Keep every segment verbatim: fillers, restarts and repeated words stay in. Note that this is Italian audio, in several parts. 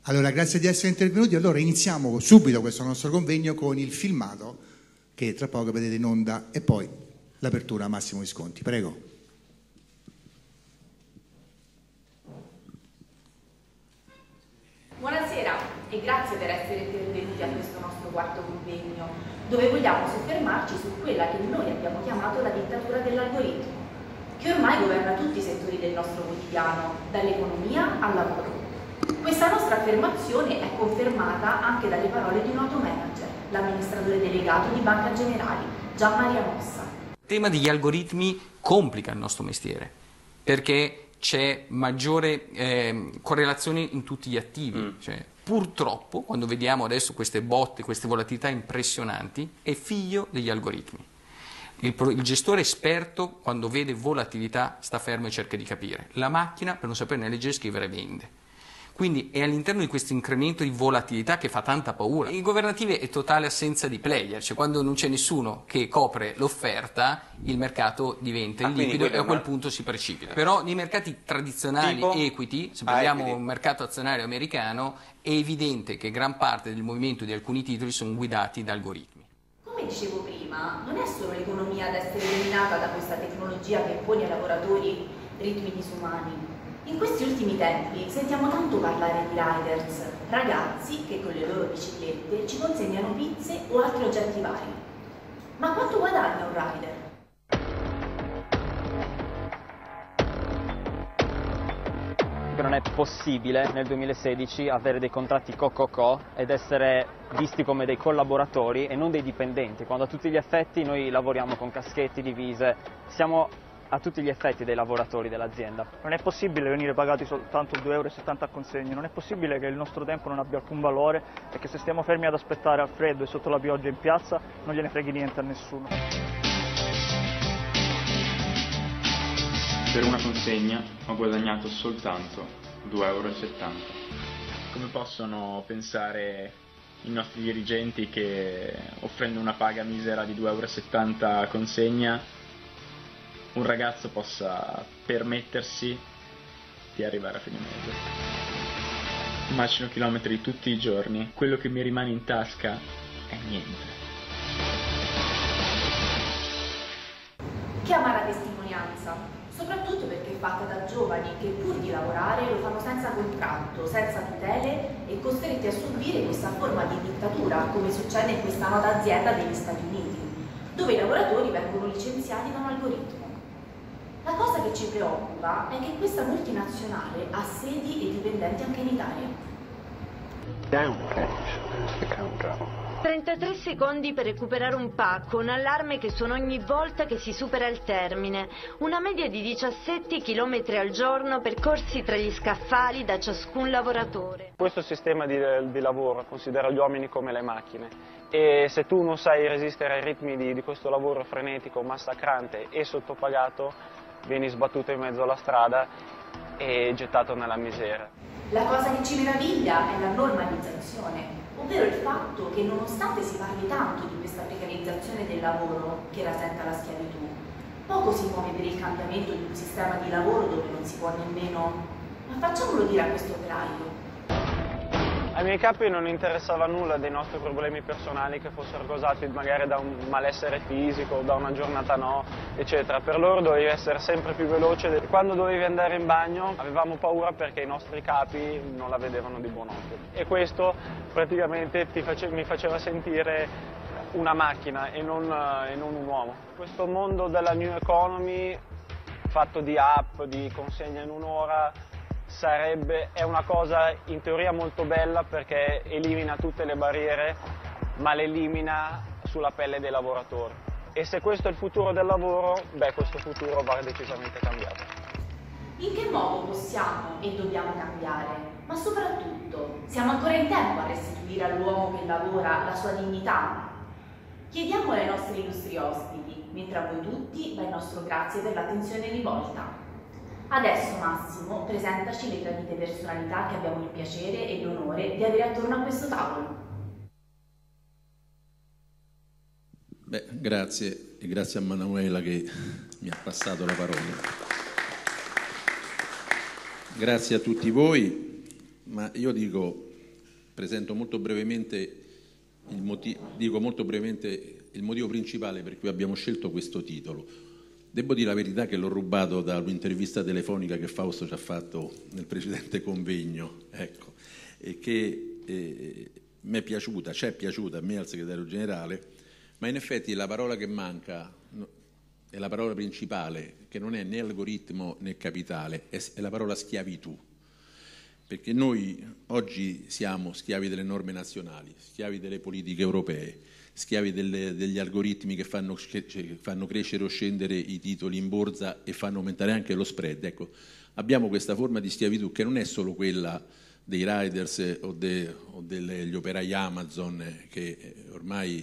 Allora, grazie di essere intervenuti. Allora iniziamo subito questo nostro convegno con il filmato che tra poco vedete in onda e poi l'apertura a Massimo Visconti. Prego. Buonasera e grazie per essere intervenuti a questo nostro quarto convegno, dove vogliamo soffermarci su quella che noi abbiamo chiamato la dittatura dell'algoritmo, che ormai governa tutti i settori del nostro quotidiano, dall'economia al lavoro. Questa nostra affermazione è confermata anche dalle parole di un noto manager, l'amministratore delegato di Banca Generali, Gian Maria Mossa. Il tema degli algoritmi complica il nostro mestiere, perché c'è maggiore eh, correlazione in tutti gli attivi. Mm. Cioè, purtroppo, quando vediamo adesso queste botte, queste volatilità impressionanti, è figlio degli algoritmi. Il, il gestore esperto, quando vede volatilità, sta fermo e cerca di capire. La macchina, per non sapere né leggere, scrivere, vende. Quindi è all'interno di questo incremento di volatilità che fa tanta paura. In governative è totale assenza di player, cioè quando non c'è nessuno che copre l'offerta, il mercato diventa ah, illiquido e a quel punto si precipita. Però nei mercati tradizionali, tipo? equity, se prendiamo ah, un mercato azionario americano, è evidente che gran parte del movimento di alcuni titoli sono guidati da algoritmi. Come dicevo prima, non è solo l'economia ad essere dominata da questa tecnologia che impone ai lavoratori ritmi disumani. In questi ultimi tempi sentiamo tanto parlare di riders, ragazzi che con le loro biciclette ci consegnano pizze o altri oggetti vari. Ma quanto guadagna un rider? Non è possibile nel duemilasedici avere dei contratti co-co-co ed essere visti come dei collaboratori e non dei dipendenti, quando a tutti gli effetti noi lavoriamo con caschetti, divise, siamo a tutti gli effetti dei lavoratori dell'azienda. Non è possibile venire pagati soltanto due euro e settanta a consegna, non è possibile che il nostro tempo non abbia alcun valore e che se stiamo fermi ad aspettare al freddo e sotto la pioggia in piazza non gliene freghi niente a nessuno. Per una consegna ho guadagnato soltanto due euro e settanta. Come possono pensare i nostri dirigenti che offrendo una paga misera di due euro e settanta a consegna un ragazzo possa permettersi di arrivare a fine mese? Macino chilometri tutti i giorni, quello che mi rimane in tasca è niente. Che amara testimonianza, soprattutto perché è fatta da giovani che pur di lavorare lo fanno senza contratto, senza tutele e costretti a subire questa forma di dittatura, come succede in questa nota azienda degli Stati Uniti, dove i lavoratori vengono licenziati da un algoritmo. La cosa che ci preoccupa è che questa multinazionale ha sedi e dipendenti anche in Italia. trentatré secondi per recuperare un pacco, un allarme che suona ogni volta che si supera il termine. Una media di diciassette chilometri al giorno percorsi tra gli scaffali da ciascun lavoratore. Questo sistema di, di lavoro considera gli uomini come le macchine e se tu non sai resistere ai ritmi di, di questo lavoro frenetico, massacrante e sottopagato, vieni sbattuto in mezzo alla strada e gettato nella miseria. La cosa che ci meraviglia è la normalizzazione, ovvero il fatto che nonostante si parli tanto di questa precarizzazione del lavoro che rasenta la schiavitù, poco si muove per il cambiamento di un sistema di lavoro dove non si può nemmeno... Ma facciamolo dire a questo operaio. Ai miei capi non interessava nulla dei nostri problemi personali che fossero causati magari da un malessere fisico, da una giornata no, eccetera. Per loro dovevi essere sempre più veloce. Quando dovevi andare in bagno avevamo paura perché i nostri capi non la vedevano di buon occhio. E questo praticamente ti face, mi faceva sentire una macchina e non, e non un uomo. Questo mondo della new economy, fatto di app, di consegna in un'ora, sarebbe, è una cosa in teoria molto bella perché elimina tutte le barriere, ma le elimina sulla pelle dei lavoratori. E se questo è il futuro del lavoro, beh, questo futuro va decisamente cambiato. In che modo possiamo e dobbiamo cambiare? Ma soprattutto, siamo ancora in tempo a restituire all'uomo che lavora la sua dignità? Chiediamo ai nostri illustri ospiti, mentre a voi tutti va il nostro grazie per l'attenzione rivolta. Adesso Massimo, presentaci le gradite personalità che abbiamo il piacere e l'onore di avere attorno a questo tavolo. Beh, grazie e grazie a Manuela che mi ha passato la parola. Grazie a tutti voi, ma io dico presento molto brevemente il motivo, dico molto brevemente il motivo principale per cui abbiamo scelto questo titolo. Devo dire la verità che l'ho rubato da un'intervista telefonica che Fausto ci ha fatto nel precedente convegno, ecco, e che eh, mi è piaciuta, ci è piaciuta a me, al segretario generale, ma in effetti la parola che manca è la parola principale, che non è né algoritmo né capitale, è, è la parola schiavitù. Perché noi oggi siamo schiavi delle norme nazionali, schiavi delle politiche europee, schiavi delle, degli algoritmi che fanno, che fanno crescere o scendere i titoli in borsa e fanno aumentare anche lo spread. Ecco, abbiamo questa forma di schiavitù che non è solo quella dei riders o, de, o degli operai Amazon, che ormai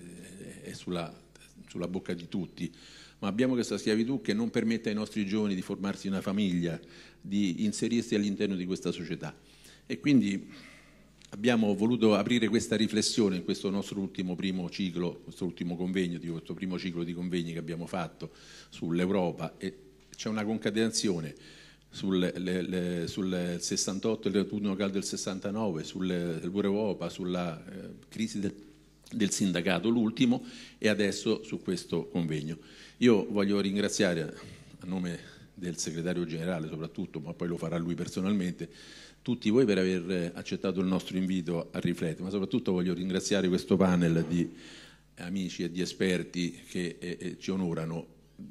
è sulla, sulla bocca di tutti, ma abbiamo questa schiavitù che non permette ai nostri giovani di formarsi una famiglia, di inserirsi all'interno di questa società. E quindi abbiamo voluto aprire questa riflessione in questo nostro ultimo primo ciclo, questo ultimo convegno, di questo primo ciclo di convegni che abbiamo fatto sull'Europa, e c'è una concatenazione sul, le, le, sul sessantotto, il autunno caldo del sessantanove, sull'Europa, sulla eh, crisi del, del sindacato, l'ultimo, e adesso su questo convegno. Io voglio ringraziare a nome del segretario generale soprattutto, ma poi lo farà lui personalmente, tutti voi per aver accettato il nostro invito a riflettere, ma soprattutto voglio ringraziare questo panel di amici e di esperti che eh, eh, ci onorano.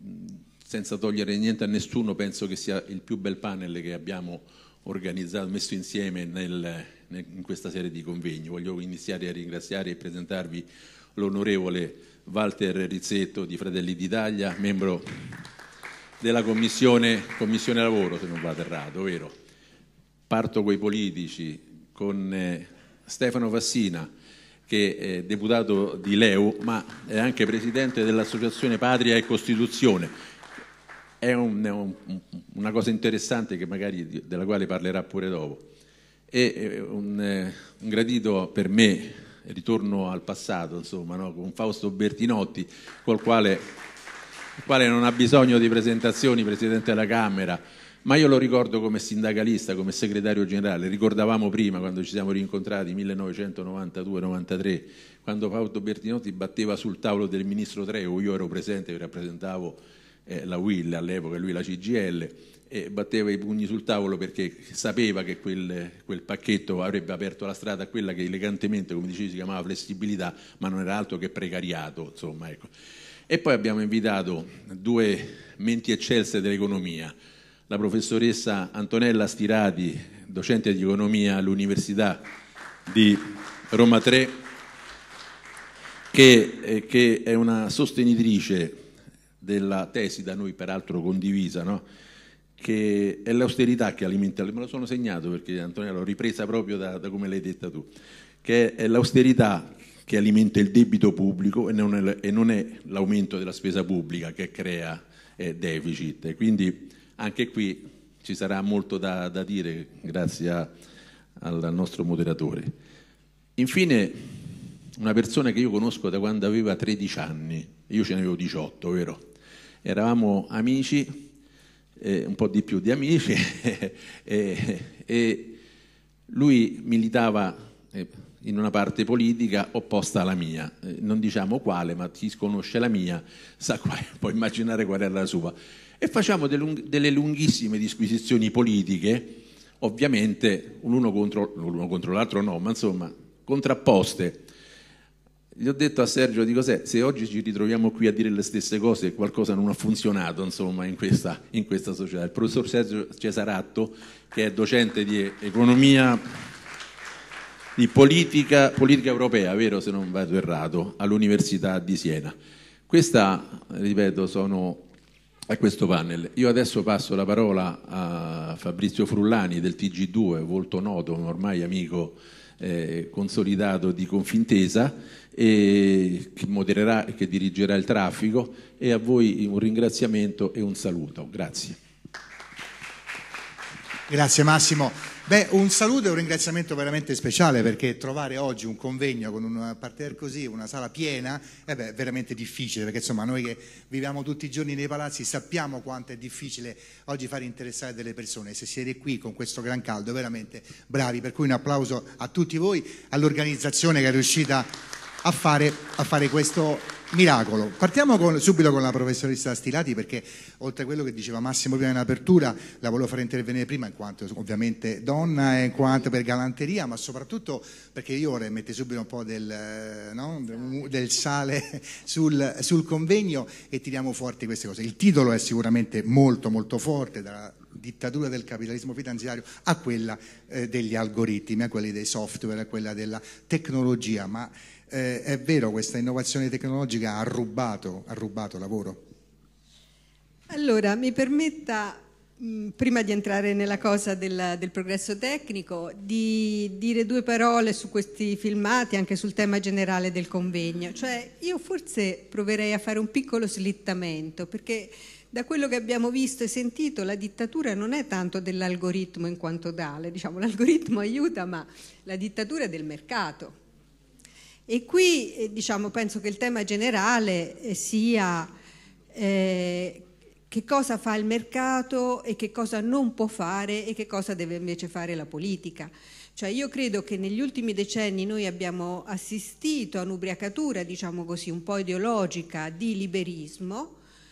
Senza togliere niente a nessuno, penso che sia il più bel panel che abbiamo organizzato, messo insieme nel, nel, in questa serie di convegni. Voglio iniziare a ringraziare e presentarvi l'onorevole Walter Rizzetto di Fratelli d'Italia, membro della commissione, commissione lavoro, se non vado errato, vero? Parto coi politici, con eh, Stefano Fassina, che è deputato di L E U, ma è anche presidente dell'associazione Patria e Costituzione. È un, è un, una cosa interessante che magari, della quale parlerà pure dopo. E un, eh, un gradito per me, ritorno al passato, insomma, no? Con Fausto Bertinotti, col quale... il quale non ha bisogno di presentazioni, Presidente della Camera, ma io lo ricordo come sindacalista, come segretario generale. Ricordavamo prima, quando ci siamo rincontrati, millenovecentonovantadue novantatré, quando Fausto Bertinotti batteva sul tavolo del ministro Treu, io ero presente, rappresentavo eh, la U I L all'epoca, lui la C G I L, e batteva i pugni sul tavolo perché sapeva che quel, quel pacchetto avrebbe aperto la strada a quella che elegantemente, come dicevi, si chiamava flessibilità, ma non era altro che precariato, insomma, ecco. E poi abbiamo invitato due menti eccelse dell'economia, la professoressa Antonella Stirati, docente di economia all'Università di Roma tre, che, eh, che è una sostenitrice della tesi, da noi peraltro condivisa, no? Che è l'austerità che alimenta, me lo sono segnato perché Antonella l'ho ripresa proprio da, da come l'hai detta tu, che è l'austerità che alimenta il debito pubblico e non è, e non è l'aumento della spesa pubblica che crea eh, deficit. E quindi anche qui ci sarà molto da, da dire grazie a, al nostro moderatore. Infine, una persona che io conosco da quando aveva tredici anni, io ce ne avevo diciotto, vero? Eravamo amici, eh, un po' di più di amici, e, e lui militava... Eh, in una parte politica opposta alla mia, eh, non diciamo quale, ma chi conosce la mia sa quale, può immaginare qual era la sua, e facciamo delle, lung- delle lunghissime disquisizioni politiche, ovviamente l'uno contro, l'uno contro l'altro no, ma insomma contrapposte. Gli ho detto a Sergio, dico, se, se oggi ci ritroviamo qui a dire le stesse cose, qualcosa non ha funzionato, insomma, in questa, in questa società. Il professor Sergio Cesaratto, che è docente di economia, di politica, politica europea, vero, se non vado errato, all'Università di Siena. Questa, ripeto, sono a questo panel. Io adesso passo la parola a Fabrizio Frullani del T G due, volto noto, ormai amico eh, consolidato di Confintesa, e che modererà e che dirigerà il traffico, e a voi un ringraziamento e un saluto. Grazie. Grazie Massimo. Beh, un saluto e un ringraziamento veramente speciale, perché trovare oggi un convegno con un parterre così, una sala piena, eh beh, è veramente difficile, perché insomma noi che viviamo tutti i giorni nei palazzi sappiamo quanto è difficile oggi fare interessare delle persone. Se siete qui con questo gran caldo, veramente bravi, per cui un applauso a tutti voi, all'organizzazione che è riuscita a fare, a fare questo miracolo. Partiamo con, subito con la professoressa Stilati, perché oltre a quello che diceva Massimo prima in apertura, la volevo fare intervenire prima in quanto ovviamente donna e in quanto per galanteria, ma soprattutto perché io vorrei mettere subito un po' del, no? del sale sul, sul convegno e tiriamo forti queste cose. Il titolo è sicuramente molto molto forte, dalla dittatura del capitalismo finanziario a quella eh, degli algoritmi, a quelli dei software, a quella della tecnologia, ma Eh, è vero, questa innovazione tecnologica ha rubato, ha rubato lavoro? Allora, mi permetta, mh, prima di entrare nella cosa del, del progresso tecnico, di dire due parole su questi filmati, anche sul tema generale del convegno. Cioè, io forse proverei a fare un piccolo slittamento, perché da quello che abbiamo visto e sentito la dittatura non è tanto dell'algoritmo in quanto tale, diciamo l'algoritmo aiuta, ma la dittatura è del mercato. E qui eh, diciamo, penso che il tema generale eh, sia eh, che cosa fa il mercato e che cosa non può fare e che cosa deve invece fare la politica. Cioè io credo che negli ultimi decenni noi abbiamo assistito a un'ubriacatura, diciamo così, un po' ideologica di liberismo,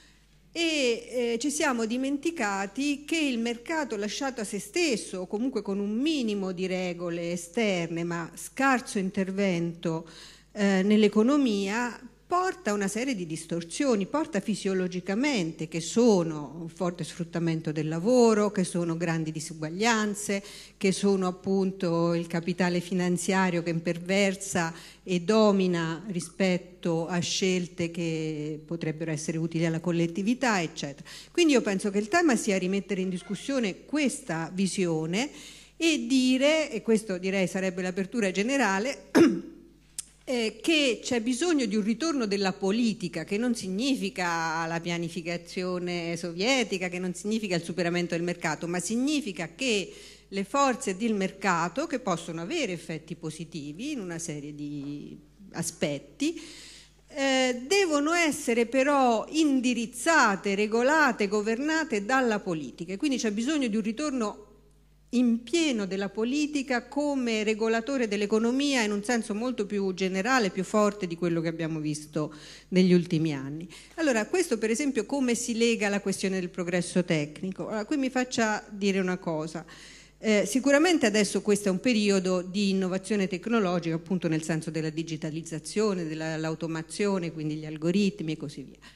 e eh, ci siamo dimenticati che il mercato lasciato a se stesso, o comunque con un minimo di regole esterne ma scarso intervento eh, nell'economia, porta a una serie di distorsioni, porta fisiologicamente, che sono un forte sfruttamento del lavoro, che sono grandi disuguaglianze, che sono appunto il capitale finanziario che imperversa e domina rispetto a scelte che potrebbero essere utili alla collettività, eccetera. Quindi io penso che il tema sia rimettere in discussione questa visione e dire, e questo direi sarebbe l'apertura generale, Eh, che c'è bisogno di un ritorno della politica, che non significa la pianificazione sovietica, che non significa il superamento del mercato, ma significa che le forze del mercato, che possono avere effetti positivi in una serie di aspetti, eh, devono essere però indirizzate, regolate, governate dalla politica. E quindi c'è bisogno di un ritorno in pieno della politica come regolatore dell'economia in un senso molto più generale, più forte di quello che abbiamo visto negli ultimi anni. Allora, questo per esempio come si lega alla questione del progresso tecnico? Allora, qui mi faccia dire una cosa. Eh, sicuramente adesso questo è un periodo di innovazione tecnologica, appunto nel senso della digitalizzazione, dell'automazione, quindi gli algoritmi e così via.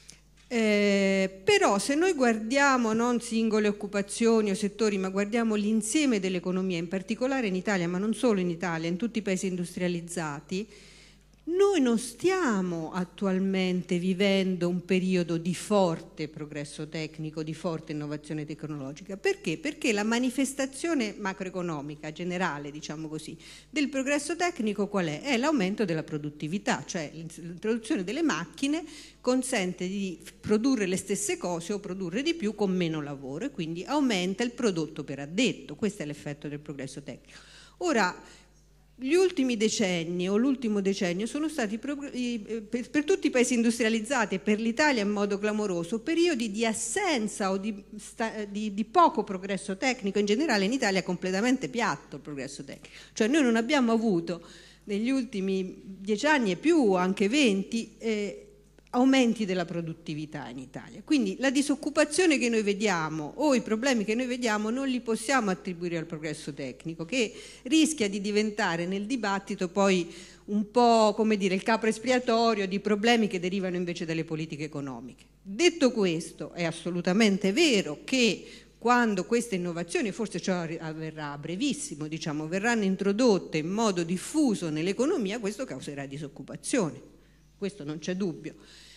Eh, però se noi guardiamo non singole occupazioni o settori, ma guardiamo l'insieme dell'economia, in particolare in Italia, ma non solo in Italia, in tutti i paesi industrializzati, noi non stiamo attualmente vivendo un periodo di forte progresso tecnico, di forte innovazione tecnologica. Perché? Perché la manifestazione macroeconomica generale, diciamo così, del progresso tecnico qual è? È l'aumento della produttività, cioè l'introduzione delle macchine consente di produrre le stesse cose o produrre di più con meno lavoro e quindi aumenta il prodotto per addetto. Questo è l'effetto del progresso tecnico. Ora, gli ultimi decenni o l'ultimo decennio sono stati per, per tutti i paesi industrializzati e per l'Italia in modo clamoroso periodi di assenza o di, di, di poco progresso tecnico. In generale in Italia è completamente piatto il progresso tecnico, cioè noi non abbiamo avuto negli ultimi dieci anni e più, anche venti, eh, aumenti della produttività in Italia. Quindi la disoccupazione che noi vediamo o i problemi che noi vediamo non li possiamo attribuire al progresso tecnico, che rischia di diventare nel dibattito poi un po', come dire, il capro espiatorio di problemi che derivano invece dalle politiche economiche. Detto questo, è assolutamente vero che quando queste innovazioni, forse ciò avverrà a brevissimo, diciamo, verranno introdotte in modo diffuso nell'economia, questo causerà disoccupazione. Questo non c'è dubbio.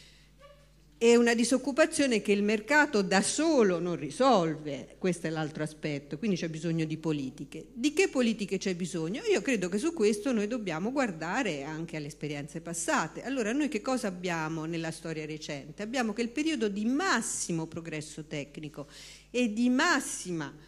È una disoccupazione che il mercato da solo non risolve, questo è l'altro aspetto, quindi c'è bisogno di politiche. Di che politiche c'è bisogno? Io credo che su questo noi dobbiamo guardare anche alle esperienze passate. Allora, noi che cosa abbiamo nella storia recente? Abbiamo che il periodo di massimo progresso tecnico e di massima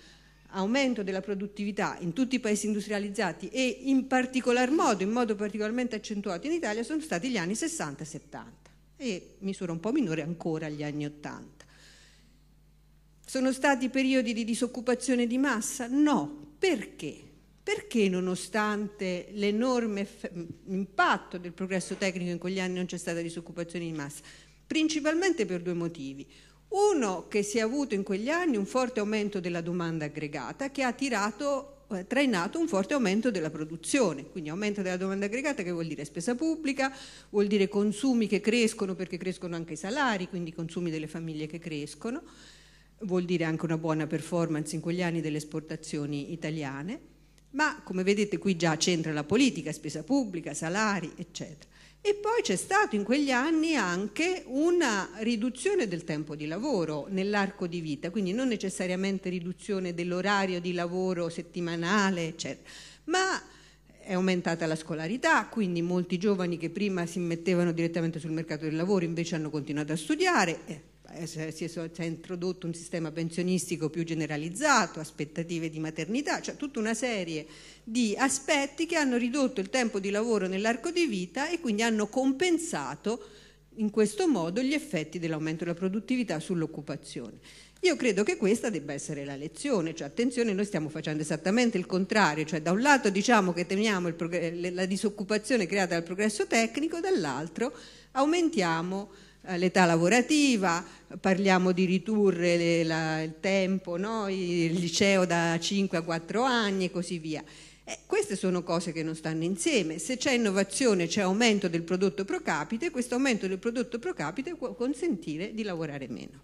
aumento della produttività in tutti i paesi industrializzati e in particolar modo, in modo particolarmente accentuato in Italia, sono stati gli anni sessanta settanta e misura un po' minore ancora gli anni ottanta. Sono stati periodi di disoccupazione di massa? No. Perché? Perché nonostante l'enorme impatto del progresso tecnico in quegli anni non c'è stata disoccupazione di massa? Principalmente per due motivi. Uno, che si è avuto in quegli anni un forte aumento della domanda aggregata che ha tirato, eh, trainato un forte aumento della produzione. Quindi aumento della domanda aggregata che vuol dire spesa pubblica, vuol dire consumi che crescono perché crescono anche i salari, quindi consumi delle famiglie che crescono, vuol dire anche una buona performance in quegli anni delle esportazioni italiane, ma come vedete qui già c'entra la politica, spesa pubblica, salari, eccetera. E poi c'è stato in quegli anni anche una riduzione del tempo di lavoro nell'arco di vita, quindi non necessariamente riduzione dell'orario di lavoro settimanale, eccetera, ma è aumentata la scolarità, quindi molti giovani che prima si mettevano direttamente sul mercato del lavoro invece hanno continuato a studiare, eh, si è, si è introdotto un sistema pensionistico più generalizzato, aspettative di maternità, cioè tutta una serie di aspetti che hanno ridotto il tempo di lavoro nell'arco di vita e quindi hanno compensato in questo modo gli effetti dell'aumento della produttività sull'occupazione. Io credo che questa debba essere la lezione, cioè attenzione, noi stiamo facendo esattamente il contrario, cioè da un lato diciamo che temiamo il la disoccupazione creata dal progresso tecnico, dall'altro aumentiamo l'età lavorativa, parliamo di ridurre le, la, il tempo, no? Il liceo da cinque a quattro anni e così via. Eh, queste sono cose che non stanno insieme. Se c'è innovazione c'è aumento del prodotto pro capite e questo aumento del prodotto pro capite può consentire di lavorare meno.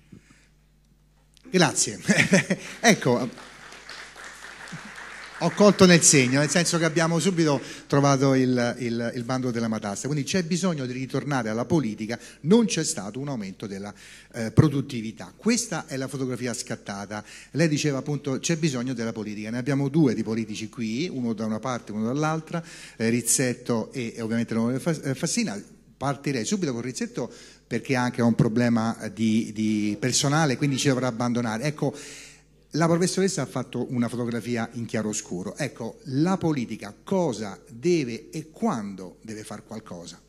Grazie. Ecco, ho colto nel segno, nel senso che abbiamo subito trovato il, il, il bando della matassa, quindi c'è bisogno di ritornare alla politica, non c'è stato un aumento della eh, produttività. Questa è la fotografia scattata. Lei diceva appunto c'è bisogno della politica, ne abbiamo due di politici qui, uno da una parte, uno dall'altra, eh, Rizzetto e, e ovviamente l'onorevole Fassina. Partirei subito con Rizzetto perché anche ha un problema di, di personale, quindi ci dovrà abbandonare. Ecco, la professoressa ha fatto una fotografia in chiaroscuro. Ecco, la politica cosa deve e quando deve fare qualcosa?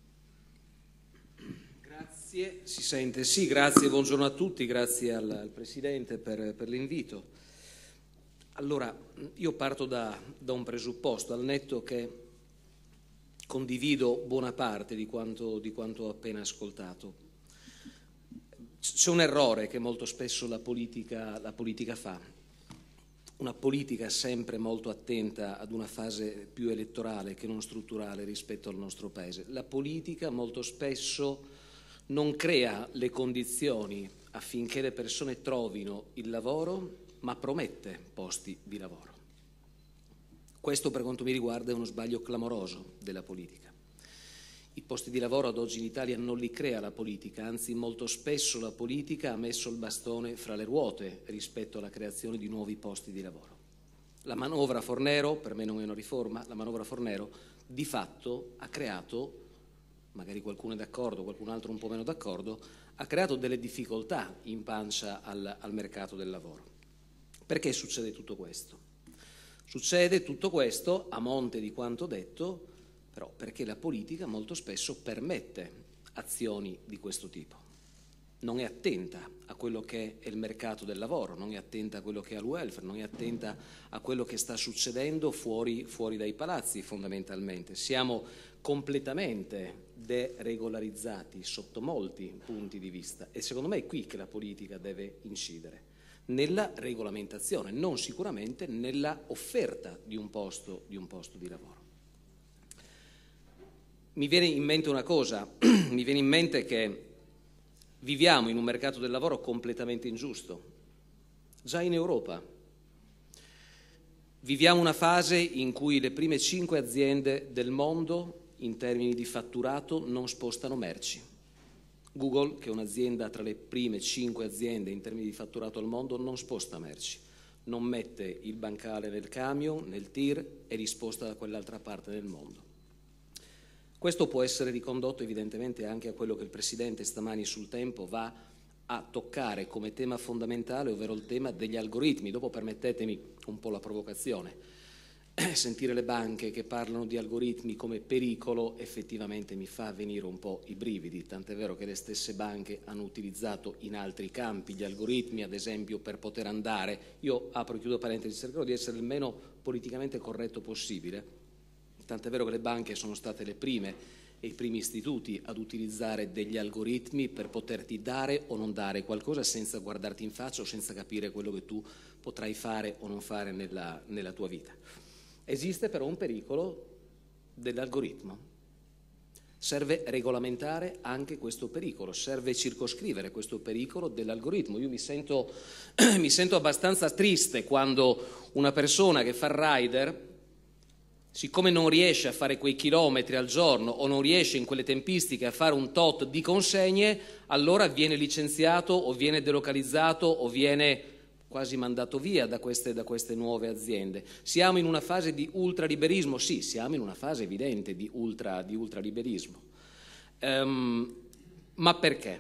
Grazie, si sente? Sì, grazie, buongiorno a tutti, grazie al, al Presidente per, per l'invito. Allora, io parto da, da un presupposto, al netto che condivido buona parte di quanto, di quanto ho appena ascoltato. C'è un errore che molto spesso la politica, la politica fa, una politica sempre molto attenta ad una fase più elettorale che non strutturale rispetto al nostro Paese. La politica molto spesso non crea le condizioni affinché le persone trovino il lavoro, ma promette posti di lavoro. Questo per quanto mi riguarda è uno sbaglio clamoroso della politica. I posti di lavoro ad oggi in Italia non li crea la politica, anzi molto spesso la politica ha messo il bastone fra le ruote rispetto alla creazione di nuovi posti di lavoro. La manovra Fornero, per me non è una riforma, la manovra Fornero di fatto ha creato, magari qualcuno è d'accordo, qualcun altro un po' meno d'accordo, ha creato delle difficoltà in pancia al, al mercato del lavoro. Perché succede tutto questo? Succede tutto questo a monte di quanto detto, però perché la politica molto spesso permette azioni di questo tipo. Non è attenta a quello che è il mercato del lavoro, non è attenta a quello che è il welfare, non è attenta a quello che sta succedendo fuori, fuori dai palazzi fondamentalmente. Siamo completamente deregolarizzati sotto molti punti di vista e secondo me è qui che la politica deve incidere, nella regolamentazione, non sicuramente nella offerta di un posto, di un posto di lavoro. Mi viene in mente una cosa, mi viene in mente che viviamo in un mercato del lavoro completamente ingiusto, già in Europa. Viviamo una fase in cui le prime cinque aziende del mondo, in termini di fatturato, non spostano merci. Google, che è un'azienda tra le prime cinque aziende in termini di fatturato al mondo, non sposta merci. Non mette il bancale nel camion, nel tir e li sposta da quell'altra parte del mondo. Questo può essere ricondotto evidentemente anche a quello che il Presidente stamani sul Tempo va a toccare come tema fondamentale, ovvero il tema degli algoritmi. Dopo permettetemi un po' la provocazione. Sentire le banche che parlano di algoritmi come pericolo effettivamente mi fa venire un po' i brividi, tant'è vero che le stesse banche hanno utilizzato in altri campi gli algoritmi, ad esempio per poter andare, io apro e chiudo parentesi, cercherò di essere il meno politicamente corretto possibile, tant'è vero che le banche sono state le prime e i primi istituti ad utilizzare degli algoritmi per poterti dare o non dare qualcosa senza guardarti in faccia o senza capire quello che tu potrai fare o non fare nella, nella tua vita. Esiste però un pericolo dell'algoritmo. Serve regolamentare anche questo pericolo, serve circoscrivere questo pericolo dell'algoritmo. Io mi sento, mi sento abbastanza triste quando una persona che fa il rider, siccome non riesce a fare quei chilometri al giorno o non riesce in quelle tempistiche a fare un tot di consegne, allora viene licenziato o viene delocalizzato o viene quasi mandato via da queste, da queste nuove aziende. Siamo in una fase di ultraliberismo? Sì, siamo in una fase evidente di, ultra, di ultraliberismo. Um, ma perché?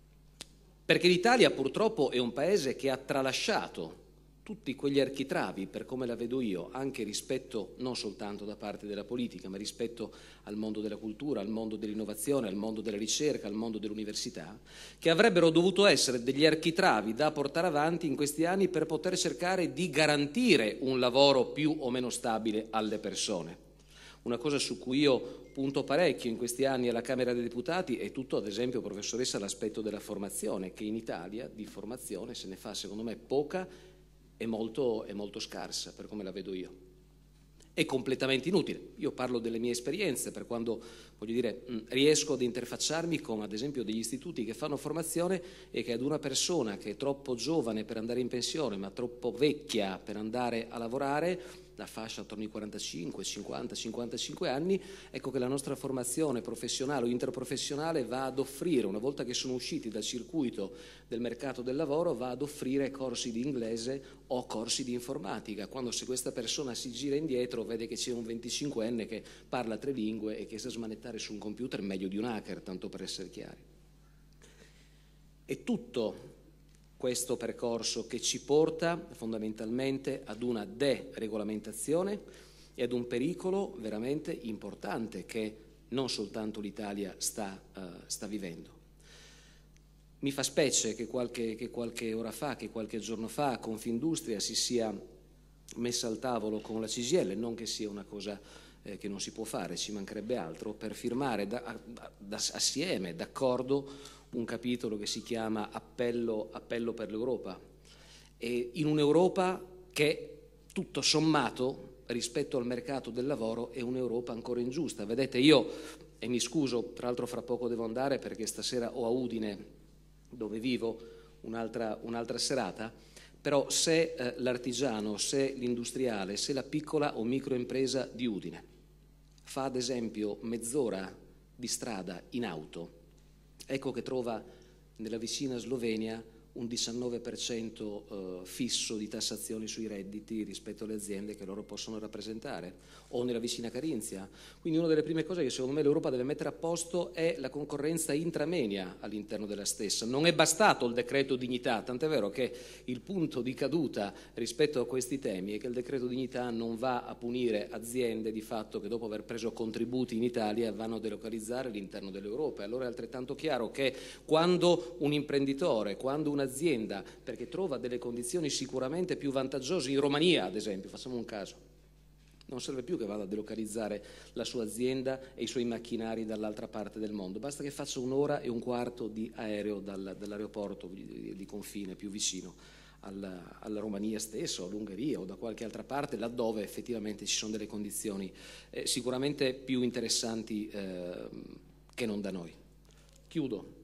Perché l'Italia purtroppo è un paese che ha tralasciato tutti quegli architravi, per come la vedo io, anche rispetto non soltanto da parte della politica, ma rispetto al mondo della cultura, al mondo dell'innovazione, al mondo della ricerca, al mondo dell'università, che avrebbero dovuto essere degli architravi da portare avanti in questi anni per poter cercare di garantire un lavoro più o meno stabile alle persone. Una cosa su cui io punto parecchio in questi anni alla Camera dei Deputati è tutto, ad esempio, professoressa, l'aspetto della formazione, che in Italia di formazione se ne fa, secondo me, poca è molto, è molto scarsa, per come la vedo io. È completamente inutile. Io parlo delle mie esperienze, per quando, voglio dire, riesco ad interfacciarmi con, ad esempio, degli istituti che fanno formazione e che ad una persona che è troppo giovane per andare in pensione, ma troppo vecchia per andare a lavorare, la fascia attorno ai quarantacinque, cinquanta, cinquantacinque anni, ecco che la nostra formazione professionale o interprofessionale va ad offrire, una volta che sono usciti dal circuito del mercato del lavoro, va ad offrire corsi di inglese o corsi di informatica, quando se questa persona si gira indietro vede che c'è un venticinquenne che parla tre lingue e che sa smanettare su un computer meglio di un hacker, tanto per essere chiari. È tutto questo percorso che ci porta fondamentalmente ad una deregolamentazione e ad un pericolo veramente importante che non soltanto l'Italia sta, uh, sta vivendo. Mi fa specie che qualche, che qualche ora fa, che qualche giorno fa, Confindustria si sia messa al tavolo con la C G I L, non che sia una cosa eh, che non si può fare, ci mancherebbe altro, per firmare da, da, assieme, d'accordo, un capitolo che si chiama Appello, Appello per l'Europa, e in un'Europa che tutto sommato rispetto al mercato del lavoro è un'Europa ancora ingiusta. Vedete, io, e mi scuso, tra l'altro fra poco devo andare perché stasera ho a Udine, dove vivo, un'altra, un'altra serata, però se eh, l'artigiano, se l'industriale, se la piccola o microimpresa di Udine fa ad esempio mezz'ora di strada in auto, ecco che trova nella vicina Slovenia un diciannove per cento eh, fisso di tassazioni sui redditi rispetto alle aziende che loro possono rappresentare, o nella vicina Carinzia. Quindi una delle prime cose che secondo me l'Europa deve mettere a posto è la concorrenza intramenia all'interno della stessa. Non è bastato il decreto dignità, tant'è vero che il punto di caduta rispetto a questi temi è che il decreto dignità non va a punire aziende di fatto che dopo aver preso contributi in Italia vanno a delocalizzare all'interno dell'Europa. Allora è altrettanto chiaro che quando un imprenditore, quando una azienda, perché trova delle condizioni sicuramente più vantaggiose in Romania, ad esempio, facciamo un caso, non serve più che vada a delocalizzare la sua azienda e i suoi macchinari dall'altra parte del mondo, basta che faccia un'ora e un quarto di aereo dal, dall'aeroporto di, di confine più vicino alla, alla Romania stessa, o all'Ungheria o da qualche altra parte, laddove effettivamente ci sono delle condizioni eh, sicuramente più interessanti eh, che non da noi. Chiudo.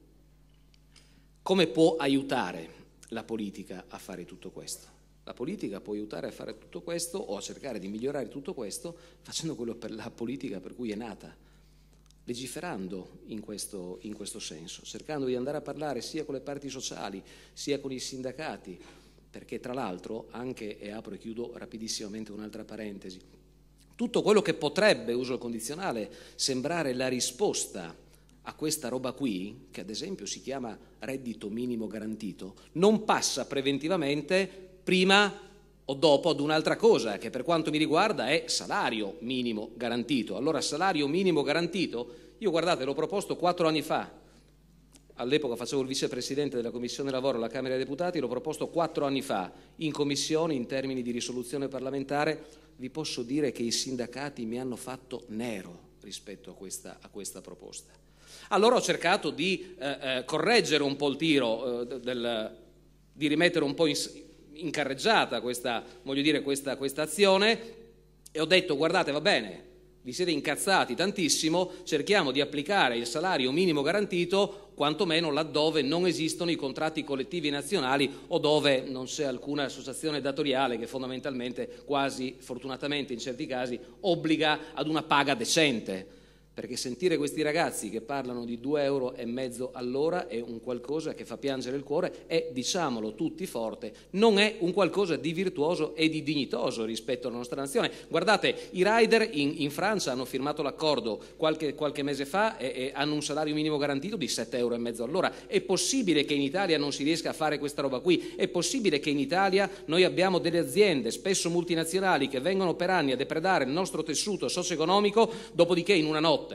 Come può aiutare la politica a fare tutto questo? La politica può aiutare a fare tutto questo o a cercare di migliorare tutto questo facendo quello per la politica per cui è nata, legiferando in questo, in questo senso, cercando di andare a parlare sia con le parti sociali sia con i sindacati, perché tra l'altro anche, e apro e chiudo rapidissimamente un'altra parentesi, tutto quello che potrebbe, uso il condizionale, sembrare la risposta a questa roba qui, che ad esempio si chiama reddito minimo garantito, non passa preventivamente prima o dopo ad un'altra cosa, che per quanto mi riguarda è salario minimo garantito. Allora, salario minimo garantito, io guardate, l'ho proposto quattro anni fa, all'epoca facevo il vicepresidente della Commissione Lavoro alla Camera dei Deputati, l'ho proposto quattro anni fa in commissione, in termini di risoluzione parlamentare. Vi posso dire che i sindacati mi hanno fatto nero rispetto a questa, a questa proposta. Allora ho cercato di eh, eh, correggere un po' il tiro, eh, del, di rimettere un po' in, in carreggiata questa, voglio dire, questa, questa azione, e ho detto: guardate, va bene, vi siete incazzati tantissimo, cerchiamo di applicare il salario minimo garantito quantomeno laddove non esistono i contratti collettivi nazionali o dove non c'è alcuna associazione datoriale che fondamentalmente, quasi fortunatamente in certi casi, obbliga ad una paga decente. Perché sentire questi ragazzi che parlano di due euro e mezzo all'ora è un qualcosa che fa piangere il cuore e, diciamolo tutti forte, non è un qualcosa di virtuoso e di dignitoso rispetto alla nostra nazione. Guardate, i rider in, in Francia hanno firmato l'accordo qualche, qualche mese fa e, e hanno un salario minimo garantito di sette euro e mezzo all'ora. È possibile che in Italia non si riesca a fare questa roba qui? È possibile che in Italia noi abbiamo delle aziende, spesso multinazionali, che vengono per anni a depredare il nostro tessuto socio-economico, dopodiché in una notte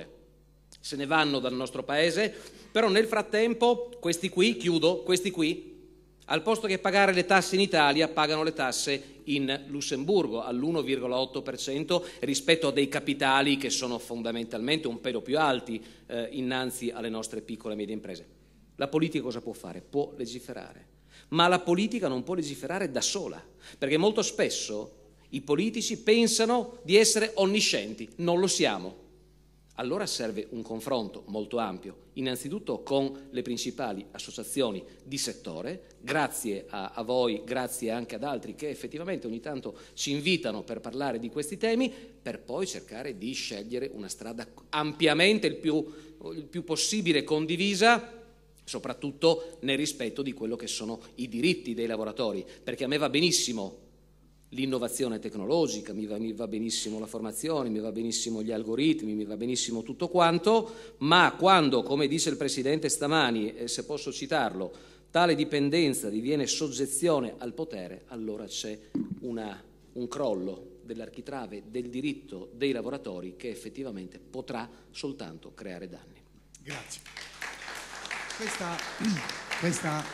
se ne vanno dal nostro paese, però nel frattempo questi qui, chiudo, questi qui, al posto che pagare le tasse in Italia, pagano le tasse in Lussemburgo all'uno virgola otto per cento rispetto a dei capitali che sono fondamentalmente un pelo più alti eh, innanzi alle nostre piccole e medie imprese. La politica cosa può fare? Può legiferare, ma la politica non può legiferare da sola, perché molto spesso i politici pensano di essere onniscienti, non lo siamo. Allora serve un confronto molto ampio, innanzitutto con le principali associazioni di settore, grazie a, a voi, grazie anche ad altri che effettivamente ogni tanto ci invitano per parlare di questi temi, per poi cercare di scegliere una strada ampiamente il più, il più possibile condivisa, soprattutto nel rispetto di quello che sono i diritti dei lavoratori, perché a me va benissimo l'innovazione tecnologica, mi va, mi va benissimo la formazione, mi va benissimo gli algoritmi, mi va benissimo tutto quanto, ma quando, come dice il Presidente stamani, e se posso citarlo, tale dipendenza diviene soggezione al potere, allora c'è una, un crollo dell'architrave del diritto dei lavoratori che effettivamente potrà soltanto creare danni. Grazie. Questa... questa...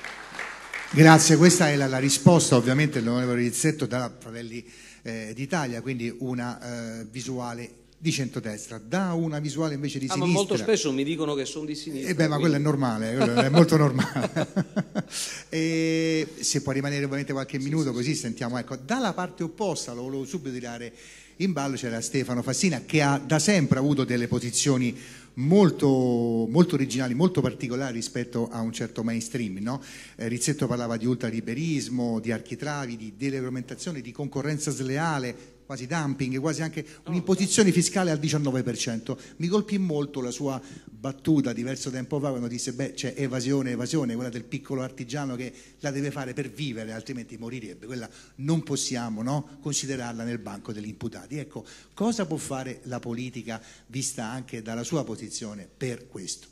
Grazie, questa è la, la risposta ovviamente dell'onorevole Rizzetto da Fratelli eh, d'Italia, quindi una eh, visuale di centrodestra, da una visuale invece di ah, sinistra. Ma molto spesso mi dicono che sono di sinistra. Eh beh, ma quello è normale, quello è molto normale. E se può rimanere ovviamente qualche minuto sì, così sì. Sentiamo, ecco, dalla parte opposta, lo volevo subito tirare in ballo, c'era Stefano Fassina che ha da sempre avuto delle posizioni molto, molto originali, molto particolari rispetto a un certo mainstream, no? eh, Rizzetto parlava di ultraliberismo, di architravi, di deregolamentazione, di concorrenza sleale, quasi dumping, quasi anche un'imposizione fiscale al diciannove per cento. Mi colpì molto la sua battuta diverso tempo fa quando disse beh c'è evasione, evasione, quella del piccolo artigiano che la deve fare per vivere altrimenti morirebbe, quella non possiamo, no, considerarla nel banco degli imputati. Ecco, cosa può fare la politica vista anche dalla sua posizione per questo?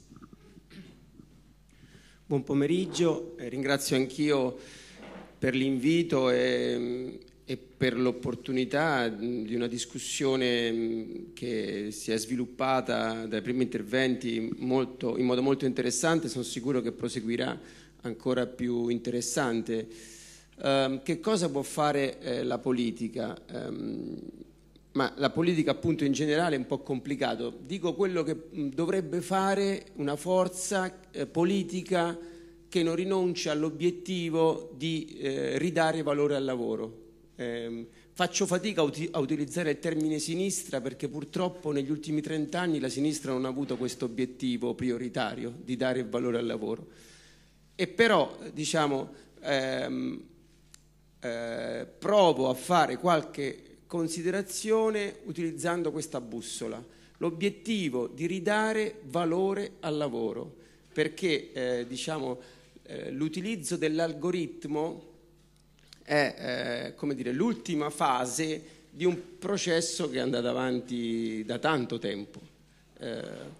Buon pomeriggio, eh, ringrazio anch'io per l'invito e, e per l'opportunità di una discussione che si è sviluppata dai primi interventi molto, in modo molto interessante, sono sicuro che proseguirà ancora più interessante. Um, che cosa può fare eh, la politica? Um, ma la politica appunto in generale è un po' complicato. Dico quello che dovrebbe fare una forza eh, politica che non rinuncia all'obiettivo di eh, ridare valore al lavoro. Eh, faccio fatica a, uti- a utilizzare il termine sinistra perché purtroppo negli ultimi trent'anni la sinistra non ha avuto questo obiettivo prioritario di dare valore al lavoro. E però, diciamo, ehm, eh, provo a fare qualche considerazione utilizzando questa bussola, l'obiettivo di ridare valore al lavoro, perché eh, diciamo, eh, l'utilizzo dell'algoritmo è eh, come dire, l'ultima fase di un processo che è andato avanti da tanto tempo. Eh,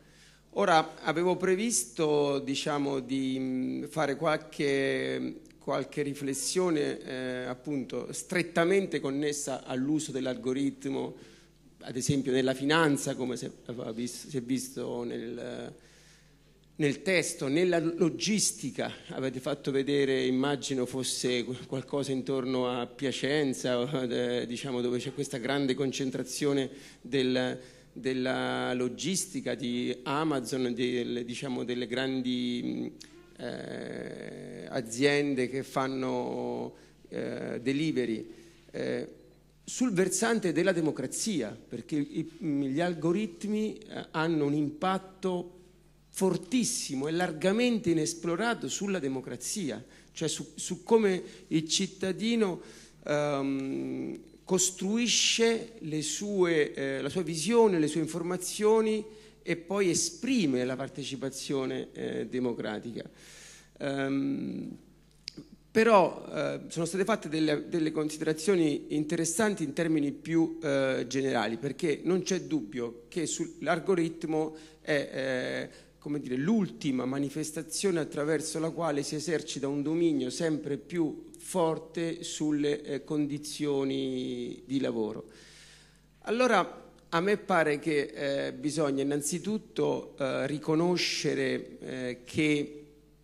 Ora, avevo previsto, diciamo, di fare qualche, qualche riflessione eh, appunto strettamente connessa all'uso dell'algoritmo, ad esempio nella finanza, come si è visto nel, nel testo, nella logistica. Avete fatto vedere, immagino fosse qualcosa intorno a Piacenza, eh, diciamo, dove c'è questa grande concentrazione del della logistica di Amazon, del, diciamo, delle grandi eh, aziende che fanno eh, delivery, eh, sul versante della democrazia, perché i, gli algoritmi eh, hanno un impatto fortissimo e largamente inesplorato sulla democrazia, cioè su, su come il cittadino um, costruisce le sue, eh, la sua visione, le sue informazioni e poi esprime la partecipazione eh, democratica. Um, però eh, sono state fatte delle, delle considerazioni interessanti in termini più eh, generali, perché non c'è dubbio che l'algoritmo è eh, come dire, l'ultima manifestazione attraverso la quale si esercita un dominio sempre più forte sulle eh, condizioni di lavoro. Allora, a me pare che eh, bisogna innanzitutto eh, riconoscere eh, che,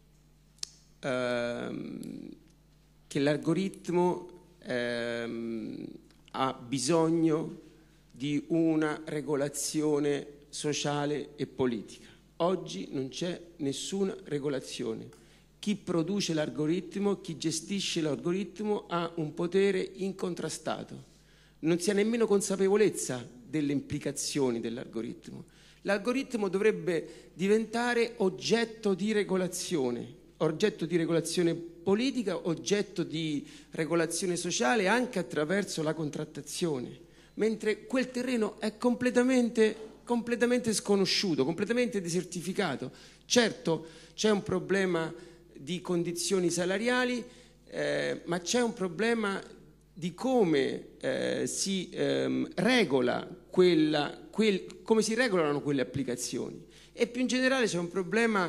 ehm, che l'algoritmo ehm, ha bisogno di una regolazione sociale e politica. Oggi non c'è nessuna regolazione. Chi produce l'algoritmo, chi gestisce l'algoritmo ha un potere incontrastato. Non si ha nemmeno consapevolezza delle implicazioni dell'algoritmo. L'algoritmo dovrebbe diventare oggetto di regolazione, oggetto di regolazione politica, oggetto di regolazione sociale anche attraverso la contrattazione, mentre quel terreno è completamente, completamente sconosciuto, completamente desertificato. Certo, c'è un problema di condizioni salariali, eh, ma c'è un problema di come eh, si ehm, regola quella, quel, come si regolano quelle applicazioni, e più in generale c'è un problema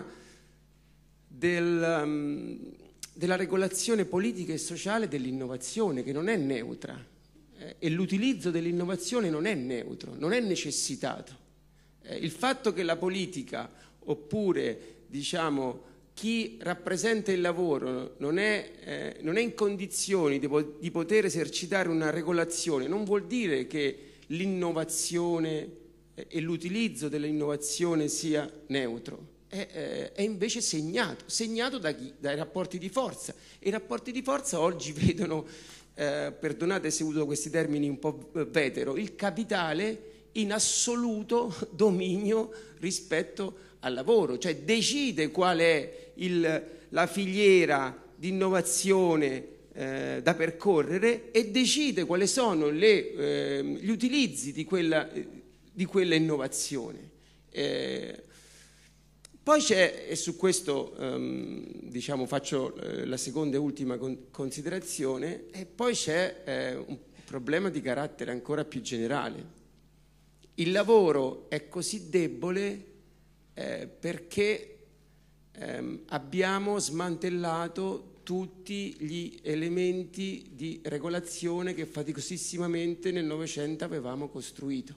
del, um, della regolazione politica e sociale dell'innovazione, che non è neutra, eh, e l'utilizzo dell'innovazione non è neutro, non è necessitato. Eh, il fatto che la politica, oppure diciamo chi rappresenta il lavoro non è, eh, non è in condizioni di, po- di poter esercitare una regolazione, non vuol dire che l'innovazione eh, e l'utilizzo dell'innovazione sia neutro. È, eh, è invece segnato, segnato da chi? Dai rapporti di forza. E i rapporti di forza oggi vedono, eh, perdonate se uso questi termini un po' vetero, il capitale in assoluto dominio rispetto al lavoro, cioè decide qual è il, la filiera di innovazione eh, da percorrere e decide quali sono le, eh, gli utilizzi di quella, di quella innovazione. Eh, poi c'è, e su questo ehm, diciamo, faccio eh, la seconda e ultima con, considerazione, e poi c'è eh, un problema di carattere ancora più generale. Il lavoro è così debole eh, perché ehm, abbiamo smantellato tutti gli elementi di regolazione che faticosissimamente nel Novecento avevamo costruito.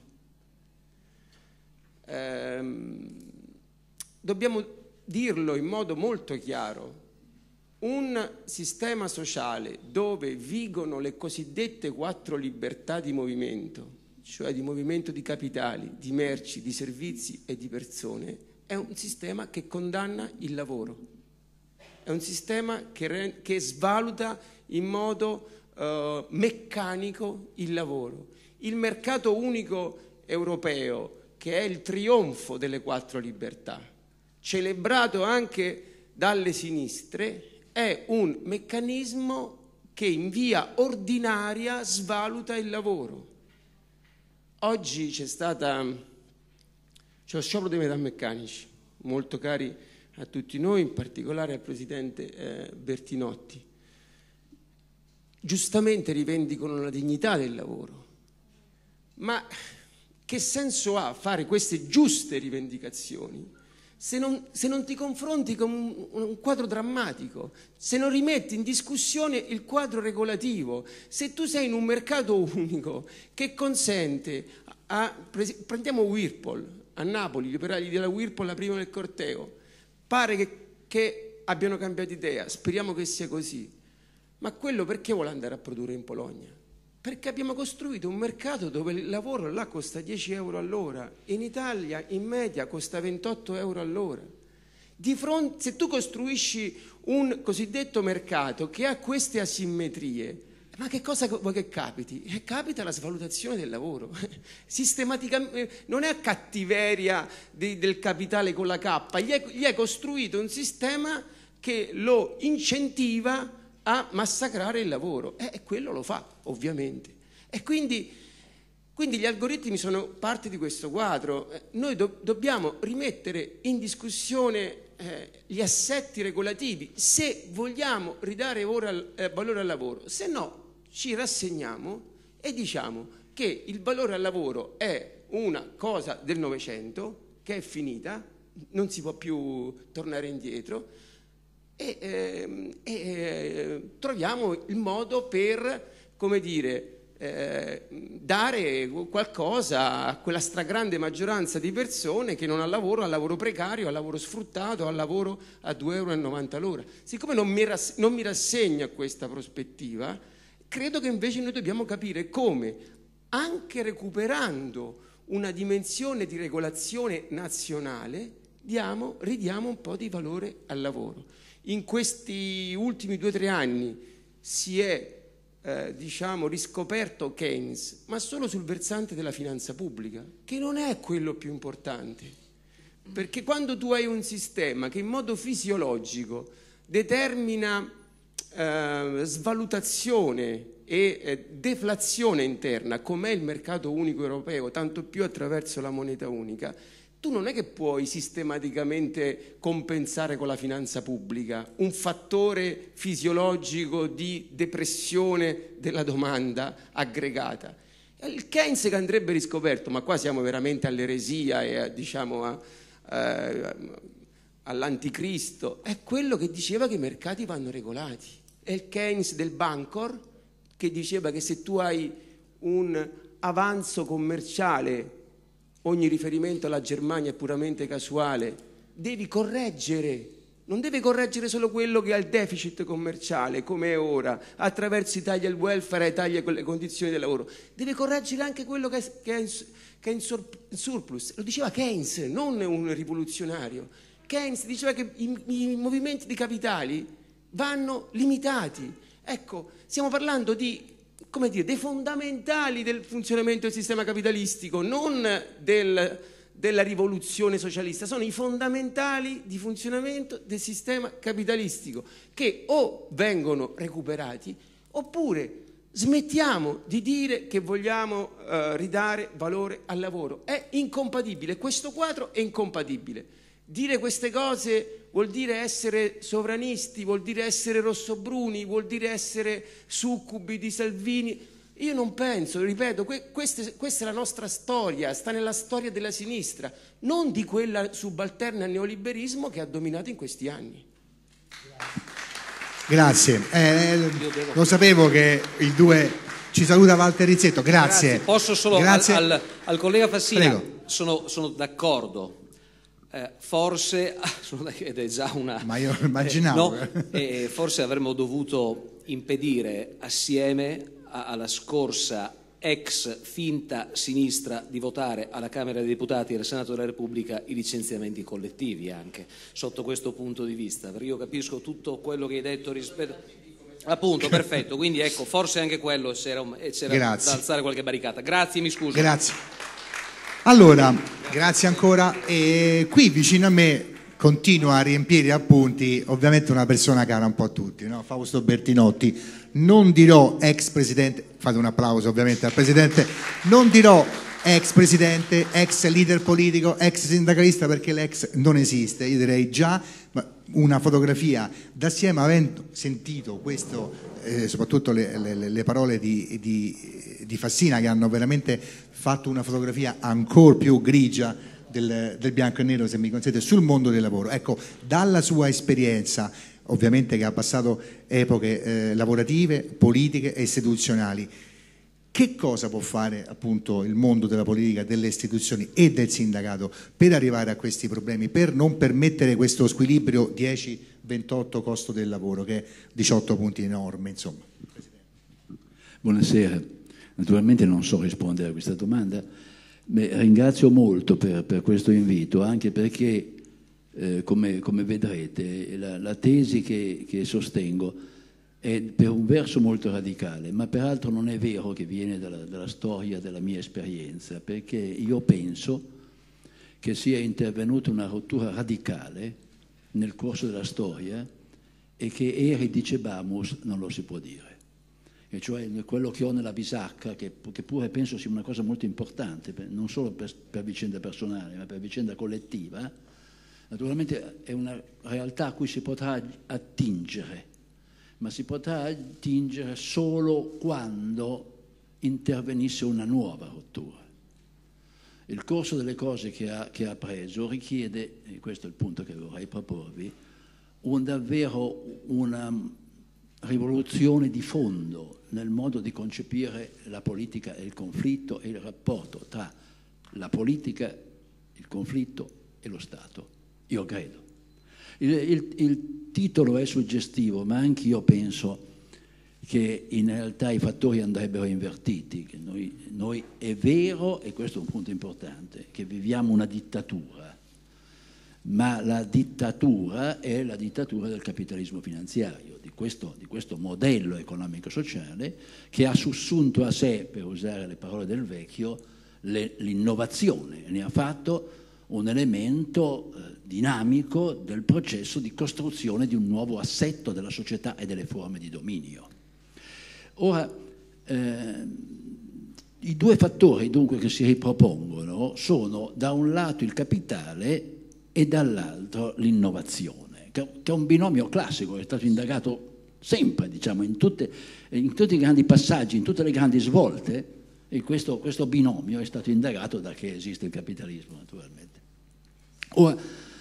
Ehm, dobbiamo dirlo in modo molto chiaro: un sistema sociale dove vigono le cosiddette quattro libertà di movimento, cioè di movimento di capitali, di merci, di servizi e di persone, è un sistema che condanna il lavoro, è un sistema che, re- che svaluta in modo uh, meccanico il lavoro. Il mercato unico europeo, che è il trionfo delle quattro libertà, celebrato anche dalle sinistre, è un meccanismo che in via ordinaria svaluta il lavoro. Oggi c'è stata c'è lo sciopero dei metalmeccanici, molto cari a tutti noi, in particolare al presidente eh, Bertinotti. Giustamente rivendicano la dignità del lavoro, ma che senso ha fare queste giuste rivendicazioni se non, se non ti confronti con un, un quadro drammatico, se non rimetti in discussione il quadro regolativo, se tu sei in un mercato unico che consente, a, prendiamo Whirlpool a Napoli, gli operai della Whirlpool la prima del corteo, pare che, che abbiano cambiato idea, speriamo che sia così, ma quello perché vuole andare a produrre in Polonia? Perché abbiamo costruito un mercato dove il lavoro là costa dieci euro all'ora, in Italia in media costa ventotto euro all'ora. Di fronte, se tu costruisci un cosiddetto mercato che ha queste asimmetrie, ma che cosa vuoi che capiti? Eh, capita la svalutazione del lavoro. Sistematicamente, non è cattiveria di, del capitale con la K, gli è, gli è costruito un sistema che lo incentiva a massacrare il lavoro, e eh, quello lo fa ovviamente, e quindi, quindi gli algoritmi sono parte di questo quadro. Eh, noi do, dobbiamo rimettere in discussione eh, gli assetti regolativi se vogliamo ridare ora, eh, valore al lavoro, se no ci rassegniamo e diciamo che il valore al lavoro è una cosa del Novecento che è finita, non si può più tornare indietro. E, eh, eh, troviamo il modo per, come dire, eh, dare qualcosa a quella stragrande maggioranza di persone che non ha lavoro, ha lavoro precario, ha lavoro sfruttato, ha lavoro a due euro e novanta l'ora. Siccome non mi, rass- non mi rassegno a questa prospettiva, credo che invece noi dobbiamo capire come, anche recuperando una dimensione di regolazione nazionale, diamo, ridiamo un po' di valore al lavoro. In questi ultimi due o tre anni si è eh, diciamo, riscoperto Keynes, ma solo sul versante della finanza pubblica, che non è quello più importante, perché quando tu hai un sistema che in modo fisiologico determina eh, svalutazione e eh, deflazione interna, com'è il mercato unico europeo, tanto più attraverso la moneta unica, tu non è che puoi sistematicamente compensare con la finanza pubblica un fattore fisiologico di depressione della domanda aggregata. Il Keynes che andrebbe riscoperto, ma qua siamo veramente all'eresia e diciamo a, a, all'anticristo, è quello che diceva che i mercati vanno regolati. È il Keynes del Bancor che diceva che se tu hai un avanzo commerciale, ogni riferimento alla Germania è puramente casuale, devi correggere, non devi correggere solo quello che ha il deficit commerciale, come è ora, attraverso i tagli al welfare e tagli alle condizioni del lavoro, devi correggere anche quello che è, che è, in, che è in, sur, in surplus. Lo diceva Keynes, non un rivoluzionario. Keynes diceva che i, i movimenti di capitali vanno limitati. Ecco, stiamo parlando di, come dire, dei fondamentali del funzionamento del sistema capitalistico, non del, della rivoluzione socialista, sono i fondamentali di funzionamento del sistema capitalistico che o vengono recuperati oppure smettiamo di dire che vogliamo eh, ridare valore al lavoro. È incompatibile, questo quadro è incompatibile. Dire queste cose vuol dire essere sovranisti, vuol dire essere rossobruni, vuol dire essere succubi di Salvini. Io non penso, ripeto, que- queste, questa è la nostra storia, sta nella storia della sinistra, non di quella subalterna al neoliberismo che ha dominato in questi anni. Grazie. Eh, lo sapevo che il due ci saluta Walter Rizzetto, grazie. Grazie. Posso solo grazie. Al, al, al collega Fassina, Prego. sono, sono d'accordo. Eh, forse ed è già una ma io immaginavo eh, no, eh, forse avremmo dovuto impedire assieme a, alla scorsa ex finta sinistra di votare alla Camera dei Deputati e al Senato della Repubblica i licenziamenti collettivi, anche sotto questo punto di vista, perché io capisco tutto quello che hai detto rispetto appunto, perfetto, quindi ecco, forse anche quello c'era, c'era da alzare qualche barricata. Grazie, mi scuso. Grazie. Allora, grazie ancora. E qui vicino a me continua a riempire appunti ovviamente una persona cara un po' a tutti, no? Fausto Bertinotti. Non dirò ex presidente, fate un applauso ovviamente al presidente, non dirò ex presidente, ex leader politico, ex sindacalista, perché l'ex non esiste. Io direi già una fotografia d'assieme, avendo sentito questo, eh, soprattutto le, le, le parole di, di, di Fassina, che hanno veramente fatto una fotografia ancora più grigia del, del bianco e nero, se mi consente, sul mondo del lavoro. Ecco, dalla sua esperienza, ovviamente che ha passato epoche eh, lavorative, politiche e istituzionali, che cosa può fare appunto il mondo della politica, delle istituzioni e del sindacato per arrivare a questi problemi, per non permettere questo squilibrio dieci ventotto costo del lavoro, che è diciotto punti enorme, insomma. Buonasera, naturalmente non so rispondere a questa domanda, ma ringrazio molto per, per questo invito, anche perché eh, come, come vedrete la, la tesi che, che sostengo è per un verso molto radicale, ma peraltro non è vero che viene dalla, dalla storia della mia esperienza, perché io penso che sia intervenuta una rottura radicale nel corso della storia e che eri dicebamus non lo si può dire. E cioè quello che ho nella bisacca, che, che pure penso sia una cosa molto importante, non solo per, per vicenda personale, ma per vicenda collettiva, naturalmente è una realtà a cui si potrà attingere, ma si potrà attingere solo quando intervenisse una nuova rottura. Il corso delle cose che ha, che ha preso richiede, e questo è il punto che vorrei proporvi, un davvero una rivoluzione di fondo nel modo di concepire la politica e il conflitto e il rapporto tra la politica, il conflitto e lo Stato. Io credo. Il, il, il titolo è suggestivo, ma anche io penso che in realtà i fattori andrebbero invertiti. Che noi, noi è vero, e questo è un punto importante, che viviamo una dittatura, ma la dittatura è la dittatura del capitalismo finanziario, di questo, di questo modello economico-sociale che ha sussunto a sé, per usare le parole del vecchio, le, l'innovazione, ne ha fatto un elemento eh, dinamico del processo di costruzione di un nuovo assetto della società e delle forme di dominio. Ora, eh, i due fattori dunque che si ripropongono sono da un lato il capitale e dall'altro l'innovazione, che è un binomio classico, è stato indagato sempre, diciamo, in, tutte, in tutti i grandi passaggi, in tutte le grandi svolte, e questo, questo binomio è stato indagato da che esiste il capitalismo, naturalmente. Ora,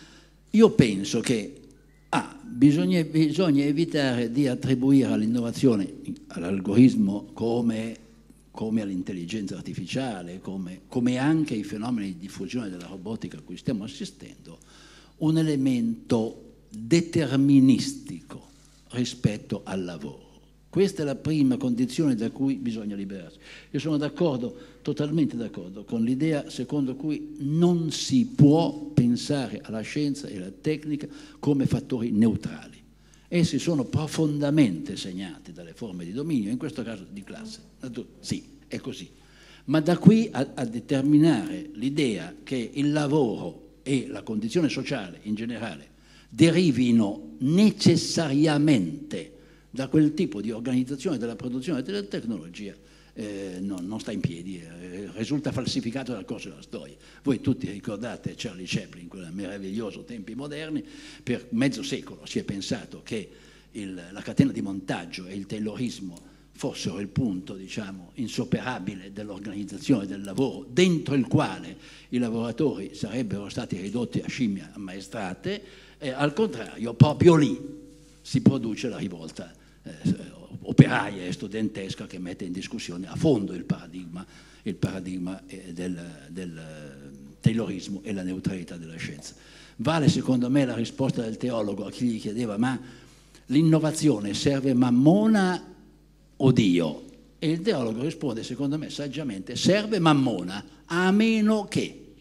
io penso che ah, bisogna, bisogna evitare di attribuire all'innovazione, all'algoritmo come, come all'intelligenza artificiale, come, come anche ai fenomeni di diffusione della robotica a cui stiamo assistendo, un elemento deterministico rispetto al lavoro. Questa è la prima condizione da cui bisogna liberarsi. Io sono d'accordo, totalmente d'accordo, con l'idea secondo cui non si può pensare alla scienza e alla tecnica come fattori neutrali. Essi sono profondamente segnati dalle forme di dominio, in questo caso di classe. Sì, è così. Ma da qui a, a determinare l'idea che il lavoro e la condizione sociale in generale derivino necessariamente da quel tipo di organizzazione della produzione della tecnologia eh, no, non sta in piedi, eh, risulta falsificato dal corso della storia. Voi tutti ricordate Charlie Chaplin, quel meraviglioso Tempi moderni, per mezzo secolo si è pensato che il, la catena di montaggio e il taylorismo fossero il punto, diciamo, insuperabile dell'organizzazione del lavoro, dentro il quale i lavoratori sarebbero stati ridotti a scimmie ammaestrate, e al contrario, proprio lì si produce la rivolta Eh, operaia e studentesca che mette in discussione a fondo il paradigma, il paradigma eh, del, del taylorismo e la neutralità della scienza. Vale secondo me la risposta del teologo a chi gli chiedeva: ma l'innovazione serve Mammona o Dio? E il teologo risponde secondo me saggiamente: serve Mammona, a meno che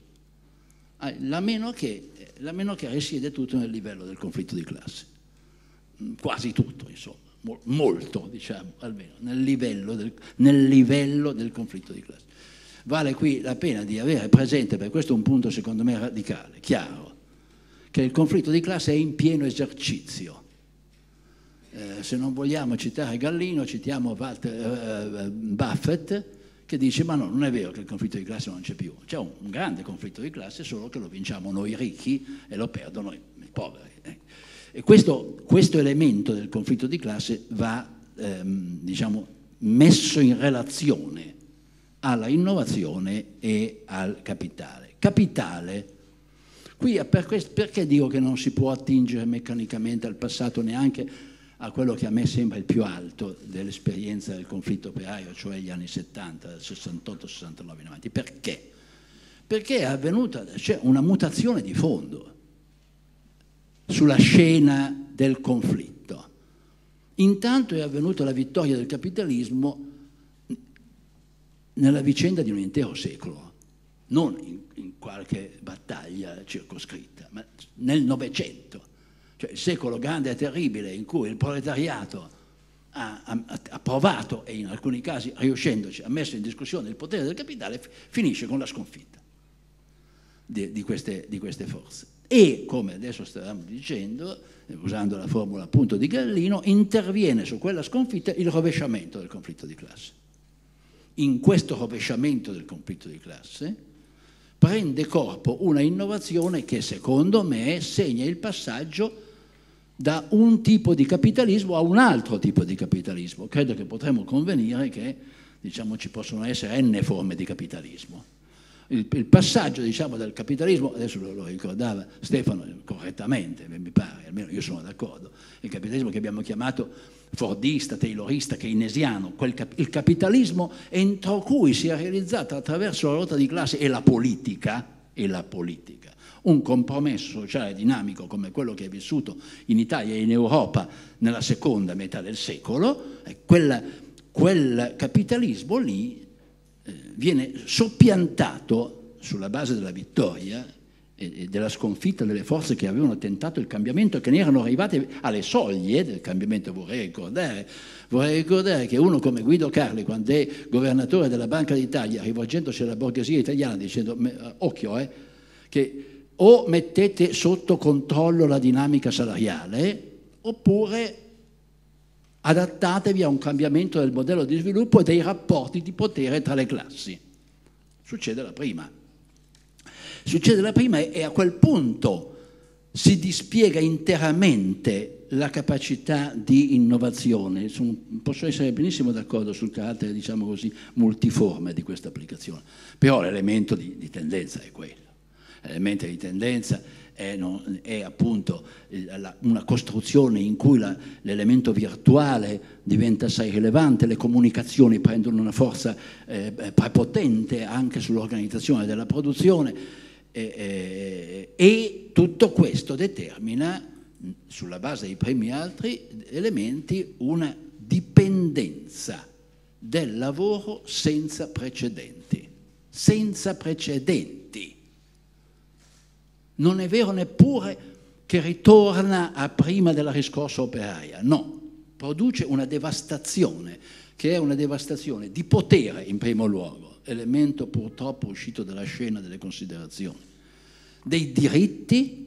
la meno che, la meno che risiede tutto nel livello del conflitto di classe, quasi tutto, insomma, molto, diciamo, almeno nel livello, del, nel livello del conflitto di classe. Vale qui la pena di avere presente, perché questo è un punto secondo me radicale, chiaro, che il conflitto di classe è in pieno esercizio. Eh, se non vogliamo citare Gallino, citiamo Walter, eh, Buffett, che dice: ma no, non è vero che il conflitto di classe non c'è più, c'è un, un grande conflitto di classe, solo che lo vinciamo noi ricchi e lo perdono i, i poveri. Eh. E questo, questo elemento del conflitto di classe va ehm, diciamo, messo in relazione alla innovazione e al capitale. Capitale Qui per questo, perché dico che non si può attingere meccanicamente al passato, neanche a quello che a me sembra il più alto dell'esperienza del conflitto operaio, cioè gli anni settanta, dal sessantotto sessantanove in avanti. Perché? Perché è avvenuta, c'è una mutazione di fondo sulla scena del conflitto. Intanto è avvenuta la vittoria del capitalismo nella vicenda di un intero secolo, non in, in qualche battaglia circoscritta, ma nel Novecento, cioè il secolo grande e terribile in cui il proletariato ha, ha, ha provato, e in alcuni casi riuscendoci, ha messo in discussione il potere del capitale, finisce con la sconfitta di, di, queste, di queste forze. E, come adesso stavamo dicendo, usando la formula appunto di Gallino, interviene su quella sconfitta il rovesciamento del conflitto di classe. In questo rovesciamento del conflitto di classe prende corpo una innovazione che secondo me segna il passaggio da un tipo di capitalismo a un altro tipo di capitalismo. Credo che potremmo convenire che, diciamo, ci possono essere n forme di capitalismo. Il, il passaggio, diciamo, dal capitalismo, adesso lo, lo ricordava Stefano correttamente, mi pare, almeno io sono d'accordo, il capitalismo che abbiamo chiamato fordista, taylorista, keynesiano, quel cap- il capitalismo entro cui si è realizzata attraverso la lotta di classe e la politica, e la politica, un compromesso sociale dinamico come quello che è vissuto in Italia e in Europa nella seconda metà del secolo, eh, quella, quel capitalismo lì eh, viene soppiantato sulla base della vittoria e della sconfitta delle forze che avevano tentato il cambiamento e che ne erano arrivate alle soglie del cambiamento. Vorrei ricordare, vorrei ricordare che uno come Guido Carli, quando è governatore della Banca d'Italia, rivolgendosi alla borghesia italiana dicendo occhio, eh, che o mettete sotto controllo la dinamica salariale oppure adattatevi a un cambiamento del modello di sviluppo e dei rapporti di potere tra le classi. Succede la prima. Succede la prima e a quel punto si dispiega interamente la capacità di innovazione. Sono, posso essere benissimo d'accordo sul carattere, diciamo così, multiforme di questa applicazione, però l'elemento di, di tendenza è quello. L'elemento di tendenza è, non, è appunto la, una costruzione in cui la, l'elemento virtuale diventa assai rilevante, le comunicazioni prendono una forza eh, prepotente anche sull'organizzazione della produzione. E, e, e tutto questo determina, sulla base dei primi altri elementi, una dipendenza del lavoro senza precedenti. Senza precedenti. Non è vero neppure che ritorna a prima della riscossa operaia, no, produce una devastazione, che è una devastazione di potere in primo luogo, elemento purtroppo uscito dalla scena delle considerazioni, dei diritti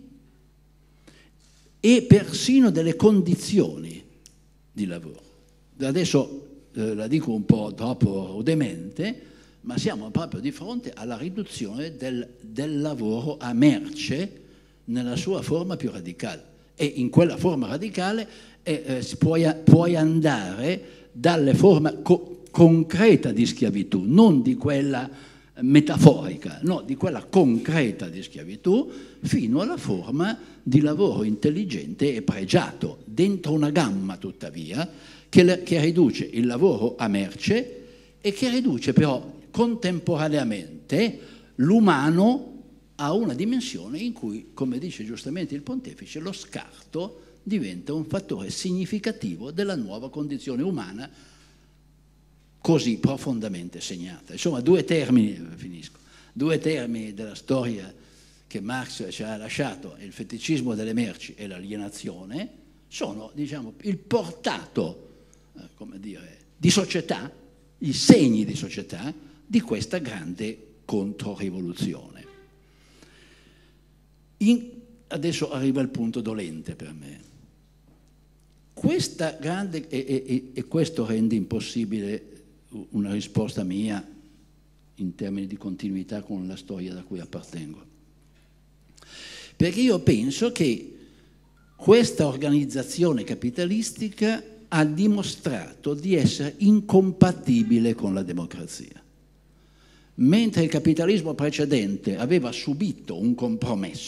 e persino delle condizioni di lavoro. Adesso eh, la dico un po' troppo rudemente, ma siamo proprio di fronte alla riduzione del, del lavoro a merce nella sua forma più radicale. E in quella forma radicale eh, eh, puoi, puoi andare dalle forme co- concreta di schiavitù, non di quella metaforica, no, di quella concreta di schiavitù, fino alla forma di lavoro intelligente e pregiato, dentro una gamma tuttavia che, le, che riduce il lavoro a merce e che riduce però contemporaneamente l'umano a una dimensione in cui, come dice giustamente il pontefice, lo scarto diventa un fattore significativo della nuova condizione umana così profondamente segnata. Insomma, due termini, finisco, due termini della storia che Marx ci ha lasciato, il feticismo delle merci e l'alienazione, sono, diciamo, il portato, eh, come dire, di società, i segni di società di questa grande controrivoluzione. In, adesso arriva il punto dolente per me. Questa grande, e, e, e questo rende impossibile una risposta mia in termini di continuità con la storia da cui appartengo. Perché io penso che questa organizzazione capitalistica ha dimostrato di essere incompatibile con la democrazia. Mentre il capitalismo precedente aveva subito un compromesso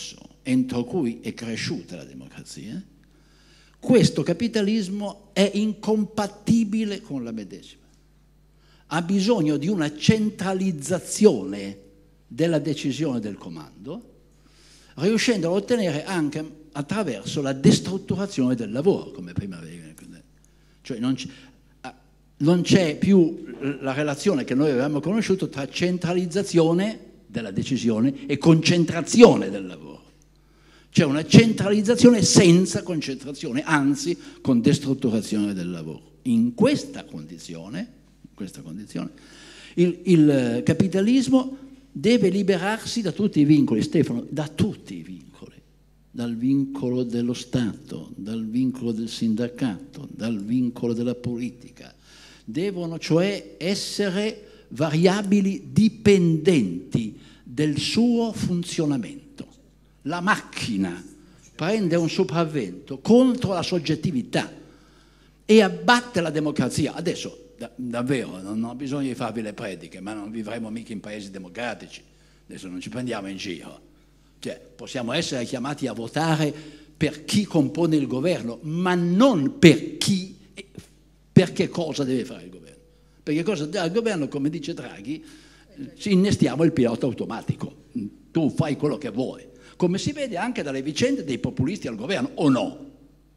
entro cui è cresciuta la democrazia, questo capitalismo è incompatibile con la medesima. Ha bisogno di una centralizzazione della decisione del comando, riuscendo a ottenere anche attraverso la destrutturazione del lavoro, come prima avevi detto. Cioè non c'è, non c'è più la relazione che noi avevamo conosciuto tra centralizzazione della decisione e concentrazione del lavoro. C'è una centralizzazione senza concentrazione, anzi con destrutturazione del lavoro. In questa condizione, in questa condizione il, il capitalismo deve liberarsi da tutti i vincoli, Stefano, da tutti i vincoli, dal vincolo dello Stato, dal vincolo del sindacato, dal vincolo della politica. Devono cioè essere variabili dipendenti del suo funzionamento. La macchina prende un sopravvento contro la soggettività e abbatte la democrazia. Adesso, da, davvero, non ho bisogno di farvi le prediche, ma non vivremo mica in paesi democratici. Adesso non ci prendiamo in giro. Cioè, possiamo essere chiamati a votare per chi compone il governo, ma non per chi, per che cosa deve fare il governo. Perché cosa deve il governo, come dice Draghi, ci innestiamo il pilota automatico. Tu fai quello che vuoi. Come si vede anche dalle vicende dei populisti al governo, o no?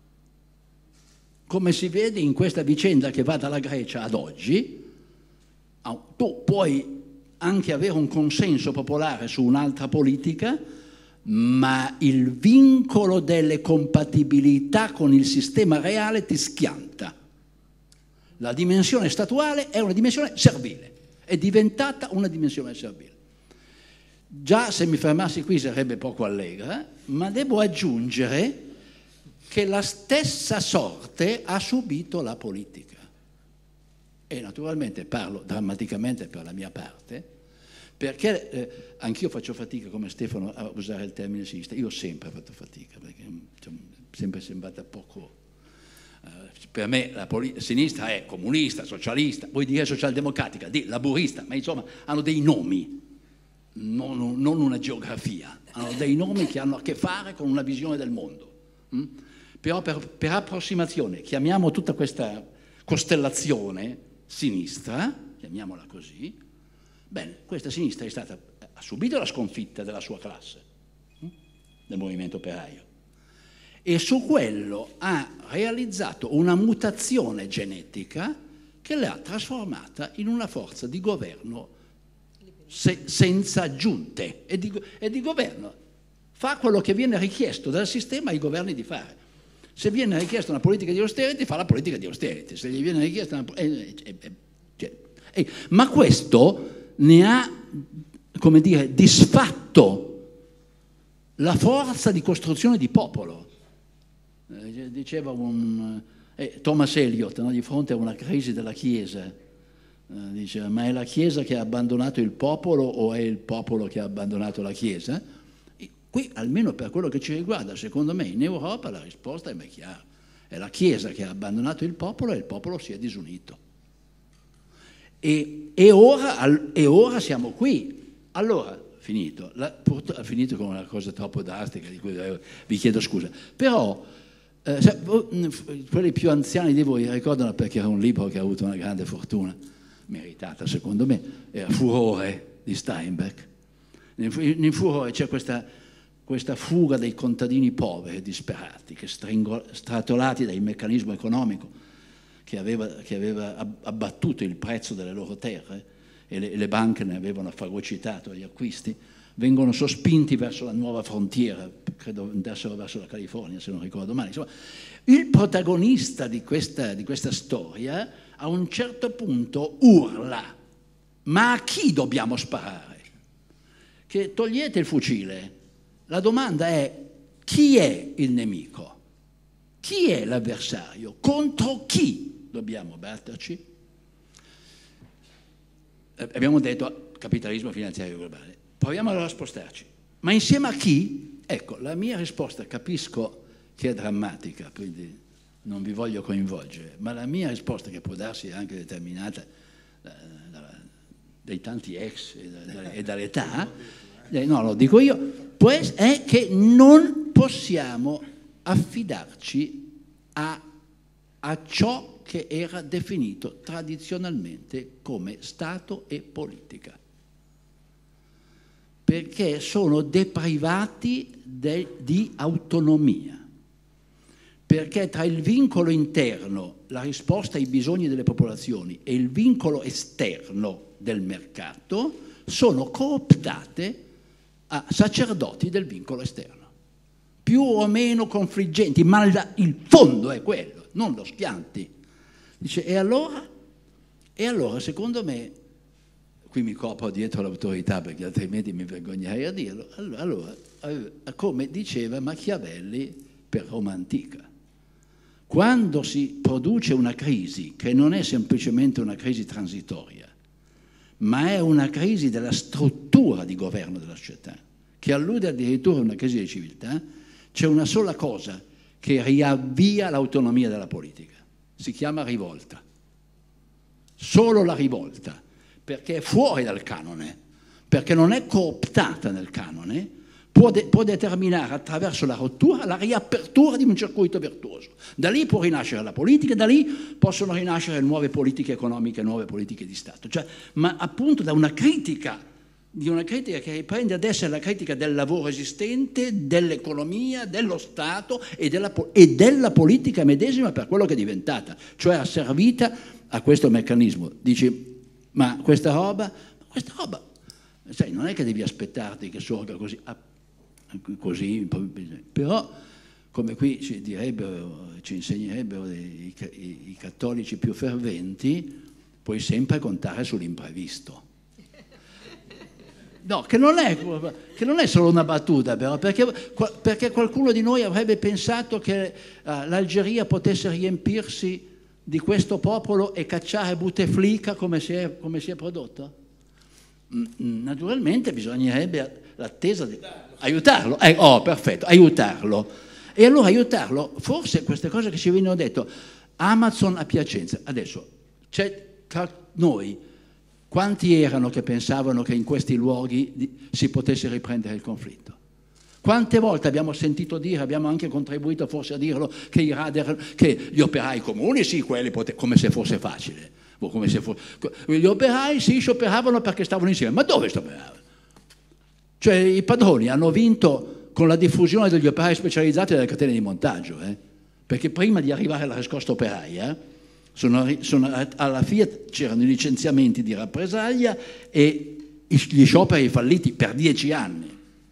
Come si vede in questa vicenda che va dalla Grecia ad oggi, tu puoi anche avere un consenso popolare su un'altra politica, ma il vincolo delle compatibilità con il sistema reale ti schianta. La dimensione statuale è una dimensione servile, è diventata una dimensione servile. Già se mi fermassi qui sarebbe poco allegra, ma devo aggiungere che la stessa sorte ha subito la politica. E naturalmente parlo drammaticamente per la mia parte, perché eh, anch'io faccio fatica come Stefano a usare il termine sinistra. Io ho sempre fatto fatica, perché cioè, sempre sembrata poco... Uh, per me la sinistra è comunista, socialista, vuoi dire socialdemocratica, di laburista, ma insomma hanno dei nomi. Non, non una geografia, hanno dei nomi che hanno a che fare con una visione del mondo. Mm? Però per, per approssimazione, chiamiamo tutta questa costellazione sinistra, chiamiamola così, bene, questa sinistra è stata, ha subito la sconfitta della sua classe, mm? del movimento operaio, e su quello ha realizzato una mutazione genetica che l'ha trasformata in una forza di governo Se, senza aggiunte e di, e di governo. Fa quello che viene richiesto dal sistema ai governi di fare. Se viene richiesta una politica di austerity, fa la politica di austerity. Se gli viene richiesta una eh, eh, eh, cioè, eh, ma questo ne ha, come dire, disfatto la forza di costruzione di popolo. Eh, diceva un eh, Thomas Eliot, no, di fronte a una crisi della Chiesa. Uh, dice, ma è la Chiesa che ha abbandonato il popolo o è il popolo che ha abbandonato la Chiesa? E qui, almeno per quello che ci riguarda, secondo me in Europa la risposta è ben chiara. È la Chiesa che ha abbandonato il popolo e il popolo si è disunito. E, e, ora, al, e ora siamo qui. Allora, finito, la, purtroppo, finito con una cosa troppo drastica di cui eh, vi chiedo scusa, però eh, se, quelli più anziani di voi ricordano perché era un libro che ha avuto una grande fortuna, meritata secondo me, era Furore di Steinbeck. Nel Furore c'è questa, questa fuga dei contadini poveri, disperati, che stratolati dal meccanismo economico che aveva, che aveva abbattuto il prezzo delle loro terre e le, le banche ne avevano fagocitato gli acquisti, vengono sospinti verso la nuova frontiera, credo andassero verso la California se non ricordo male. Insomma, il protagonista di questa, di questa storia a un certo punto urla: ma a chi dobbiamo sparare? Che togliete il fucile. La domanda è: chi è il nemico? Chi è l'avversario? Contro chi dobbiamo batterci? Abbiamo detto capitalismo finanziario globale. Proviamo allora a spostarci. Ma insieme a chi? Ecco, la mia risposta capisco che è drammatica, quindi non vi voglio coinvolgere, ma la mia risposta, che può darsi anche determinata da, da, dai tanti ex e, da, e dall'età, eh, no, lo dico io, pues, è che non possiamo affidarci a, a ciò che era definito tradizionalmente come Stato e politica, perché sono deprivati de, di autonomia, perché tra il vincolo interno, la risposta ai bisogni delle popolazioni, e il vincolo esterno del mercato sono cooptate a sacerdoti del vincolo esterno, più o meno confliggenti, ma il fondo è quello, non lo schianti. Dice, e allora? E allora, secondo me, qui mi copro dietro l'autorità perché altrimenti mi vergognerei a dirlo, allora, come diceva Machiavelli per Roma antica, quando si produce una crisi che non è semplicemente una crisi transitoria, ma è una crisi della struttura di governo della società, che allude addirittura a una crisi di civiltà, c'è una sola cosa che riavvia l'autonomia della politica, si chiama rivolta. Solo la rivolta, perché è fuori dal canone, perché non è cooptata nel canone, può, de- può determinare attraverso la rottura la riapertura di un circuito virtuoso. Da lì può rinascere la politica, da lì possono rinascere nuove politiche economiche, nuove politiche di Stato. Cioè, ma appunto da una critica, di una critica che riprende ad essere la critica del lavoro esistente, dell'economia, dello Stato e della, e della politica medesima per quello che è diventata, cioè asservita a questo meccanismo. Dici, ma questa roba, questa roba, sai, non è che devi aspettarti che sorga così, così, però come qui ci direbbero, ci insegnerebbero i, i, i cattolici più ferventi, puoi sempre contare sull'imprevisto. No, che non è, che non è solo una battuta, però, perché, perché qualcuno di noi avrebbe pensato che uh, l'Algeria potesse riempirsi di questo popolo e cacciare Bouteflika come si è, come si è prodotto? Mm, naturalmente bisognerebbe l'attesa di aiutarlo. Eh, oh, perfetto, aiutarlo. E allora aiutarlo, forse queste cose che ci vengono dette, Amazon a Piacenza, adesso c'è tra noi, quanti erano che pensavano che in questi luoghi si potesse riprendere il conflitto? Quante volte abbiamo sentito dire, abbiamo anche contribuito forse a dirlo, che i radar, che gli operai comuni, sì, quelli pote- come se fosse facile, come se fosse, gli operai sì, scioperavano perché stavano insieme, ma dove scioperavano? Cioè i padroni hanno vinto con la diffusione degli operai specializzati delle catene di montaggio, eh? Perché prima di arrivare alla riscossa operaia, Sono, sono, alla Fiat c'erano i licenziamenti di rappresaglia e gli scioperi falliti per dieci anni.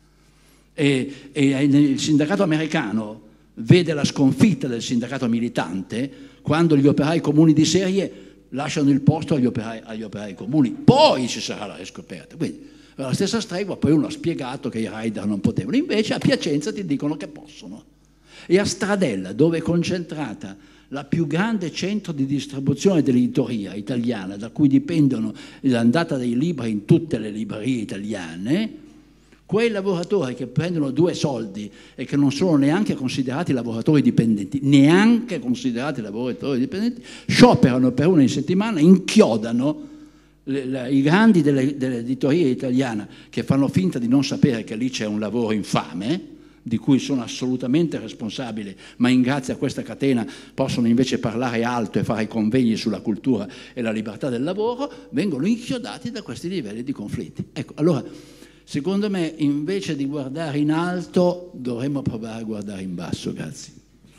E, e il sindacato americano vede la sconfitta del sindacato militante quando gli operai comuni di serie lasciano il posto agli operai, agli operai comuni. Poi ci sarà la riscoperta. Quindi, la stessa stregua, poi uno ha spiegato che i rider non potevano. Invece a Piacenza ti dicono che possono. E a Stradella, dove è concentrata la più grande centro di distribuzione dell'editoria italiana, da cui dipendono l'andata dei libri in tutte le librerie italiane, quei lavoratori che prendono due soldi e che non sono neanche considerati lavoratori dipendenti, neanche considerati lavoratori dipendenti, scioperano per una in settimana, inchiodano le, le, i grandi delle, dell'editoria italiana che fanno finta di non sapere che lì c'è un lavoro infame, di cui sono assolutamente responsabile, ma in grazie a questa catena possono invece parlare alto e fare convegni sulla cultura e la libertà del lavoro, vengono inchiodati da questi livelli di conflitti. Ecco, allora, secondo me, invece di guardare in alto, dovremmo provare a guardare in basso. Grazie.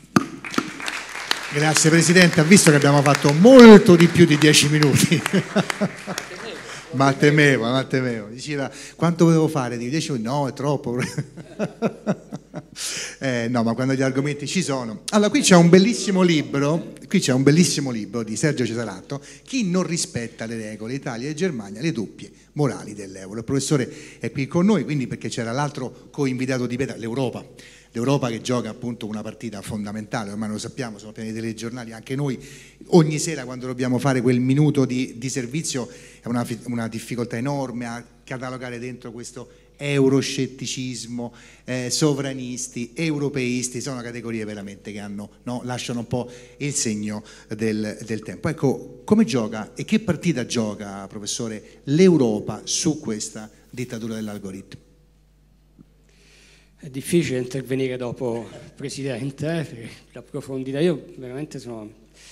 Grazie Presidente, ha visto che abbiamo fatto molto di più di dieci minuti. Ma temevo, ma temevo. Diceva, quanto volevo fare? Dico, dieci minuti? No, è troppo. eh, no, ma quando gli argomenti ci sono. Allora, qui c'è un bellissimo libro, qui c'è un bellissimo libro di Sergio Cesaratto, Chi non rispetta le regole, Italia e Germania, le doppie morali dell'euro. Il professore è qui con noi, quindi perché c'era l'altro co-invitato di Petra, l'Europa. L'Europa che gioca appunto una partita fondamentale, ormai lo sappiamo, sono pieni dei telegiornali, anche noi ogni sera quando dobbiamo fare quel minuto di, di servizio è una, una difficoltà enorme a catalogare dentro questo euroscetticismo, eh, sovranisti, europeisti, sono categorie veramente che hanno, no, lasciano un po' il segno del, del tempo. Ecco, come gioca e che partita gioca, professore, l'Europa su questa dittatura dell'algoritmo? È difficile intervenire dopo il Presidente, eh, per la profondità. Io veramente sono...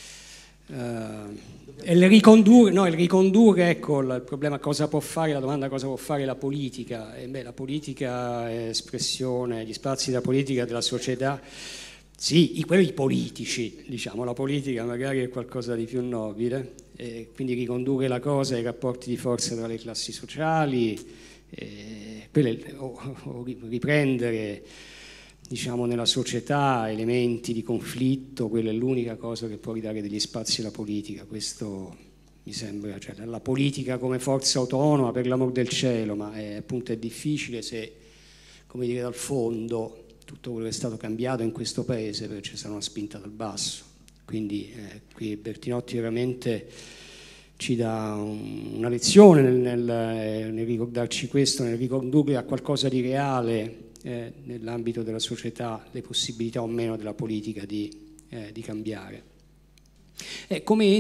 Uh, e il ricondurre, no, il ricondurre, ecco, il problema cosa può fare, la domanda cosa può fare la politica. E beh, la politica è espressione, gli spazi della politica della società, sì, quelli politici, diciamo, la politica magari è qualcosa di più nobile, e quindi ricondurre la cosa ai rapporti di forza tra le classi sociali, Eh, quelle, o, o riprendere, diciamo, nella società elementi di conflitto, quella è l'unica cosa che può ridare degli spazi alla politica. Questo mi sembra, cioè, la politica come forza autonoma, per l'amor del cielo, ma è, appunto è difficile se, come dire, dal fondo tutto quello che è stato cambiato in questo paese, perché c'è stata una spinta dal basso. Quindi eh, qui Bertinotti veramente ci dà una lezione nel, nel, nel ricordarci questo, nel ricondurre a qualcosa di reale eh, nell'ambito della società le possibilità o meno della politica di, eh, di cambiare. Eh, come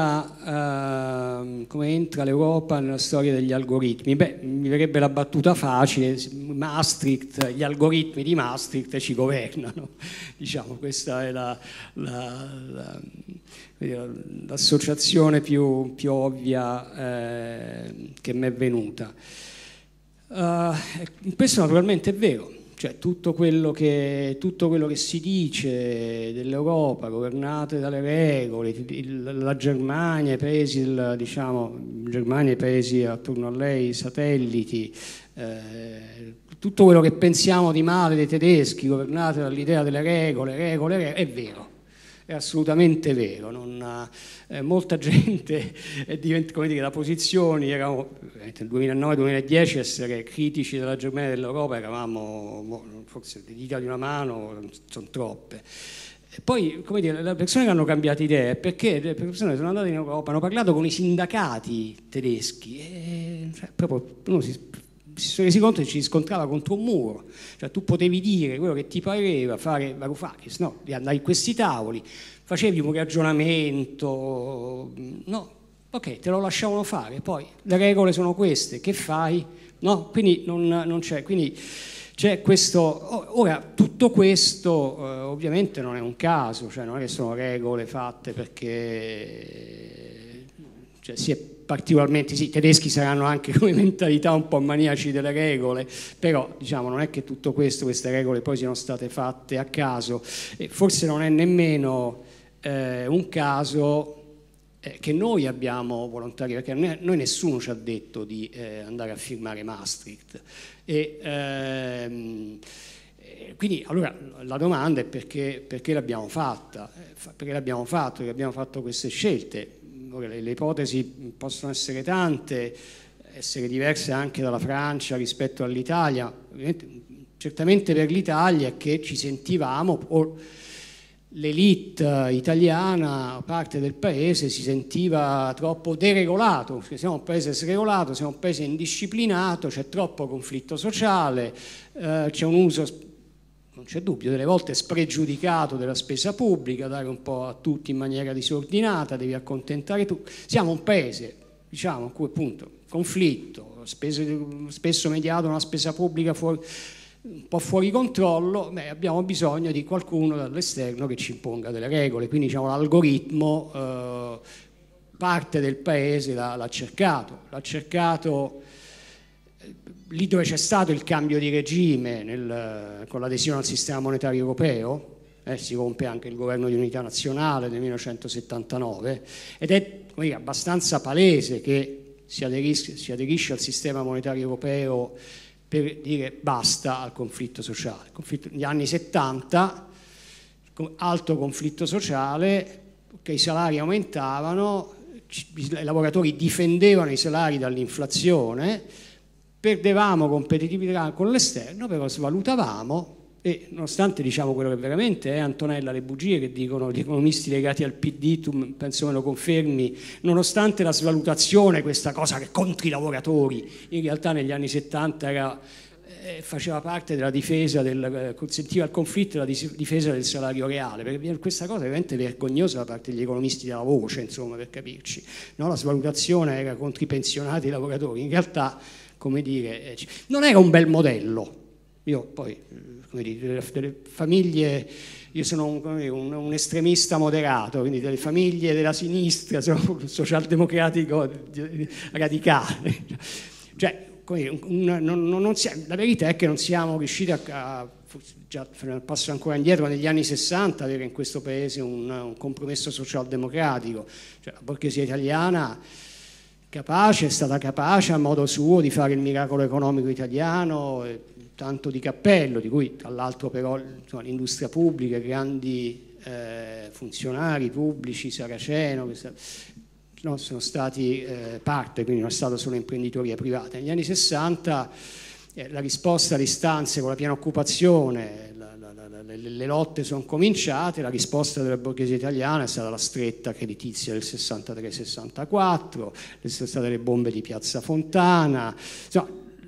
entra, uh, come entra l'Europa nella storia degli algoritmi? Beh, mi verrebbe la battuta facile, Maastricht, gli algoritmi di Maastricht ci governano, diciamo, questa è la, la, la, l'associazione più, più ovvia eh, che mi è venuta. Uh, questo naturalmente è vero. Cioè tutto quello, che, tutto quello che si dice dell'Europa governata dalle regole, il, la Germania, i paesi, il, diciamo, Germania, i paesi attorno a lei, i satelliti, eh, tutto quello che pensiamo di male dei tedeschi governati dall'idea delle regole, regole, regole, è vero. È assolutamente vero, non, eh, molta gente è divent- come dire, da posizioni, eravamo nel duemilanove duemiladieci essere critici della Germania e dell'Europa, eravamo forse le dita di una mano, sono troppe. E poi, come dire, le persone che hanno cambiato idea, perché le persone sono andate in Europa, hanno parlato con i sindacati tedeschi, e, cioè, proprio uno si si sono resi conto che ci si scontrava contro un muro, cioè tu potevi dire quello che ti pareva, fare Varoufakis, no, di andare in questi tavoli, facevi un ragionamento, no, ok, te lo lasciavano fare, poi le regole sono queste, che fai? No, quindi non, non c'è, quindi c'è questo, ora tutto questo eh, ovviamente non è un caso, cioè non è che sono regole fatte perché, cioè, si è particolarmente, sì, i tedeschi saranno anche come mentalità un po' maniaci delle regole, però diciamo non è che tutto questo, queste regole poi siano state fatte a caso, e forse non è nemmeno eh, un caso eh, che noi abbiamo volontari, perché noi nessuno ci ha detto di eh, andare a firmare Maastricht, e ehm, quindi allora la domanda è perché, perché l'abbiamo fatta, perché l'abbiamo fatto, perché abbiamo fatto queste scelte. Le ipotesi possono essere tante, essere diverse anche dalla Francia rispetto all'Italia. Certamente per l'Italia è che ci sentivamo, o l'elite italiana, parte del paese, si sentiva troppo deregolato, perché siamo un paese sregolato, siamo un paese indisciplinato, c'è troppo conflitto sociale, eh, c'è un uso, non c'è dubbio, delle volte spregiudicato della spesa pubblica, dare un po' a tutti in maniera disordinata, devi accontentare tu. Siamo un paese, diciamo, in cui appunto conflitto, spese, spesso mediato una spesa pubblica fuori, un po' fuori controllo, beh, abbiamo bisogno di qualcuno dall'esterno che ci imponga delle regole, quindi diciamo l'algoritmo eh, parte del paese l'ha, l'ha cercato, l'ha cercato lì dove c'è stato il cambio di regime nel, con l'adesione al sistema monetario europeo, eh, si rompe anche il governo di unità nazionale nel millenovecentosettantanove, ed è dire, abbastanza palese che si aderisce, si aderisce al sistema monetario europeo per dire basta al conflitto sociale. Conflitto, negli anni settanta, alto conflitto sociale, che i salari aumentavano, i lavoratori difendevano i salari dall'inflazione, perdevamo competitività con l'esterno, però svalutavamo, e nonostante diciamo quello che veramente è, Antonella, le bugie che dicono gli economisti legati al P D, tu penso me lo confermi, nonostante la svalutazione, questa cosa che contro i lavoratori, in realtà negli anni settanta era, eh, faceva parte della difesa, del, eh, consentiva il conflitto e la difesa del salario reale, perché questa cosa è veramente vergognosa da parte degli economisti della voce, insomma, per capirci, no? La svalutazione era contro i pensionati e i lavoratori, in realtà, come dire, non era un bel modello, Io poi, come dire, delle, delle famiglie, io sono un, un, un estremista moderato, quindi delle famiglie della sinistra, sono un socialdemocratico radicale. Cioè, come, un, non, non siamo, la verità è che non siamo riusciti a, a già passo ancora indietro, negli anni sessanta, avere in questo paese un, un compromesso socialdemocratico. Cioè, la borghesia italiana capace, è stata capace a modo suo di fare il miracolo economico italiano, eh, tanto di cappello, di cui tra l'altro però insomma, l'industria pubblica, grandi eh, funzionari pubblici, Saraceno, no, sono stati eh, parte, quindi non è stata solo imprenditoria privata. Negli anni sessanta eh, la risposta alle istanze con la piena occupazione, la, la, la, le, le lotte sono cominciate, la risposta della borghesia italiana è stata la stretta creditizia del sessantatré sessantaquattro, sono state le bombe di Piazza Fontana, insomma,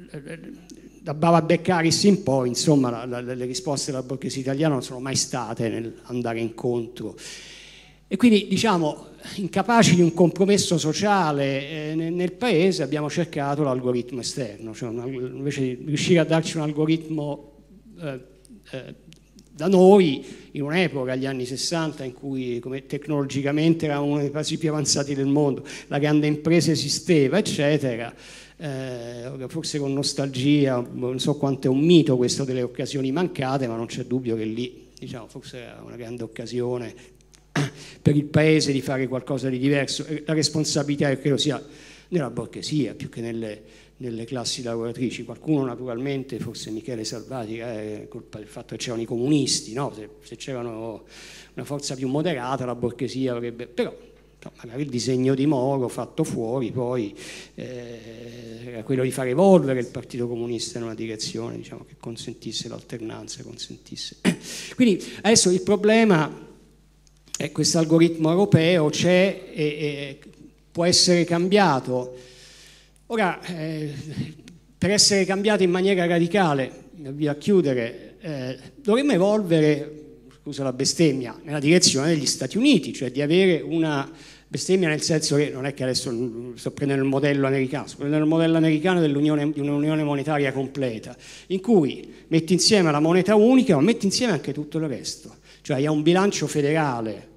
da Bava Beccaris in poi, insomma, la, la, le risposte della borghesia italiana non sono mai state nell'andare incontro. E quindi, diciamo, incapaci di un compromesso sociale eh, nel, nel paese, abbiamo cercato l'algoritmo esterno, cioè una, invece di riuscire a darci un algoritmo eh, eh, da noi, in un'epoca, agli anni sessanta, in cui come tecnologicamente era uno dei paesi più avanzati del mondo, la grande impresa esisteva, eccetera. Eh, forse con nostalgia, non so quanto è un mito questo delle occasioni mancate, ma non c'è dubbio che lì, diciamo, forse era una grande occasione per il paese di fare qualcosa di diverso. La responsabilità credo sia nella borghesia più che nelle, nelle classi lavoratrici. Qualcuno naturalmente, forse Michele Salvati, è colpa del fatto che c'erano i comunisti, no? se, se c'erano una forza più moderata la borghesia avrebbe, però magari il disegno di Moro fatto fuori poi eh, era quello di far evolvere il Partito Comunista in una direzione, diciamo, che consentisse l'alternanza, consentisse. Quindi adesso il problema è questo algoritmo europeo c'è e, e può essere cambiato. Ora, eh, per essere cambiato in maniera radicale, mi avvio a chiudere, eh, dovremmo evolvere, scusa la bestemmia, nella direzione degli Stati Uniti, cioè di avere una bestemmia nel senso che non è che adesso sto prendendo il modello americano, sto prendendo il modello americano dell'unione, di un'unione monetaria completa, in cui metti insieme la moneta unica, ma metti insieme anche tutto il resto. Cioè hai un bilancio federale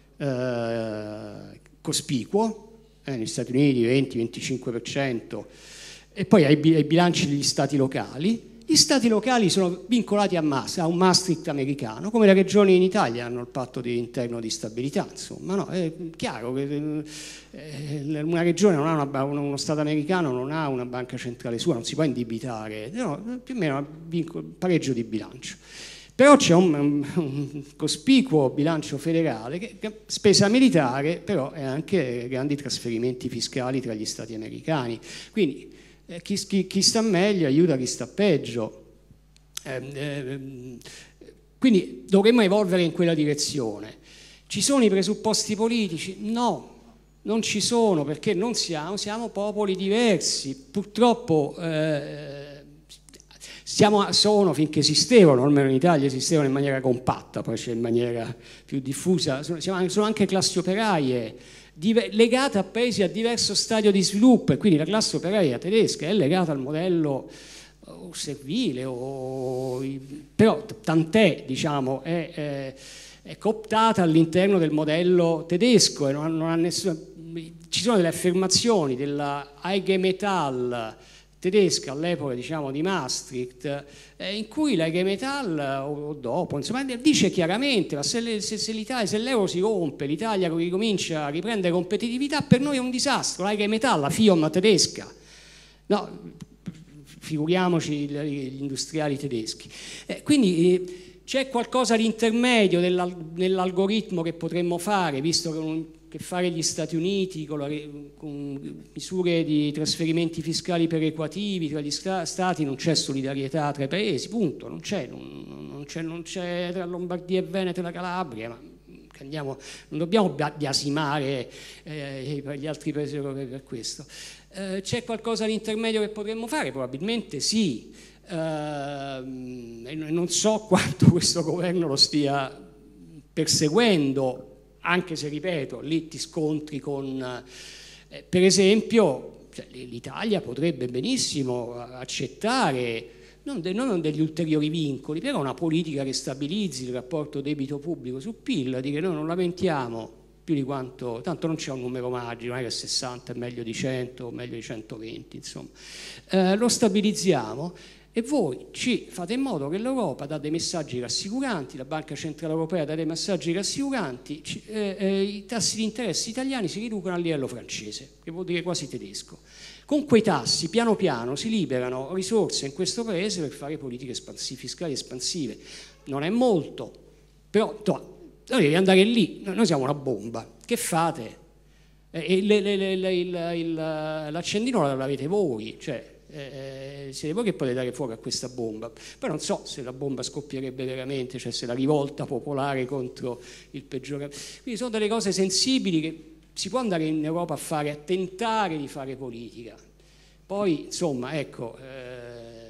eh, cospicuo, eh, negli Stati Uniti venti venticinque per cento, e poi hai i bilanci degli stati locali. Gli stati locali sono vincolati a, Mas- a un Maastricht americano, come le regioni in Italia hanno il patto di interno di stabilità, insomma, no? È chiaro che eh, una regione non ha una, uno Stato americano non ha una banca centrale sua, non si può indebitare, no, più o meno un pareggio di bilancio. Però c'è un, un, un cospicuo bilancio federale, che, che spesa militare, però è anche grandi trasferimenti fiscali tra gli stati americani. Quindi eh, chi, chi, chi sta meglio aiuta chi sta peggio. Eh, eh, quindi dovremmo evolvere in quella direzione. Ci sono i presupposti politici? No, non ci sono, perché non siamo, siamo popoli diversi. Purtroppo eh, Siamo, sono, finché esistevano, almeno in Italia esistevano in maniera compatta, poi c'è in maniera più diffusa, sono, sono anche classi operaie dive, legate a paesi a diverso stadio di sviluppo, e quindi la classe operaia tedesca è legata al modello o servile, o, però tant'è, diciamo, è, è, è cooptata all'interno del modello tedesco e non, non ha nessuno, ci sono delle affermazioni della I G Metall tedesca all'epoca, diciamo, di Maastricht, eh, in cui la I G Metall o, o dopo, insomma, dice chiaramente che se, se, se, se l'euro si rompe, l'Italia ricomincia a riprendere competitività, per noi è un disastro. La I G Metall, la FIOM tedesca, no, figuriamoci gli industriali tedeschi. Eh, quindi eh, c'è qualcosa di intermedio nell'algoritmo che potremmo fare, visto che non che fare gli Stati Uniti con, la, con misure di trasferimenti fiscali perequativi tra gli stati, non c'è solidarietà tra i paesi, punto, non c'è, non, non c'è, non c'è tra Lombardia e Veneto e la Calabria, ma andiamo, non dobbiamo biasimare eh, gli altri paesi europei per questo. Eh, c'è qualcosa di intermedio che potremmo fare? Probabilmente sì, eh, non so quanto questo governo lo stia perseguendo, anche se, ripeto, lì ti scontri con, eh, per esempio, cioè, l'Italia potrebbe benissimo accettare non, de, non degli ulteriori vincoli, però una politica che stabilizzi il rapporto debito pubblico su P I L, dire noi non lamentiamo più di quanto, tanto non c'è un numero magico, non è che sessanta è meglio di cento o meglio di centoventi, insomma, eh, lo stabilizziamo e voi ci fate in modo che l'Europa dà dei messaggi rassicuranti, la Banca Centrale Europea dà dei messaggi rassicuranti, ci, eh, eh, i tassi di interesse italiani si riducono a livello francese, che vuol dire quasi tedesco. Con quei tassi, piano piano, si liberano risorse in questo paese per fare politiche espansive, fiscali espansive. Non è molto, però devi andare lì, noi siamo una bomba, che fate? Eh, le, le, le, le, il, il, l'accendino l'avete voi, cioè eh, siete voi che potete dare fuoco a questa bomba. Poi non so se la bomba scoppierebbe veramente, cioè se la rivolta popolare contro il peggioramento. Quindi sono delle cose sensibili che si può andare in Europa a fare, a tentare di fare politica. Poi, insomma, ecco, eh,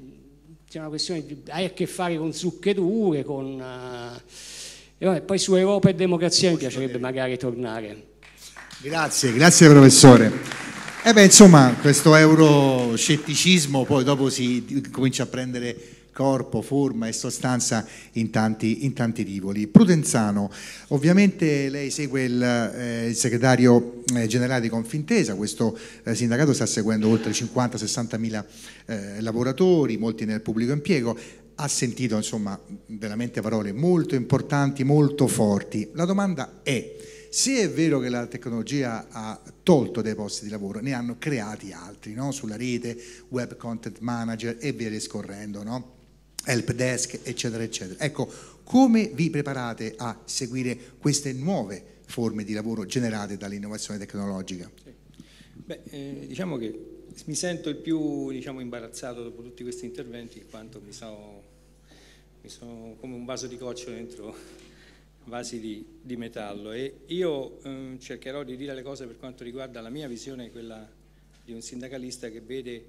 c'è una questione di hai a che fare con zucchedure, con... Uh, e vabbè, poi su Europa e democrazia mi piacerebbe magari tornare. Grazie, grazie professore. Eh beh, insomma, questo euroscetticismo poi dopo si comincia a prendere corpo, forma e sostanza in tanti, in tanti rivoli. Prudenzano, ovviamente lei segue il, eh, il segretario eh, generale di Confintesa, questo eh, sindacato sta seguendo oltre cinquanta sessanta mila eh, lavoratori, molti nel pubblico impiego, ha sentito insomma veramente parole molto importanti, molto forti. La domanda è: se è vero che la tecnologia ha tolto dei posti di lavoro, ne hanno creati altri, no? Sulla rete, web content manager e via discorrendo, no? Help desk, eccetera, eccetera. Ecco, come vi preparate a seguire queste nuove forme di lavoro generate dall'innovazione tecnologica? Beh, eh, diciamo che mi sento il più diciamo, imbarazzato dopo tutti questi interventi, in quanto mi sono, mi sono come un vaso di coccio dentro vasi di, di metallo, e io eh, cercherò di dire le cose per quanto riguarda la mia visione, quella di un sindacalista che vede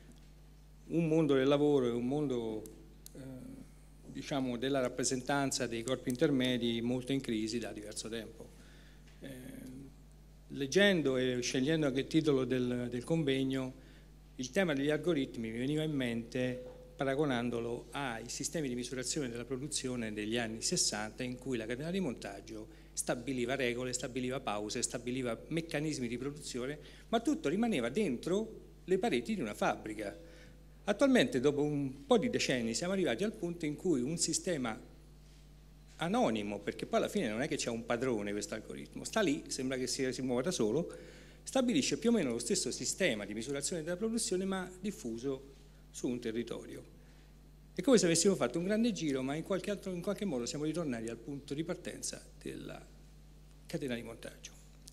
un mondo del lavoro e un mondo eh, diciamo della rappresentanza dei corpi intermedi molto in crisi da diverso tempo. Eh, leggendo e scegliendo anche il titolo del, del convegno, il tema degli algoritmi mi veniva in mente paragonandolo ai sistemi di misurazione della produzione degli anni sessanta, in cui la catena di montaggio stabiliva regole, stabiliva pause, stabiliva meccanismi di produzione, ma tutto rimaneva dentro le pareti di una fabbrica. Attualmente, dopo un po' di decenni, siamo arrivati al punto in cui un sistema anonimo, perché poi alla fine non è che c'è un padrone questo algoritmo, sta lì, sembra che si, si muova da solo, stabilisce più o meno lo stesso sistema di misurazione della produzione, ma diffuso su un territorio. È come se avessimo fatto un grande giro, ma in qualche, altro, in qualche modo siamo ritornati al punto di partenza della catena di montaggio.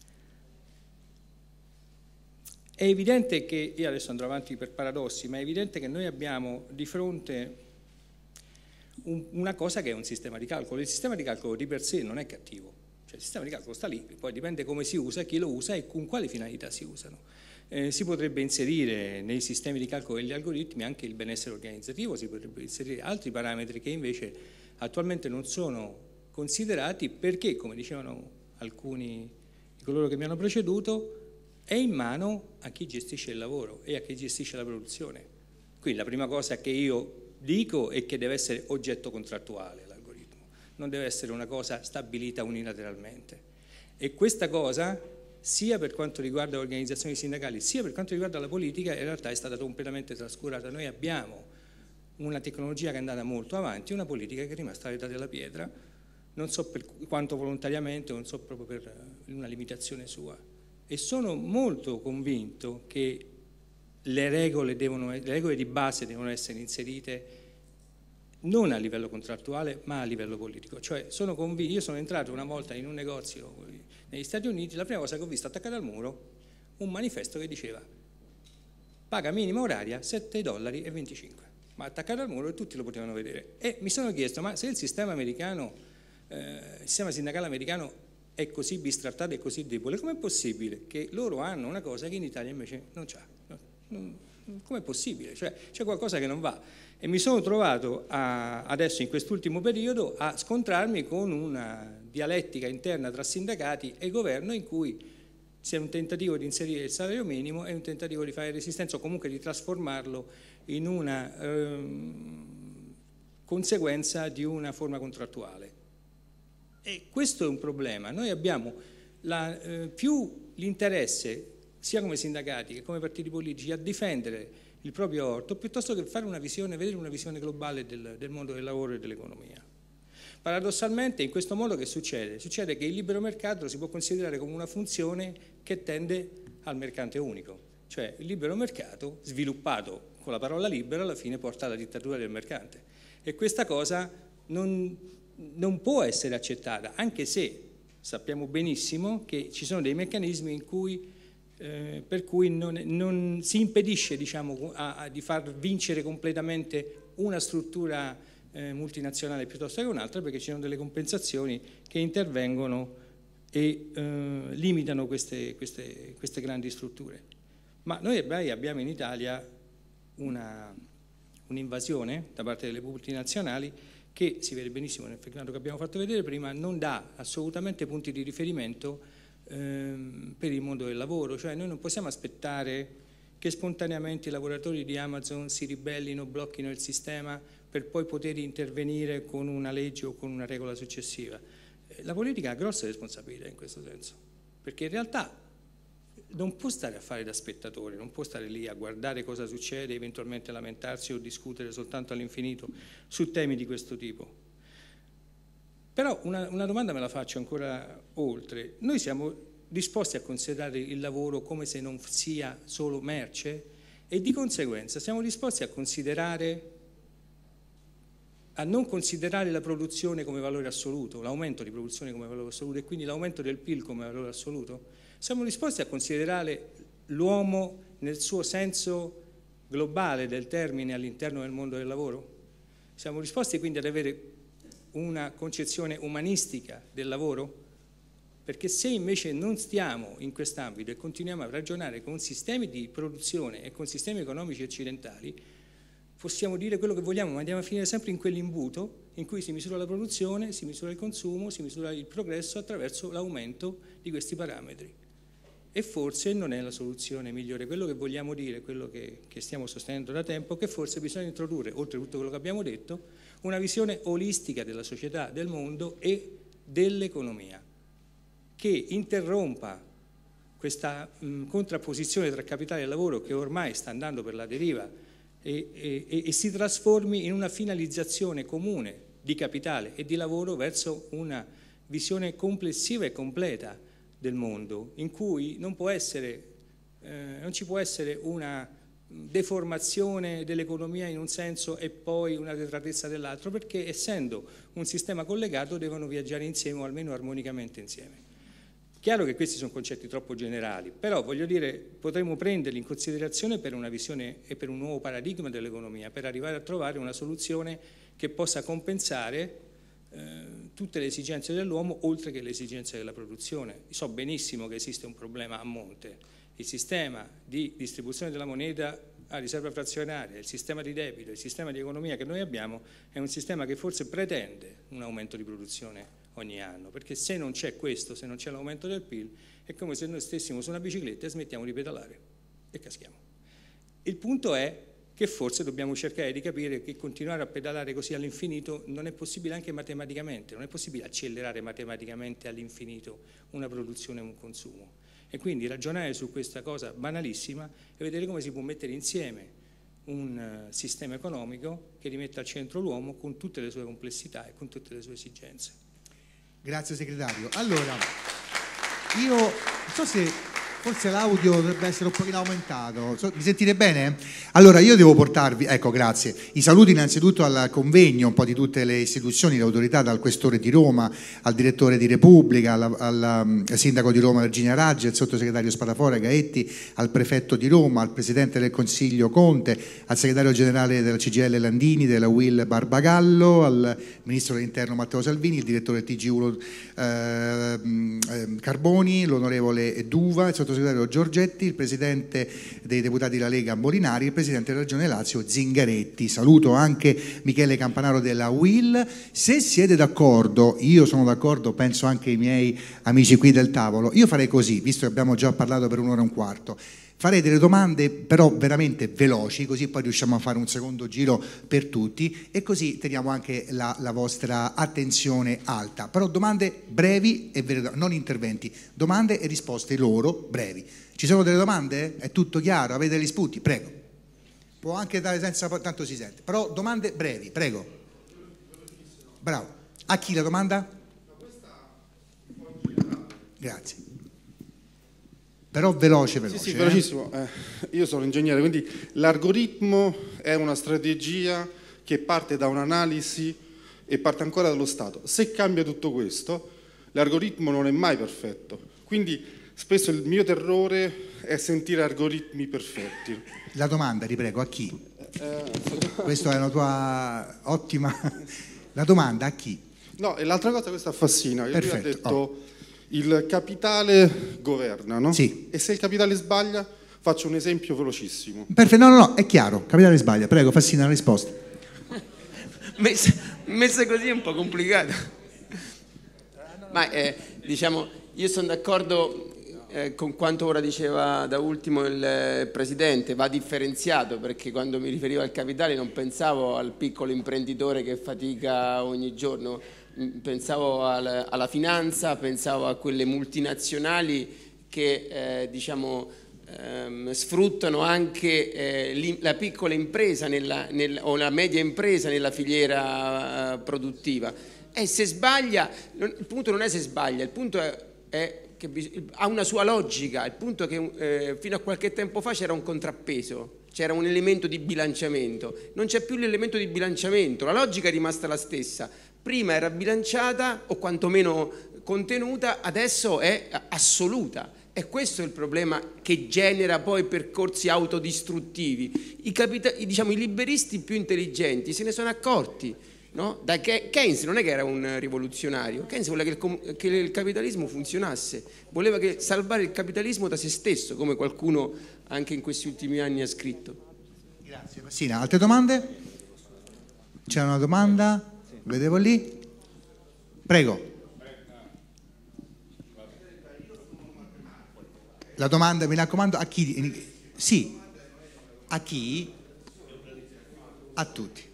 È evidente che, io adesso andrò avanti per paradossi, ma è evidente che noi abbiamo di fronte un, una cosa che è un sistema di calcolo. Il sistema di calcolo di per sé non è cattivo, cioè il sistema di calcolo sta lì, poi dipende come si usa, chi lo usa e con quali finalità si usano. Eh, si potrebbe inserire nei sistemi di calcolo degli algoritmi anche il benessere organizzativo, si potrebbe inserire altri parametri che invece attualmente non sono considerati perché, come dicevano alcuni di coloro che mi hanno preceduto, è in mano a chi gestisce il lavoro e a chi gestisce la produzione. Quindi la prima cosa che io dico è che deve essere oggetto contrattuale l'algoritmo, non deve essere una cosa stabilita unilateralmente. E questa cosa, sia per quanto riguarda le organizzazioni sindacali, sia per quanto riguarda la politica, in realtà è stata completamente trascurata. Noi abbiamo una tecnologia che è andata molto avanti, una politica che è rimasta all'età della pietra, non so per quanto volontariamente, non so proprio per una limitazione sua. E sono molto convinto che le regole, devono, le regole di base devono essere inserite non a livello contrattuale, ma a livello politico. Cioè, sono convinto, io sono entrato una volta in un negozio negli Stati Uniti, la prima cosa che ho visto attaccato al muro un manifesto che diceva paga minima oraria sette dollari e venticinque, ma attaccato al muro e tutti lo potevano vedere. E mi sono chiesto, ma se il sistema americano, eh, il sistema sindacale americano è così bistrattato e così debole, com'è possibile che loro hanno una cosa che in Italia invece non c'ha? Com'è possibile? Cioè, c'è qualcosa che non va. E mi sono trovato a, adesso in quest'ultimo periodo a scontrarmi con una dialettica interna tra sindacati e governo in cui sia un tentativo di inserire il salario minimo e un tentativo di fare resistenza o comunque di trasformarlo in una ehm, conseguenza di una forma contrattuale. E questo è un problema. Noi abbiamo la, eh, più l'interesse, sia come sindacati che come partiti politici, a difendere il proprio orto, piuttosto che fare una visione, vedere una visione globale del, del mondo del lavoro e dell'economia. Paradossalmente in questo modo che succede? Succede che il libero mercato si può considerare come una funzione che tende al mercante unico, cioè il libero mercato sviluppato con la parola libero alla fine porta alla dittatura del mercante e questa cosa non, non può essere accettata, anche se sappiamo benissimo che ci sono dei meccanismi in cui, eh, per cui non, non si impedisce, diciamo, a, a, di far vincere completamente una struttura Eh, multinazionale piuttosto che un'altra, perché ci sono delle compensazioni che intervengono e eh, limitano queste, queste, queste grandi strutture. Ma noi ebrei abbiamo in Italia un'invasione da parte delle multinazionali che, si vede benissimo nel filmato che abbiamo fatto vedere prima, non dà assolutamente punti di riferimento ehm, per il mondo del lavoro, cioè noi non possiamo aspettare che spontaneamente i lavoratori di Amazon si ribellino, blocchino il sistema per poi poter intervenire con una legge o con una regola successiva. La politica ha grosse responsabilità in questo senso, perché in realtà non può stare a fare da spettatore, non può stare lì a guardare cosa succede, eventualmente lamentarsi o discutere soltanto all'infinito su temi di questo tipo. Però una, una domanda me la faccio ancora oltre. Noi siamo disposti a considerare il lavoro come se non sia solo merce e di conseguenza siamo disposti a considerare a non considerare la produzione come valore assoluto, l'aumento di produzione come valore assoluto e quindi l'aumento del P I L come valore assoluto? Siamo disposti a considerare l'uomo nel suo senso globale del termine all'interno del mondo del lavoro? Siamo disposti quindi ad avere una concezione umanistica del lavoro? Perché se invece non stiamo in quest'ambito e continuiamo a ragionare con sistemi di produzione e con sistemi economici occidentali, possiamo dire quello che vogliamo, ma andiamo a finire sempre in quell'imbuto in cui si misura la produzione, si misura il consumo, si misura il progresso attraverso l'aumento di questi parametri. E forse non è la soluzione migliore. Quello che vogliamo dire, quello che, che stiamo sostenendo da tempo, che forse bisogna introdurre, oltre a tutto quello che abbiamo detto, una visione olistica della società, del mondo e dell'economia, che interrompa questa mh, contrapposizione tra capitale e lavoro che ormai sta andando per la deriva E, e, e si trasformi in una finalizzazione comune di capitale e di lavoro verso una visione complessiva e completa del mondo, in cui non può essere, eh, non ci può essere una deformazione dell'economia in un senso e poi una detratezza dell'altro, perché essendo un sistema collegato devono viaggiare insieme o almeno armonicamente insieme. Chiaro che questi sono concetti troppo generali, però voglio dire, potremmo prenderli in considerazione per una visione e per un nuovo paradigma dell'economia, per arrivare a trovare una soluzione che possa compensare eh, tutte le esigenze dell'uomo oltre che le esigenze della produzione. So benissimo che esiste un problema a monte. Il sistema di distribuzione della moneta a riserva frazionaria, il sistema di debito, il sistema di economia che noi abbiamo è un sistema che forse pretende un aumento di produzione ogni anno, perché se non c'è questo, se non c'è l'aumento del P I L, è come se noi stessimo su una bicicletta e smettiamo di pedalare e caschiamo. Il punto è che forse dobbiamo cercare di capire che continuare a pedalare così all'infinito non è possibile anche matematicamente, non è possibile accelerare matematicamente all'infinito una produzione e un consumo. E quindi ragionare su questa cosa banalissima e vedere come si può mettere insieme un sistema economico che rimetta al centro l'uomo con tutte le sue complessità e con tutte le sue esigenze. Grazie segretario. Allora, io non so se forse l'audio dovrebbe essere un pochino aumentato. So, mi sentite bene? Allora, io devo portarvi, ecco, grazie, i saluti innanzitutto al convegno, un po' di tutte le istituzioni, le autorità, dal Questore di Roma, al Direttore di Repubblica, al, al, al Sindaco di Roma Virginia Raggi, al Sottosegretario Spadafora Gaetti, al Prefetto di Roma, al Presidente del Consiglio Conte, al Segretario Generale della C G I L Landini, della U I L Barbagallo, al Ministro dell'Interno Matteo Salvini, il Direttore del T G uno eh, Carboni, l'Onorevole Duva, il Sottosegretario sottosegretario Giorgetti, il presidente dei deputati della Lega Molinari, il presidente della Regione Lazio Zingaretti. Saluto anche Michele Campanaro della U I L. Se siete d'accordo, io sono d'accordo, penso anche i miei amici qui del tavolo, io farei così, visto che abbiamo già parlato per un'ora e un quarto. Farei delle domande però veramente veloci, così poi riusciamo a fare un secondo giro per tutti e così teniamo anche la, la vostra attenzione alta. Però domande brevi e verità, non interventi, domande e risposte loro brevi. Ci sono delle domande? È tutto chiaro? Avete degli spunti? Prego. Può anche dare senza, tanto si sente. Però domande brevi, prego. Bravo. A chi la domanda? Grazie. Però veloce, veloce. Sì, sì, eh? velocissimo. Eh, io sono ingegnere, quindi l'algoritmo è una strategia che parte da un'analisi e parte ancora dallo stato. Se cambia tutto questo, l'algoritmo non è mai perfetto. Quindi spesso il mio terrore è sentire algoritmi perfetti. La domanda, riprego, a chi? Eh, Questa è una tua ottima... La domanda a chi? No, e l'altra cosa, questa affascina. Io Perfetto. ho detto... Oh. Il capitale governa, no? Sì. E se il capitale sbaglia, faccio un esempio velocissimo. Perfetto, no, no, no, è chiaro, capitale sbaglia. Prego, Fassina, la risposta. Messa, messa così è un po' complicata. Ma eh, diciamo, io sono d'accordo eh, con quanto ora diceva da ultimo il eh, Presidente, va differenziato, perché quando mi riferivo al capitale non pensavo al piccolo imprenditore che fatica ogni giorno, pensavo al, alla finanza, pensavo a quelle multinazionali che eh, diciamo ehm, sfruttano anche eh, la piccola impresa nella, nel, o la media impresa nella filiera eh, produttiva. E se sbaglia, non, il punto non è se sbaglia, il punto è, è che ha una sua logica. Il punto è che eh, fino a qualche tempo fa c'era un contrappeso, c'era un elemento di bilanciamento, non c'è più l'elemento di bilanciamento, la logica è rimasta la stessa. Prima era bilanciata o quantomeno contenuta, adesso è assoluta. E questo è il problema che genera poi percorsi autodistruttivi. I, capita- diciamo, i liberisti più intelligenti se ne sono accorti, no? Da Keynes non è che era un rivoluzionario, Keynes voleva che il, com- che il capitalismo funzionasse, voleva che salvare il capitalismo da se stesso, come qualcuno anche in questi ultimi anni ha scritto. Grazie. Fassina, altre domande? C'è una domanda? Vedevo lì. Prego. La domanda, mi raccomando, a chi? Sì. A chi? A tutti.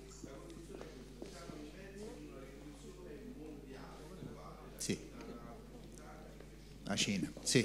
Sì. La Cina, sì.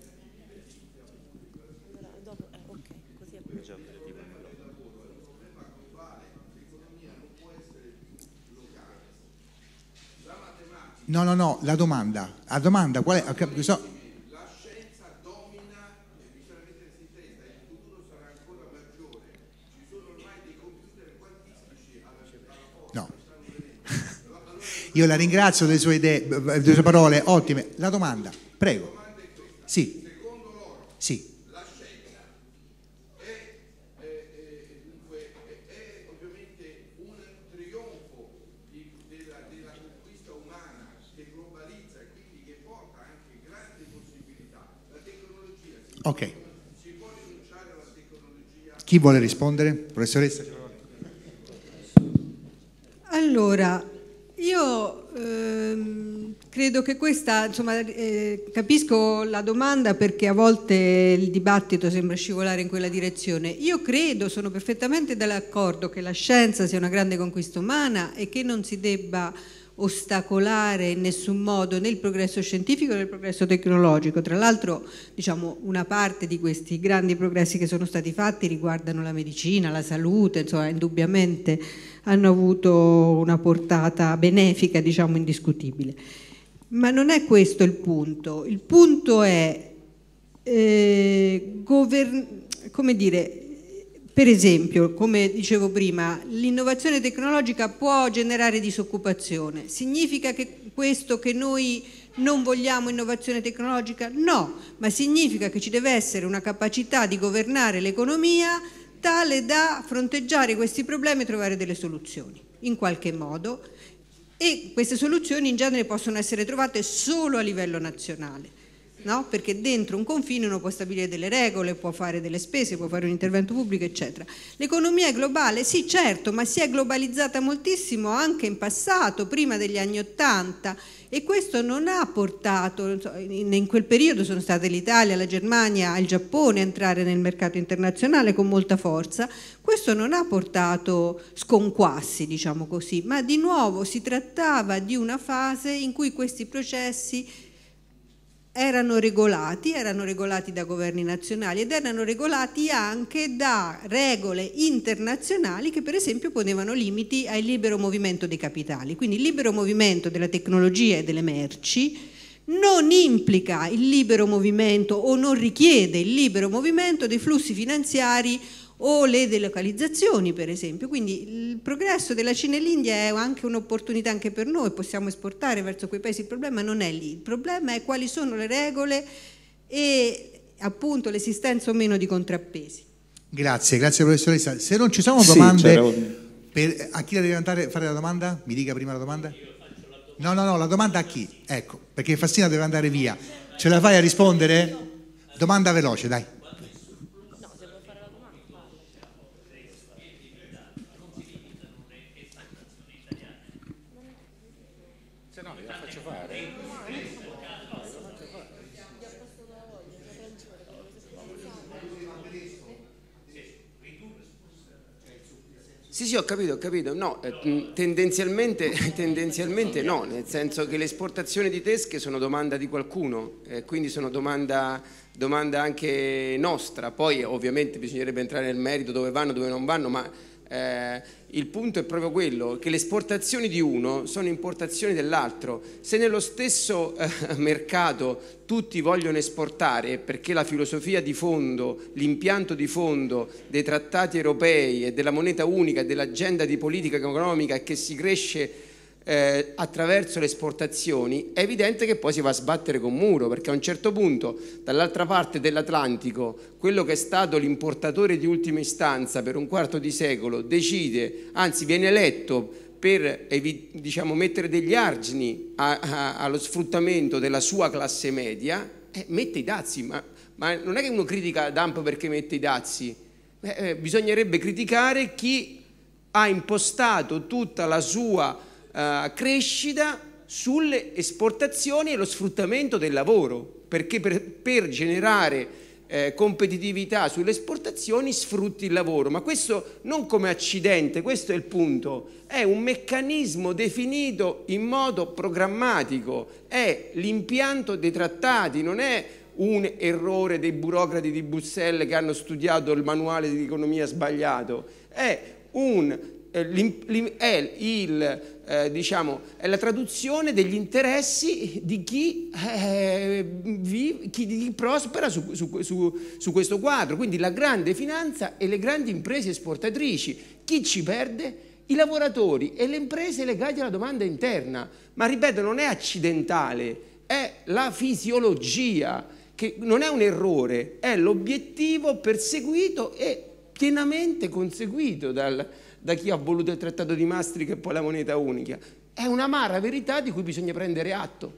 No, no, no, la domanda. La domanda qual è? La scienza domina e bisogna mettersi in testa, il futuro sarà ancora maggiore. Ci sono ormai dei computer quantistici alla No. Io la ringrazio delle sue idee, delle sue parole ottime. La domanda, prego. Sì. Secondo loro, sì. La scienza è, è, è, dunque, è, è ovviamente un trionfo di, della, della conquista umana che globalizza e quindi che porta anche grandi possibilità. La tecnologia si, ok. Si può rinunciare alla tecnologia. Chi vuole rispondere? Professoressa? Allora, io ehm, credo che questa, insomma, eh, capisco la domanda perché a volte il dibattito sembra scivolare in quella direzione. Io credo, sono perfettamente d'accordo che la scienza sia una grande conquista umana e che non si debba ostacolare in nessun modo né il progresso scientifico né il progresso tecnologico. Tra l'altro, diciamo, una parte di questi grandi progressi che sono stati fatti riguardano la medicina, la salute, insomma, indubbiamente hanno avuto una portata benefica, diciamo, indiscutibile. Ma non è questo il punto. Il punto è eh, govern- come dire, per esempio, come dicevo prima, l'innovazione tecnologica può generare disoccupazione. Significa che questo che noi non vogliamo innovazione tecnologica? No, ma significa che ci deve essere una capacità di governare l'economia tale da fronteggiare questi problemi e trovare delle soluzioni, in qualche modo. E queste soluzioni in genere possono essere trovate solo a livello nazionale. no? Perché dentro un confine uno può stabilire delle regole, può fare delle spese, può fare un intervento pubblico, eccetera. L'economia è globale? Sì, certo, ma si è globalizzata moltissimo anche in passato, prima degli anni Ottanta, e questo non ha portato, in quel periodo sono state l'Italia, la Germania, il Giappone a entrare nel mercato internazionale con molta forza, questo non ha portato sconquassi, diciamo così, ma di nuovo si trattava di una fase in cui questi processi erano regolati, erano regolati da governi nazionali ed erano regolati anche da regole internazionali che per esempio ponevano limiti al libero movimento dei capitali. Quindi il libero movimento della tecnologia e delle merci non implica il libero movimento o non richiede il libero movimento dei flussi finanziari o le delocalizzazioni, per esempio. Quindi il progresso della Cina e l'India è anche un'opportunità anche per noi, possiamo esportare verso quei paesi, il problema non è lì, il problema è quali sono le regole e appunto l'esistenza o meno di contrappesi. Grazie, grazie professoressa. Se non ci sono sì, domande, per, a chi la deve andare, fare la domanda? Mi dica prima la domanda. No, no, no, la domanda a chi? Ecco, perché Fassina deve andare via. Ce la fai a rispondere? Domanda veloce, dai. Sì, sì, ho capito, ho capito. No, eh, tendenzialmente, tendenzialmente no, nel senso che le esportazioni di tesche sono domanda di qualcuno, eh, quindi sono domanda, domanda anche nostra. Poi ovviamente bisognerebbe entrare nel merito dove vanno, dove non vanno, ma eh, il punto è proprio quello, che le esportazioni di uno sono importazioni dell'altro. Se nello stesso eh, mercato tutti vogliono esportare, perché la filosofia di fondo, l'impianto di fondo dei trattati europei e della moneta unica e dell'agenda di politica economica è che si cresce eh, attraverso le esportazioni, è evidente che poi si va a sbattere con muro, perché a un certo punto dall'altra parte dell'Atlantico quello che è stato l'importatore di ultima istanza per un quarto di secolo decide, anzi viene eletto per diciamo, mettere degli argini a, a, allo sfruttamento della sua classe media, eh, mette i dazi, ma, ma non è che uno critica Trump perché mette i dazi, eh, eh, bisognerebbe criticare chi ha impostato tutta la sua uh, crescita sulle esportazioni e lo sfruttamento del lavoro, perché per, per generare Eh, competitività sulle esportazioni sfrutti il lavoro, ma questo non come accidente, questo è il punto, è un meccanismo definito in modo programmatico, è l'impianto dei trattati, non è un errore dei burocrati di Bruxelles che hanno studiato il manuale di economia sbagliato, è un è, il, eh, diciamo, è la traduzione degli interessi di chi, eh, vive, chi, di chi prospera su, su, su, su questo quadro, quindi la grande finanza e le grandi imprese esportatrici. Chi ci perde? I lavoratori e le imprese legate alla domanda interna, ma ripeto, non è accidentale, è la fisiologia, che non è un errore, è l'obiettivo perseguito e pienamente conseguito dal da chi ha voluto il trattato di Maastricht e poi la moneta unica. È un'amara verità di cui bisogna prendere atto.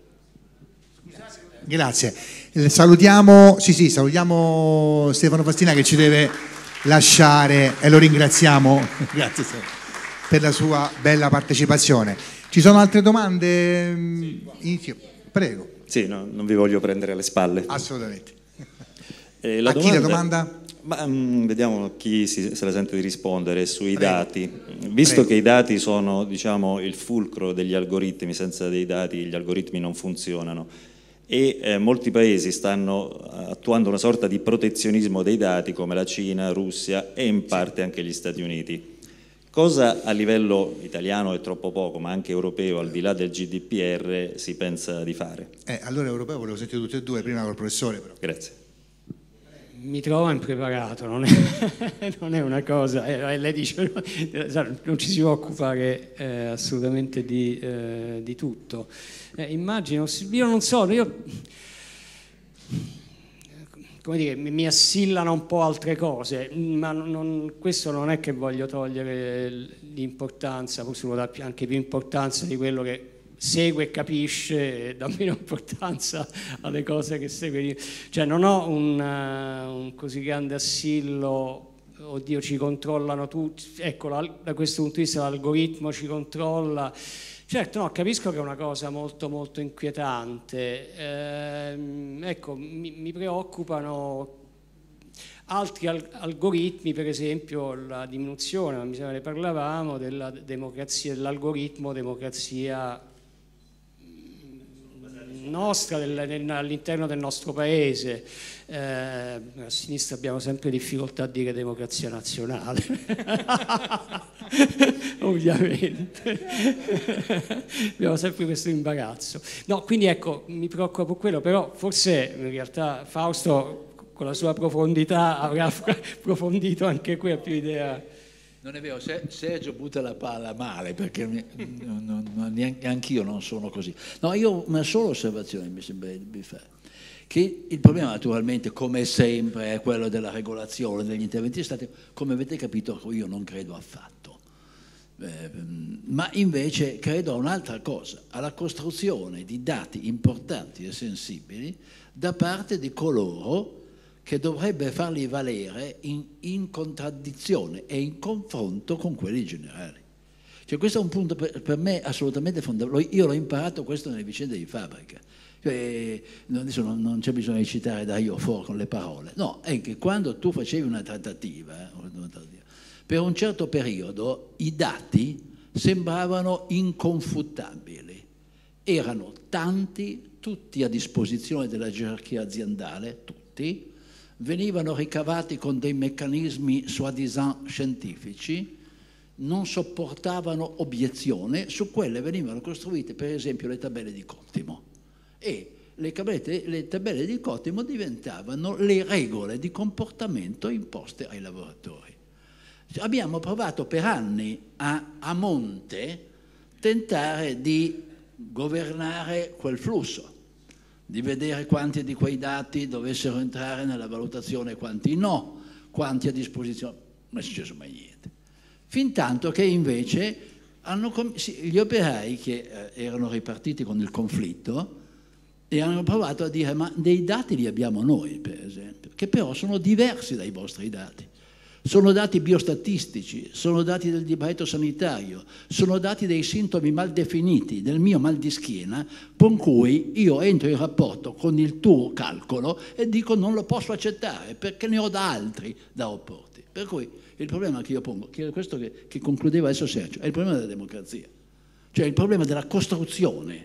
Grazie. Salutiamo, sì, sì, salutiamo Stefano Fassina che ci deve lasciare e lo ringraziamo grazie per la sua bella partecipazione. Ci sono altre domande? Inizio. Prego. Sì, no, non vi voglio prendere alle spalle. Assolutamente. Eh, la A domanda... chi la domanda? Ma, um, vediamo chi si, se la sente di rispondere sui Prego. dati. Visto Prego. che i dati sono, diciamo, il fulcro degli algoritmi, senza dei dati gli algoritmi non funzionano e eh, molti paesi stanno attuando una sorta di protezionismo dei dati come la Cina, Russia e in parte anche gli Stati Uniti. Cosa a livello italiano è troppo poco, ma anche europeo, al di là del G D P R, si pensa di fare? Eh, allora europeo volevo sentire tutte e due, prima col professore però. Grazie. Mi trovo impreparato, non è, non è una cosa, eh, lei dice non ci si può occupare eh, assolutamente di, eh, di tutto. Eh, immagino, io non so, io, come dire, mi assillano un po' altre cose, ma non, questo non è che voglio togliere l'importanza, forse uno dà anche più importanza di quello che segue e capisce, dà meno importanza alle cose che segue. Cioè non ho un, uh, un così grande assillo, oddio ci controllano tutti, ecco, la, da questo punto di vista l'algoritmo ci controlla. Certo, no, capisco che è una cosa molto molto inquietante. Ehm, ecco, mi, mi preoccupano altri al- algoritmi, per esempio la diminuzione, ma mi sembra ne parlavamo, della democrazia, dell'algoritmo democrazia nostra, del, nel, all'interno del nostro paese. Eh, a sinistra abbiamo sempre difficoltà a dire democrazia nazionale, ovviamente. Abbiamo sempre questo imbarazzo. No, quindi ecco, mi preoccupa per quello, però forse in realtà Fausto con la sua profondità avrà approfondito anche qui, ha più idea. Non è vero, Sergio butta la palla male, perché non, non, non, neanche anch'io non sono così. No, io ho una sola osservazione mi sembra di fare, che il problema naturalmente, come sempre, è quello della regolazione degli interventi di Stato. Come avete capito, io non credo affatto. Eh, ma invece credo a un'altra cosa, alla costruzione di dati importanti e sensibili da parte di coloro che dovrebbe farli valere in, in contraddizione e in confronto con quelli generali. Cioè, questo è un punto per, per me assolutamente fondamentale. Io l'ho imparato questo nelle vicende di fabbrica. Cioè, adesso non, non c'è bisogno di citare Dario Fo con le parole. No, è che quando tu facevi una trattativa, per un certo periodo i dati sembravano inconfutabili. Erano tanti, tutti a disposizione della gerarchia aziendale, tutti, venivano ricavati con dei meccanismi soi-disant scientifici, non sopportavano obiezione, su quelle venivano costruite per esempio le tabelle di Cottimo e le, tabelle, le tabelle di Cottimo diventavano le regole di comportamento imposte ai lavoratori. Abbiamo provato per anni a, a monte tentare di governare quel flusso, di vedere quanti di quei dati dovessero entrare nella valutazione e quanti no, quanti a disposizione. Non è successo mai niente. Fin tanto che invece hanno, gli operai che eh, erano ripartiti con il conflitto e hanno provato a dire ma dei dati li abbiamo noi, per esempio, che però sono diversi dai vostri dati. Sono dati biostatistici, sono dati del dibattito sanitario, sono dati dei sintomi mal definiti, del mio mal di schiena, con cui io entro in rapporto con il tuo calcolo e dico non lo posso accettare perché ne ho da altri da opporti. Per cui il problema che io pongo, che è questo che, che concludeva adesso Sergio, è il problema della democrazia, cioè il problema della costruzione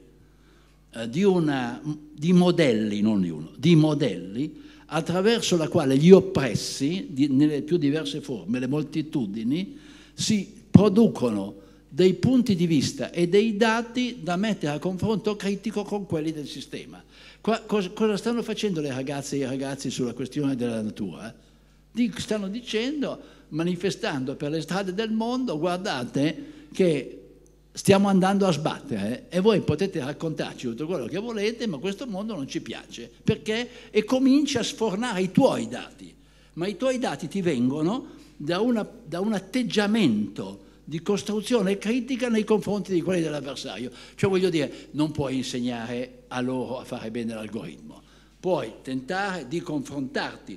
eh, di, una, di modelli, non di uno, di modelli attraverso la quale gli oppressi, di, nelle più diverse forme, le moltitudini, si producono dei punti di vista e dei dati da mettere a confronto critico con quelli del sistema. Qua, cosa, cosa stanno facendo le ragazze e i ragazzi sulla questione della natura? Stanno dicendo, manifestando per le strade del mondo, guardate che stiamo andando a sbattere e voi potete raccontarci tutto quello che volete, ma questo mondo non ci piace. Perché? E cominci a sfornare i tuoi dati, ma i tuoi dati ti vengono da, una, da un atteggiamento di costruzione critica nei confronti di quelli dell'avversario. Cioè voglio dire, non puoi insegnare a loro a fare bene l'algoritmo, puoi tentare di confrontarti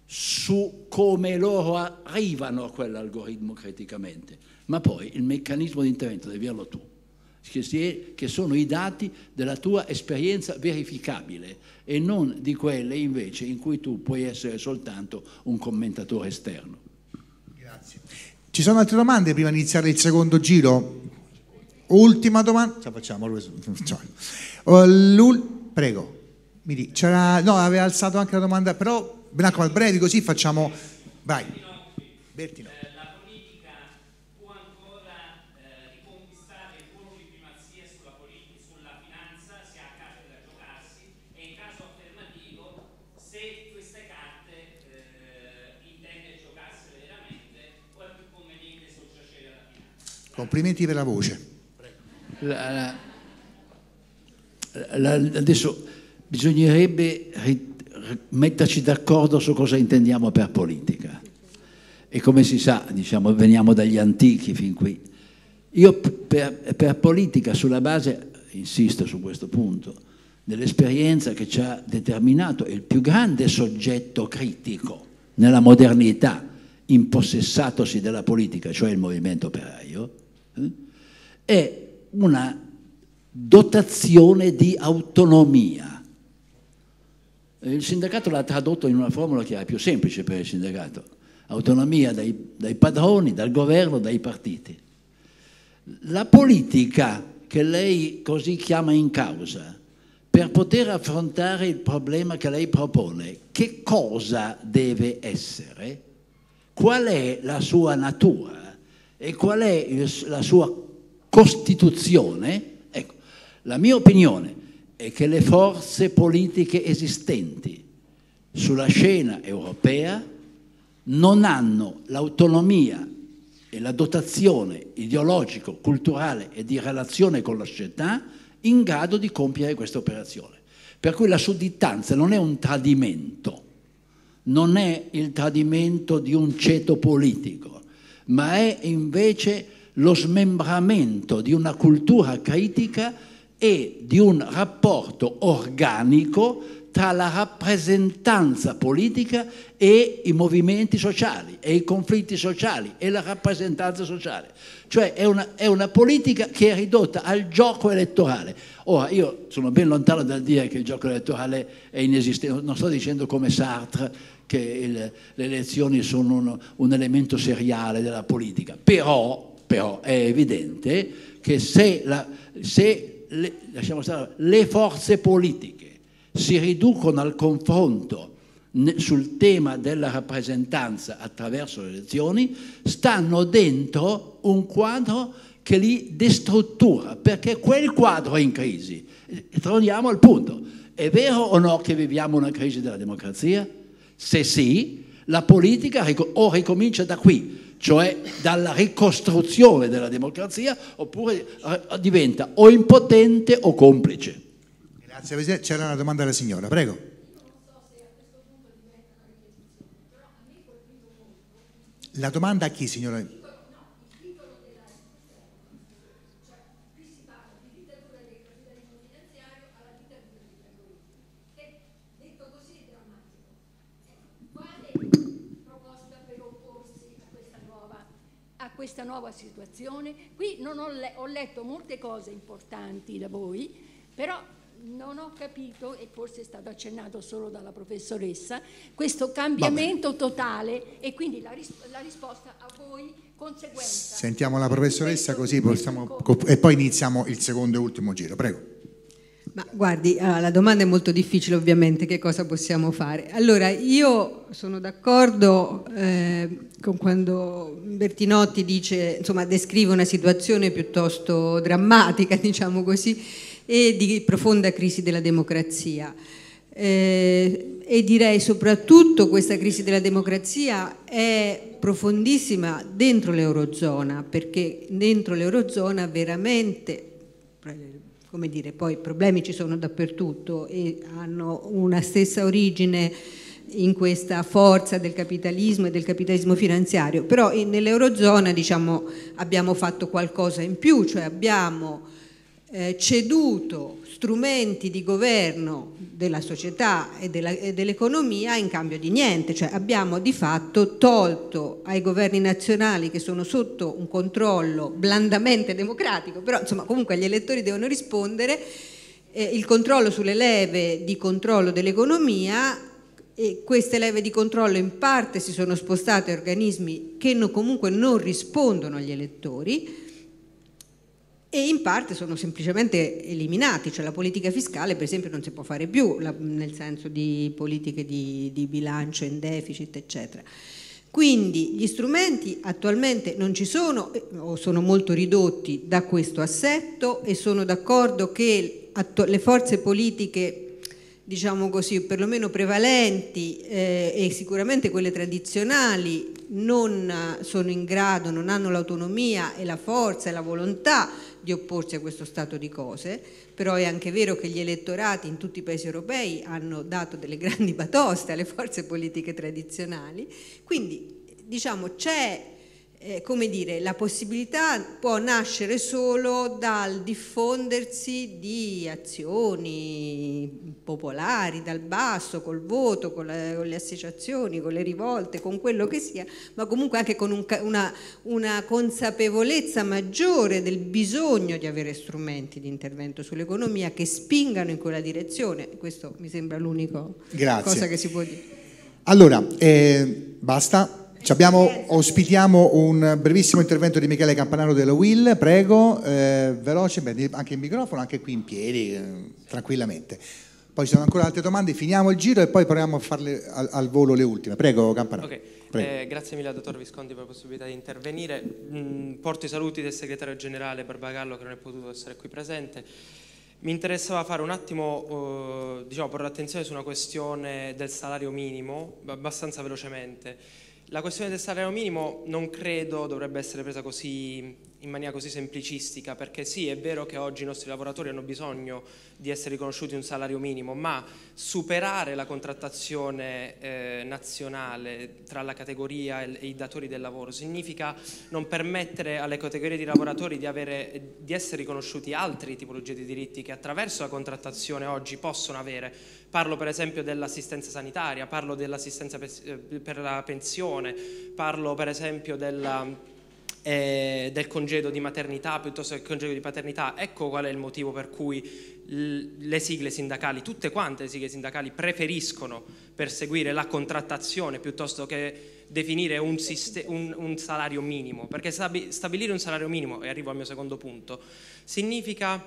su come loro arrivano a quell'algoritmo criticamente, ma poi il meccanismo di intervento devi averlo tu, che, si è, che sono i dati della tua esperienza verificabile e non di quelle invece in cui tu puoi essere soltanto un commentatore esterno. Grazie. Ci sono altre domande prima di iniziare il secondo giro? Ultima domanda? Ce la facciamo. Prego. Mi dica. C'era, no, aveva alzato anche la domanda, però Benacco al brevi così facciamo. Vai. Bertino. La politica può ancora eh, riconquistare il ruolo di primazia sulla, politica, sulla finanza, se ha carte da giocarsi, e in caso affermativo se queste carte eh, intende giocarsele veramente o è più conveniente soggiacere alla finanza. Complimenti per la voce. La, la, la, adesso bisognerebbe metterci d'accordo su cosa intendiamo per politica. E come si sa, diciamo, veniamo dagli antichi fin qui. Io per, per politica, sulla base, insisto su questo punto, dell'esperienza che ci ha determinato il più grande soggetto critico nella modernità, impossessatosi della politica, cioè il movimento operaio, eh, è una dotazione di autonomia. Il sindacato l'ha tradotto in una formula che era più semplice per il sindacato: autonomia dai, dai padroni, dal governo, dai partiti. La politica che lei così chiama in causa, per poter affrontare il problema che lei propone, che cosa deve essere? Qual è la sua natura e qual è la sua costituzione? Ecco, la mia opinione è che le forze politiche esistenti sulla scena europea non hanno l'autonomia e la dotazione ideologico, culturale e di relazione con la società in grado di compiere questa operazione. Per cui la sudditanza non è un tradimento, non è il tradimento di un ceto politico, ma è invece lo smembramento di una cultura critica e di un rapporto organico tra la rappresentanza politica e i movimenti sociali, e i conflitti sociali, e la rappresentanza sociale. Cioè è una, è una politica che è ridotta al gioco elettorale. Ora, io sono ben lontano dal dire che il gioco elettorale è inesistente, non sto dicendo come Sartre che il, le elezioni sono un, un elemento seriale della politica, però, però è evidente che se, la, se le, lasciamo stare, le forze politiche si riducono al confronto sul tema della rappresentanza attraverso le elezioni, stanno dentro un quadro che li destruttura, perché quel quadro è in crisi. E torniamo al punto: è vero o no che viviamo una crisi della democrazia? Se sì, la politica o ricomincia da qui, cioè dalla ricostruzione della democrazia, oppure diventa o impotente o complice. Grazie Presidente. C'era una domanda della signora, prego. La domanda a chi, signora? A questa nuova situazione. Qui non ho, le ho letto molte cose importanti da voi, però non ho capito, e forse è stato accennato solo dalla professoressa, questo cambiamento totale, e quindi la, ris la risposta a voi conseguenza. Sentiamo la professoressa così possiamo, e poi iniziamo il secondo e ultimo giro, prego. Ma guardi, la domanda è molto difficile ovviamente, che cosa possiamo fare? Allora, io sono d'accordo eh, con quando Bertinotti dice, insomma, descrive una situazione piuttosto drammatica, diciamo così, e di profonda crisi della democrazia. Eh, e direi soprattutto questa crisi della democrazia è profondissima dentro l'Eurozona, perché dentro l'Eurozona veramente, come dire, poi i problemi ci sono dappertutto e hanno una stessa origine in questa forza del capitalismo e del capitalismo finanziario, però nell'Eurozona, diciamo, abbiamo fatto qualcosa in più, cioè abbiamo eh, ceduto strumenti di governo della società e dell'economia in cambio di niente, cioè abbiamo di fatto tolto ai governi nazionali, che sono sotto un controllo blandamente democratico, però insomma comunque gli elettori devono rispondere, eh, il controllo sulle leve di controllo dell'economia, e queste leve di controllo in parte si sono spostate a organismi che no, comunque non rispondono agli elettori, e in parte sono semplicemente eliminati, cioè la politica fiscale per esempio non si può fare più, la, nel senso di politiche di, di bilancio in deficit eccetera. Quindi gli strumenti attualmente non ci sono o sono molto ridotti da questo assetto, e sono d'accordo che le forze politiche, diciamo così, perlomeno prevalenti eh, e sicuramente quelle tradizionali non sono in grado, non hanno l'autonomia e la forza e la volontà di opporsi a questo stato di cose, però è anche vero che gli elettorati in tutti i paesi europei hanno dato delle grandi batoste alle forze politiche tradizionali, quindi diciamo c'è eh, come dire, la possibilità può nascere solo dal diffondersi di azioni popolari dal basso, col voto, con, la, con le associazioni, con le rivolte, con quello che sia, ma comunque anche con un, una, una consapevolezza maggiore del bisogno di avere strumenti di intervento sull'economia che spingano in quella direzione. Questo mi sembra l'unica cosa che si può dire. Allora, eh, basta. Ci abbiamo, ospitiamo un brevissimo intervento di Michele Campanaro della U I L, prego, eh, veloce, beh, anche il microfono, anche qui in piedi, eh, tranquillamente. Poi ci sono ancora altre domande, finiamo il giro e poi proviamo a farle al, al volo le ultime. Prego Campanaro. Okay. Prego. Eh, grazie mille al dottor Visconti per la possibilità di intervenire. Mm, porto i saluti del segretario generale Barbagallo che non è potuto essere qui presente. Mi interessava fare un attimo, eh, diciamo, porre l'attenzione su una questione del salario minimo, abbastanza velocemente. La questione del salario minimo non credo dovrebbe essere presa così in maniera così semplicistica, perché sì, è vero che oggi i nostri lavoratori hanno bisogno di essere riconosciuti un salario minimo, ma superare la contrattazione eh, nazionale tra la categoria e i datori del lavoro significa non permettere alle categorie di lavoratori di, avere, di essere riconosciuti altre tipologie di diritti che attraverso la contrattazione oggi possono avere. Parlo per esempio dell'assistenza sanitaria, parlo dell'assistenza per la pensione, parlo per esempio della... Eh, del congedo di maternità piuttosto che del congedo di paternità. Ecco qual è il motivo per cui le sigle sindacali, tutte quante le sigle sindacali, preferiscono perseguire la contrattazione piuttosto che definire un, un, un salario minimo, perché stabilire un salario minimo, e arrivo al mio secondo punto, significa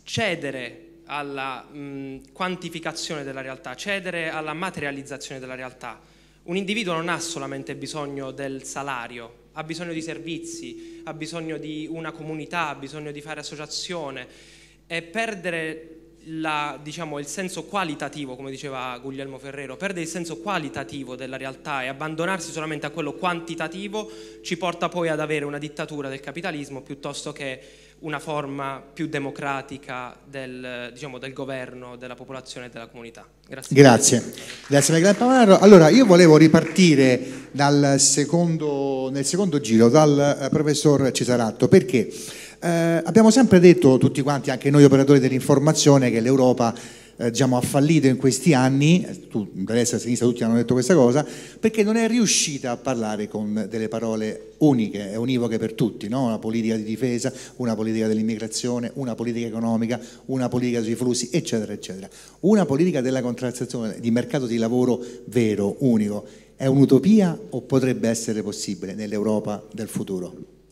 cedere alla mh, quantificazione della realtà, cedere alla materializzazione della realtà. Un individuo non ha solamente bisogno del salario, ha bisogno di servizi, ha bisogno di una comunità, ha bisogno di fare associazione, e perdere la, diciamo, il senso qualitativo, come diceva Guglielmo Ferrero, perdere il senso qualitativo della realtà e abbandonarsi solamente a quello quantitativo ci porta poi ad avere una dittatura del capitalismo piuttosto che una forma più democratica del, diciamo, del governo, della popolazione e della comunità. Grazie. Grazie. Grazie Michele Campanaro. Allora, io volevo ripartire dal secondo, nel secondo giro dal eh, professor Cesaratto, perché eh, abbiamo sempre detto tutti quanti, anche noi operatori dell'informazione, che l'Europa Eh, diciamo, ha fallito in questi anni, tu, da destra e a sinistra tutti hanno detto questa cosa, perché non è riuscita a parlare con delle parole uniche e univoche per tutti, no? Una politica di difesa, una politica dell'immigrazione, una politica economica, una politica sui flussi, eccetera, eccetera. Una politica della contrattazione di mercato di lavoro vero, unico, è un'utopia o potrebbe essere possibile nell'Europa del futuro?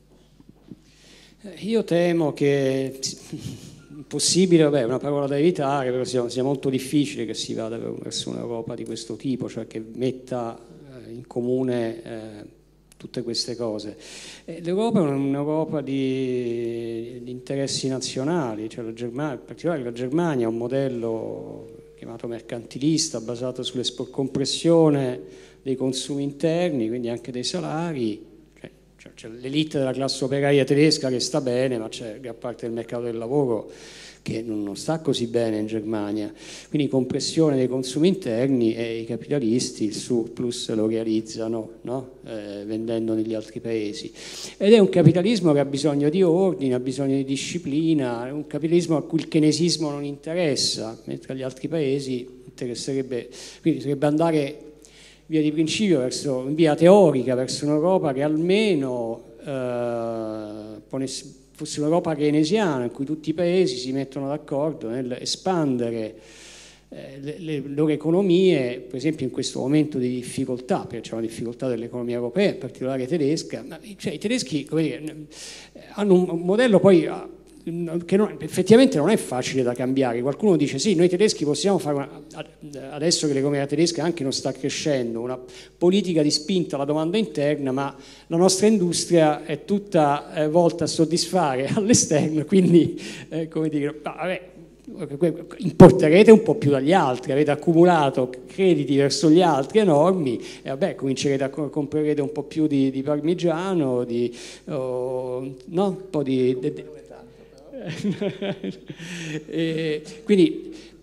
Io temo che... Possibile, vabbè, è una parola da evitare, però sia, sia molto difficile che si vada verso un'Europa di questo tipo, cioè che metta eh, in comune eh, tutte queste cose. Eh, L'Europa è un'Europa di, di interessi nazionali, cioè la Germania, in particolare la Germania ha un modello chiamato mercantilista, basato sull'escompressione dei consumi interni, quindi anche dei salari. C'è l'elite della classe operaia tedesca che sta bene, ma c'è gran parte del mercato del lavoro che non sta così bene in Germania. Quindi compressione dei consumi interni, e i capitalisti il surplus lo realizzano, no? eh, vendendo negli altri paesi. Ed è un capitalismo che ha bisogno di ordine, ha bisogno di disciplina, è un capitalismo a cui il keynesismo non interessa, mentre agli altri paesi interesserebbe, quindi dovrebbe andare via di principio, verso, in via teorica, verso un'Europa che almeno eh, fosse un'Europa keynesiana, in cui tutti i paesi si mettono d'accordo nell'espandere eh, le, le loro economie, per esempio in questo momento di difficoltà, perché c'è una difficoltà dell'economia europea, in particolare tedesca. Ma, cioè, i tedeschi, come dire, hanno un modello poi che non, effettivamente non è facile da cambiare. Qualcuno dice sì, noi tedeschi possiamo fare una, adesso che l'economia tedesca anche non sta crescendo, una politica di spinta alla domanda interna, ma la nostra industria è tutta eh, volta a soddisfare all'esterno, quindi eh, come dire, vabbè, importerete un po' più dagli altri, avete accumulato crediti verso gli altri enormi e vabbè, comincerete a comprerete un po' più di, di parmigiano, di, oh, no? Un po' di... De, de, e quindi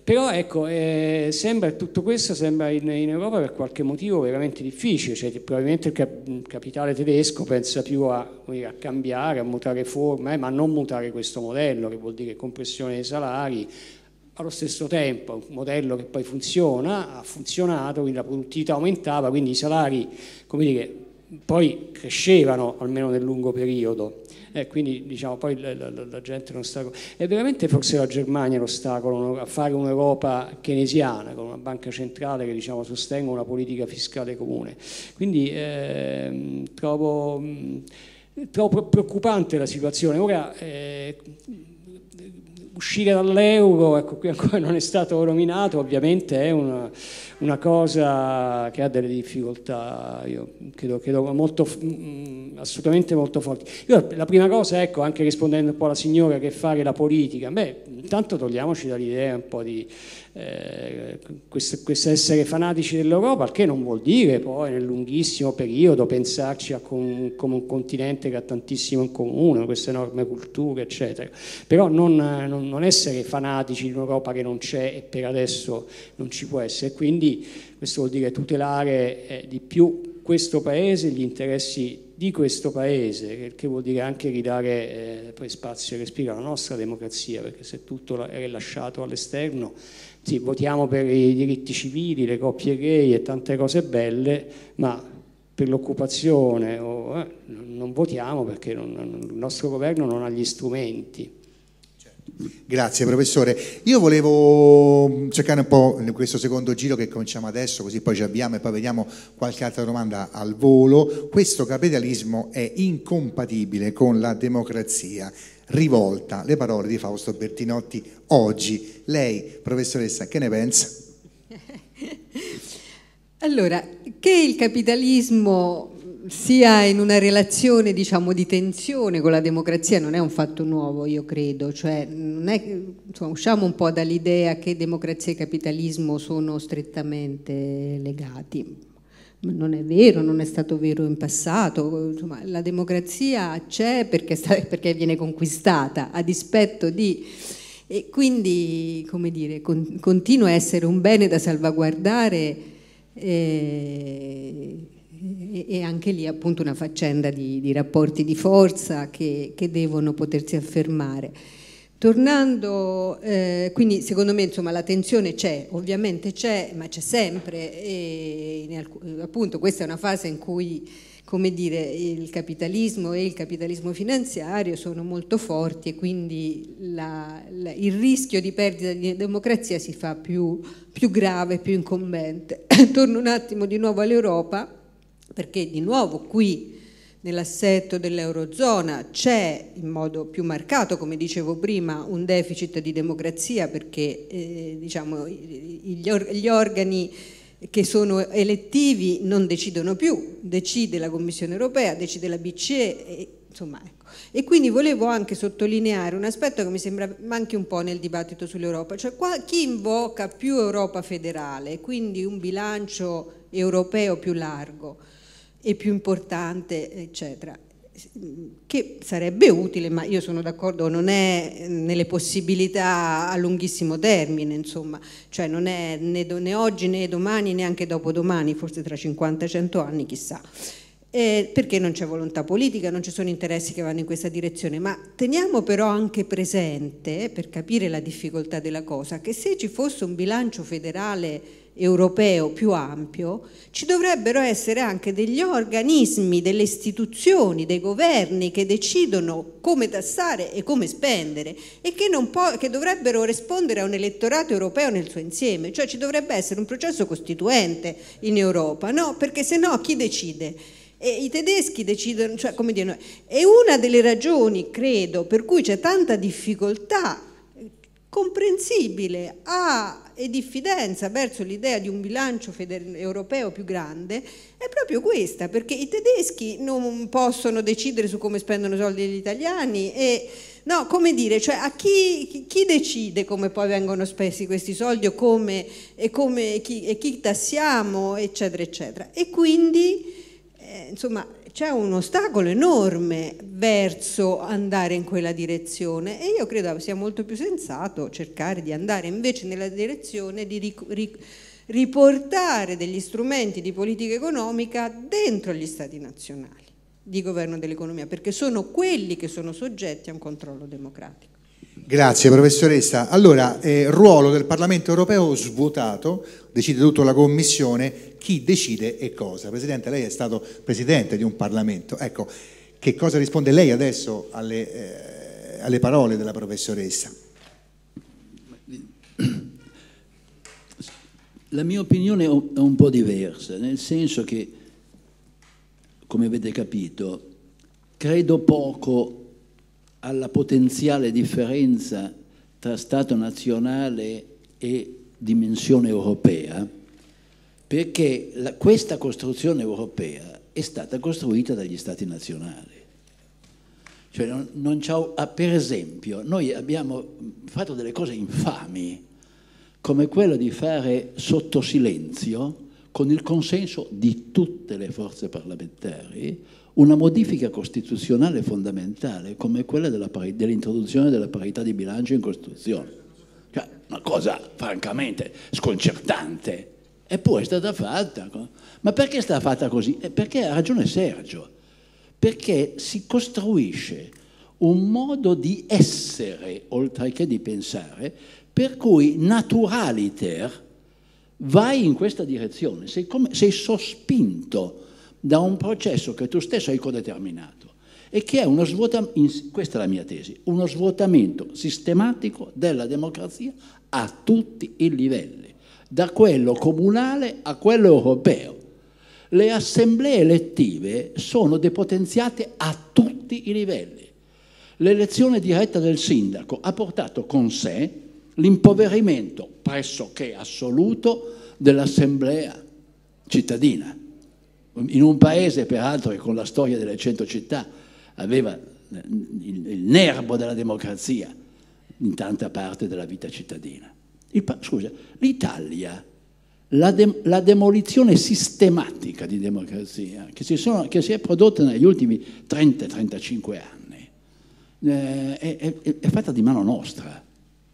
Però ecco, eh, sembra, tutto questo sembra in, in Europa per qualche motivo veramente difficile, cioè probabilmente il, cap- il capitale tedesco pensa più a, a cambiare, a mutare forma, eh, ma non mutare questo modello, che vuol dire compressione dei salari. Allo stesso tempo un modello che poi funziona, ha funzionato, quindi la produttività aumentava, quindi i salari, come dire, poi crescevano almeno nel lungo periodo. Eh, quindi diciamo poi la, la, la gente non sta. È veramente forse la Germania l'ostacolo a fare un'Europa keynesiana con una banca centrale che diciamo sostenga una politica fiscale comune. Quindi eh, trovo, mh, trovo preoccupante la situazione. Ora eh, uscire dall'euro, ecco, qui ancora non è stato nominato, ovviamente è una, una cosa che ha delle difficoltà, io credo, credo molto, mh, assolutamente molto forti. Io, la prima cosa, ecco, anche rispondendo un po' alla signora, che fare la politica, beh, intanto togliamoci dall'idea un po' di eh, questo, questo essere fanatici dell'Europa, il che non vuol dire poi nel lunghissimo periodo pensarci a con, come un continente che ha tantissimo in comune, queste enorme culture, eccetera. Però non, non, non essere fanatici di un'Europa che non c'è e per adesso non ci può essere. Quindi questo vuol dire tutelare eh, di più questo paese, gli interessi di questo paese, che vuol dire anche ridare eh, poi spazio e respiro alla nostra democrazia, perché se tutto è lasciato all'esterno, sì, votiamo per i diritti civili, le coppie gay e tante cose belle, ma per l'occupazione o, eh, non votiamo perché non, non, il nostro governo non ha gli strumenti. Grazie professore. Io volevo cercare un po' in questo secondo giro che cominciamo adesso, così poi ci avviamo e poi vediamo qualche altra domanda al volo. Questo capitalismo è incompatibile con la democrazia. Rivolta, le parole di Fausto Bertinotti oggi. Lei, professoressa, che ne pensa? Allora, che il capitalismo sia in una relazione, diciamo, di tensione con la democrazia non è un fatto nuovo, io credo, cioè non è, insomma, usciamo un po' dall'idea che democrazia e capitalismo sono strettamente legati. Non è vero, non è stato vero in passato, insomma, la democrazia c'è perché, sta, perché viene conquistata a dispetto di, e quindi, come dire, con, continua a essere un bene da salvaguardare. Eh, e anche lì appunto una faccenda di, di rapporti di forza che, che devono potersi affermare. Tornando, eh, quindi secondo me insomma la tensione c'è, ovviamente c'è, ma c'è sempre, e in alc- appunto questa è una fase in cui, come dire, il capitalismo e il capitalismo finanziario sono molto forti e quindi la, la, il rischio di perdita di democrazia si fa più, più grave, più incombente. Torno un attimo di nuovo all'Europa, perché di nuovo qui nell'assetto dell'Eurozona c'è in modo più marcato, come dicevo prima, un deficit di democrazia, perché eh, diciamo, gli, or- gli organi che sono elettivi non decidono più, decide la Commissione europea, decide la B C E, e, insomma, ecco. E quindi volevo anche sottolineare un aspetto che mi sembra manchi un po' nel dibattito sull'Europa, cioè qua, chi invoca più Europa federale, quindi un bilancio europeo più largo e più importante, eccetera, che sarebbe utile, ma io sono d'accordo, non è nelle possibilità a lunghissimo termine, insomma, cioè non è né, do, né oggi né domani, neanche dopodomani, forse tra cinquanta cento anni, chissà, eh, perché non c'è volontà politica, non ci sono interessi che vanno in questa direzione, ma teniamo però anche presente, per capire la difficoltà della cosa, che se ci fosse un bilancio federale europeo più ampio, ci dovrebbero essere anche degli organismi, delle istituzioni, dei governi che decidono come tassare e come spendere e che, non può, che dovrebbero rispondere a un elettorato europeo nel suo insieme, cioè ci dovrebbe essere un processo costituente in Europa, no? Perché se no chi decide? E i tedeschi decidono, cioè come dire, è una delle ragioni, credo, per cui c'è tanta difficoltà comprensibile a, e diffidenza verso l'idea di un bilancio feder- europeo più grande è proprio questa, perché i tedeschi non possono decidere su come spendono i soldi degli italiani e no, come dire, cioè a chi, chi decide come poi vengono spesi questi soldi o come, e, come, chi, e chi tassiamo, eccetera, eccetera. E quindi eh, insomma c'è un ostacolo enorme verso andare in quella direzione e io credo sia molto più sensato cercare di andare invece nella direzione di ric- ric- riportare degli strumenti di politica economica dentro gli stati nazionali di governo dell'economia, perché sono quelli che sono soggetti a un controllo democratico. Grazie professoressa. Allora, eh, ruolo del Parlamento europeo svuotato, decide tutta la Commissione, chi decide e cosa? Presidente, lei è stato presidente di un Parlamento, ecco, che cosa risponde lei adesso alle, eh, alle parole della professoressa? La mia opinione è un po' diversa, nel senso che, come avete capito, credo poco alla potenziale differenza tra Stato nazionale e dimensione europea, perché la, questa costruzione europea è stata costruita dagli Stati nazionali. Cioè non, non c'ha, ah, per esempio, noi abbiamo fatto delle cose infami, come quello di fare sotto silenzio, con il consenso di tutte le forze parlamentari, una modifica costituzionale fondamentale come quella della pari- dell'introduzione della parità di bilancio in Costituzione. Cioè, una cosa francamente sconcertante, eppure è stata fatta. Ma perché è stata fatta così? Eh, perché ha ragione Sergio, perché si costruisce un modo di essere, oltre che di pensare, per cui naturaliter vai in questa direzione, sei, come, sei sospinto da un processo che tu stesso hai codeterminato e che è uno svuotamento, questa è la mia tesi, uno svuotamento sistematico della democrazia a tutti i livelli, da quello comunale a quello europeo. Le assemblee elettive sono depotenziate a tutti i livelli. L'elezione diretta del sindaco ha portato con sé l'impoverimento pressoché assoluto dell'assemblea cittadina. In un paese, peraltro, che con la storia delle cento città aveva il, il nervo della democrazia in tanta parte della vita cittadina. Il, scusa, l'Italia, la, de, la demolizione sistematica di democrazia che si, sono, che si è prodotta negli ultimi trenta trentacinque anni eh, è, è, è fatta di mano nostra.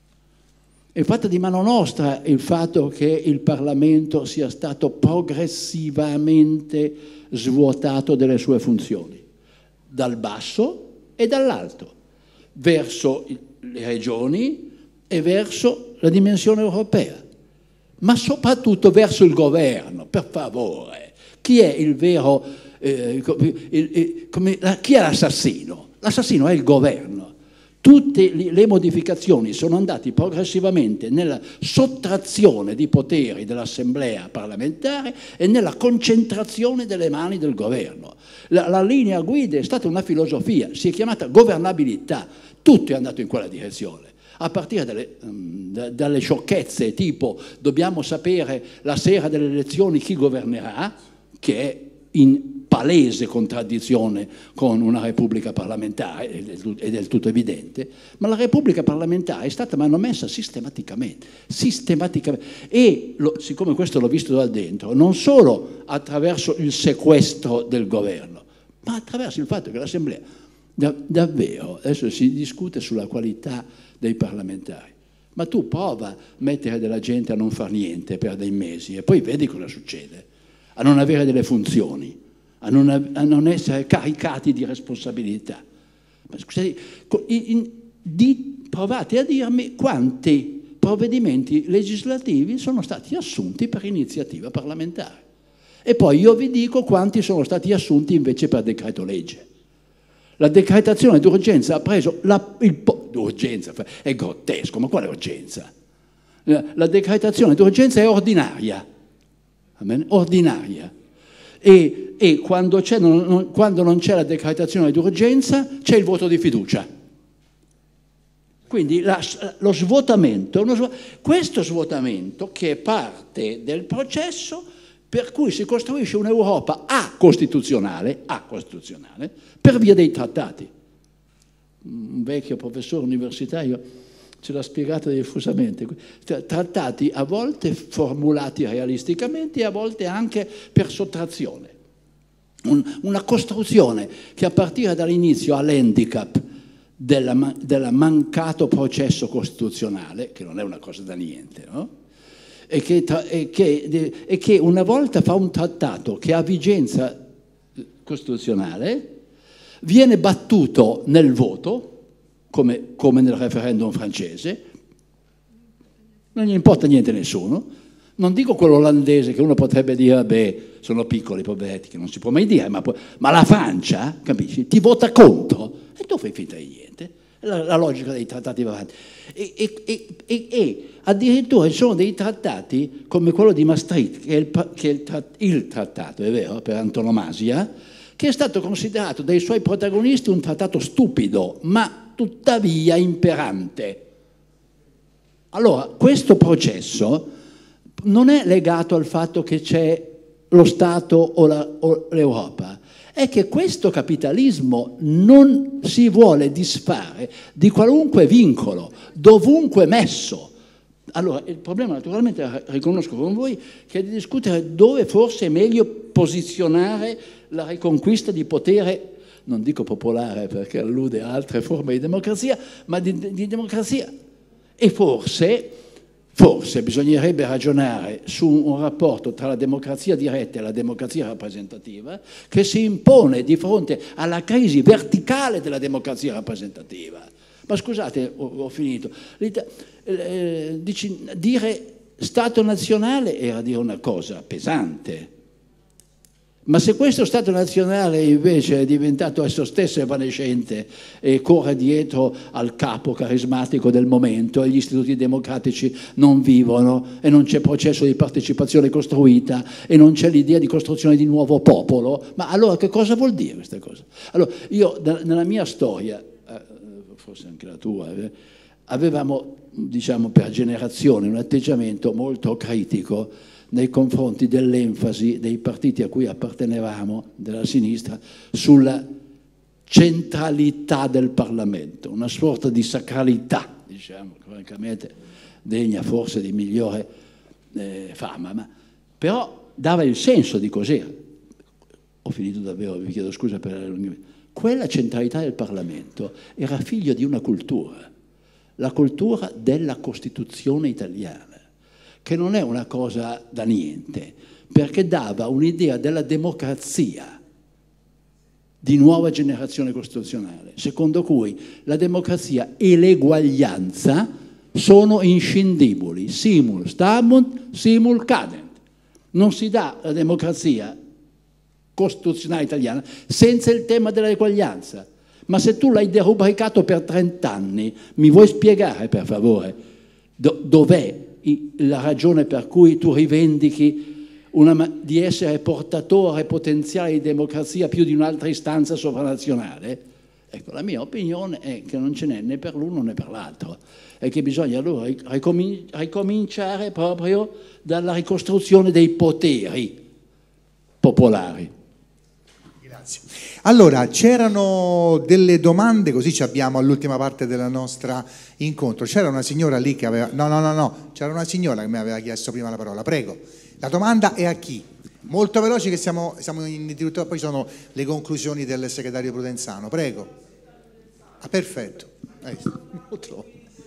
È fatta di mano nostra il fatto che il Parlamento sia stato progressivamente svuotato delle sue funzioni, dal basso e dall'alto, verso le regioni e verso la dimensione europea, ma soprattutto verso il governo, per favore. Chi è il vero, eh, il, il, come, chi è l'assassino? L'assassino è il governo. Tutte le modificazioni sono andate progressivamente nella sottrazione di poteri dell'assemblea parlamentare e nella concentrazione delle mani del governo. La, la linea guida è stata una filosofia, si è chiamata governabilità, tutto è andato in quella direzione, a partire dalle, um, dalle sciocchezze tipo dobbiamo sapere la sera delle elezioni chi governerà, che è in palese contraddizione con una repubblica parlamentare, è del tutto evidente, ma la repubblica parlamentare è stata manomessa sistematicamente, sistematicamente. E lo, siccome questo l'ho visto da dentro, non solo attraverso il sequestro del governo, ma attraverso il fatto che l'Assemblea, da, davvero, adesso si discute sulla qualità dei parlamentari, ma tu prova a mettere della gente a non far niente per dei mesi e poi vedi cosa succede, a non avere delle funzioni, a non, a non essere caricati di responsabilità. Ma scusate, in, di, provate a dirmi quanti provvedimenti legislativi sono stati assunti per iniziativa parlamentare e poi io vi dico quanti sono stati assunti invece per decreto legge. La decretazione d'urgenza ha preso la, il po- d'urgenza, è grottesco, ma quale urgenza? La, la decretazione d'urgenza è ordinaria, ordinaria. E, e quando, c'è, non, non, quando non c'è la decretazione d'urgenza c'è il voto di fiducia. Quindi la, lo svuotamento, uno, questo svuotamento che è parte del processo per cui si costruisce un'Europa acostituzionale, acostituzionale per via dei trattati. Un vecchio professore universitario ce l'ha spiegato diffusamente. Trattati a volte formulati realisticamente e a volte anche per sottrazione. un, una costruzione che a partire dall'inizio ha l'handicap del della mancato processo costituzionale, che non è una cosa da niente, no? E che, e, che, e che una volta fa un trattato che ha vigenza costituzionale, viene battuto nel voto, come, come nel referendum francese, non gli importa niente a nessuno. Non dico quello olandese che uno potrebbe dire, vabbè, sono piccoli, poveretti, che non si può mai dire, ma, ma la Francia, capisci, ti vota contro e tu fai finta di niente. È la, la logica dei trattati va avanti. E, e, e, e, e addirittura ci sono dei trattati come quello di Maastricht, che è il, che è il, tra, il trattato, è vero, per antonomasia, che è stato considerato dai suoi protagonisti un trattato stupido, ma tuttavia imperante. Allora, questo processo non è legato al fatto che c'è lo Stato o, la, o l'Europa, è che questo capitalismo non si vuole disfare di qualunque vincolo, dovunque messo. Allora, il problema naturalmente, riconosco con voi, che è di discutere dove forse è meglio posizionare la riconquista di potere, non dico popolare perché allude a altre forme di democrazia, ma di, di democrazia. E forse... Forse bisognerebbe ragionare su un rapporto tra la democrazia diretta e la democrazia rappresentativa che si impone di fronte alla crisi verticale della democrazia rappresentativa. Ma scusate, ho, ho finito. Eh, dici, dire Stato nazionale era dire una cosa pesante. Ma se questo Stato nazionale invece è diventato esso stesso evanescente e corre dietro al capo carismatico del momento e gli istituti democratici non vivono e non c'è processo di partecipazione costruita e non c'è l'idea di costruzione di nuovo popolo, ma allora che cosa vuol dire questa cosa? Allora, io nella mia storia, forse anche la tua, avevamo, diciamo, per generazione un atteggiamento molto critico nei confronti dell'enfasi dei partiti a cui appartenevamo, della sinistra, sulla centralità del Parlamento, una sorta di sacralità, diciamo, francamente degna forse di migliore eh, fama, ma però dava il senso di cos'era. Ho finito davvero, vi chiedo scusa per la lunghezza. Quella centralità del Parlamento era figlio di una cultura, la cultura della Costituzione italiana, che non è una cosa da niente, perché dava un'idea della democrazia di nuova generazione costituzionale, secondo cui la democrazia e l'eguaglianza sono inscindibili, simul stabunt, simul cadent. Non si dà la democrazia costituzionale italiana senza il tema dell'eguaglianza. Ma se tu l'hai derubricato per trent'anni, mi vuoi spiegare, per favore, do- dov'è la ragione per cui tu rivendichi una, di essere portatore potenziale di democrazia più di un'altra istanza sovranazionale? Ecco, la mia opinione è che non ce n'è né per l'uno né per l'altro e che bisogna allora ricomin- ricominciare proprio dalla ricostruzione dei poteri popolari. Grazie. Allora, c'erano delle domande, così ci abbiamo all'ultima parte del nostro incontro. C'era una signora lì che aveva... No, no, no, no, c'era una signora che mi aveva chiesto prima la parola. Prego. La domanda è a chi? Molto veloci che siamo, siamo in diritto, poi sono le conclusioni del segretario Prudenzano. Prego. Ah, perfetto. Eh, lo trovo.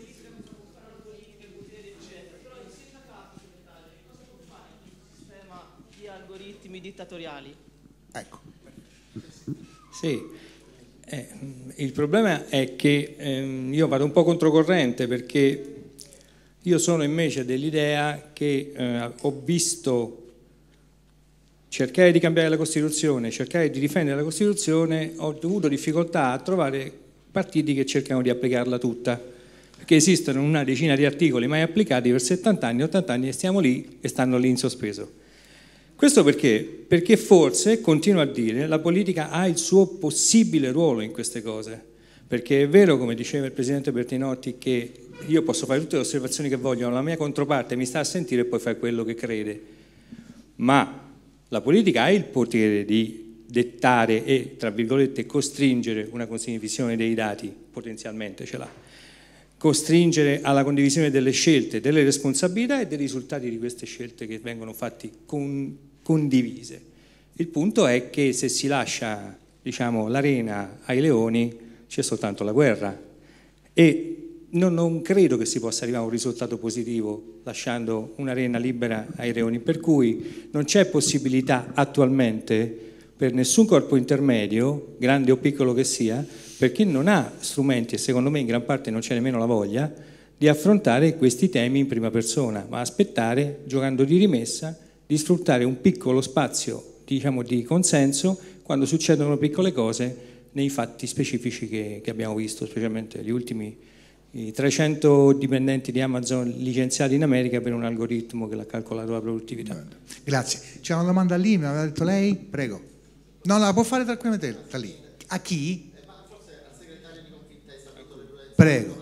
Di algoritmi dittatoriali. Ecco. Sì, eh, il problema è che ehm, io vado un po' controcorrente perché io sono invece dell'idea che eh, ho visto cercare di cambiare la Costituzione, cercare di difendere la Costituzione, ho avuto difficoltà a trovare partiti che cercano di applicarla tutta, perché esistono una decina di articoli mai applicati per settanta anni, ottanta anni e stiamo lì e stanno lì in sospeso. Questo perché? Perché forse, continuo a dire, la politica ha il suo possibile ruolo in queste cose, perché è vero, come diceva il Presidente Bertinotti, che io posso fare tutte le osservazioni che voglio, la mia controparte mi sta a sentire e poi fa quello che crede, ma la politica ha il potere di dettare e, tra virgolette, costringere una condivisione dei dati, potenzialmente ce l'ha, costringere alla condivisione delle scelte, delle responsabilità e dei risultati di queste scelte che vengono fatte con condivise. Il punto è che se si lascia, diciamo, l'arena ai leoni c'è soltanto la guerra, e non, non credo che si possa arrivare a un risultato positivo lasciando un'arena libera ai leoni, per cui non c'è possibilità attualmente per nessun corpo intermedio, grande o piccolo che sia, perché non ha strumenti, e secondo me in gran parte non c'è nemmeno la voglia, di affrontare questi temi in prima persona, ma aspettare, giocando di rimessa, di sfruttare un piccolo spazio, diciamo, di consenso quando succedono piccole cose nei fatti specifici che, che abbiamo visto, specialmente gli ultimi i trecento dipendenti di Amazon licenziati in America per un algoritmo che l'ha calcolato la produttività. Grazie. C'è una domanda lì, me l'aveva detto lei? Prego. No, no, la può fare tranquillamente da lì. A chi? Prego.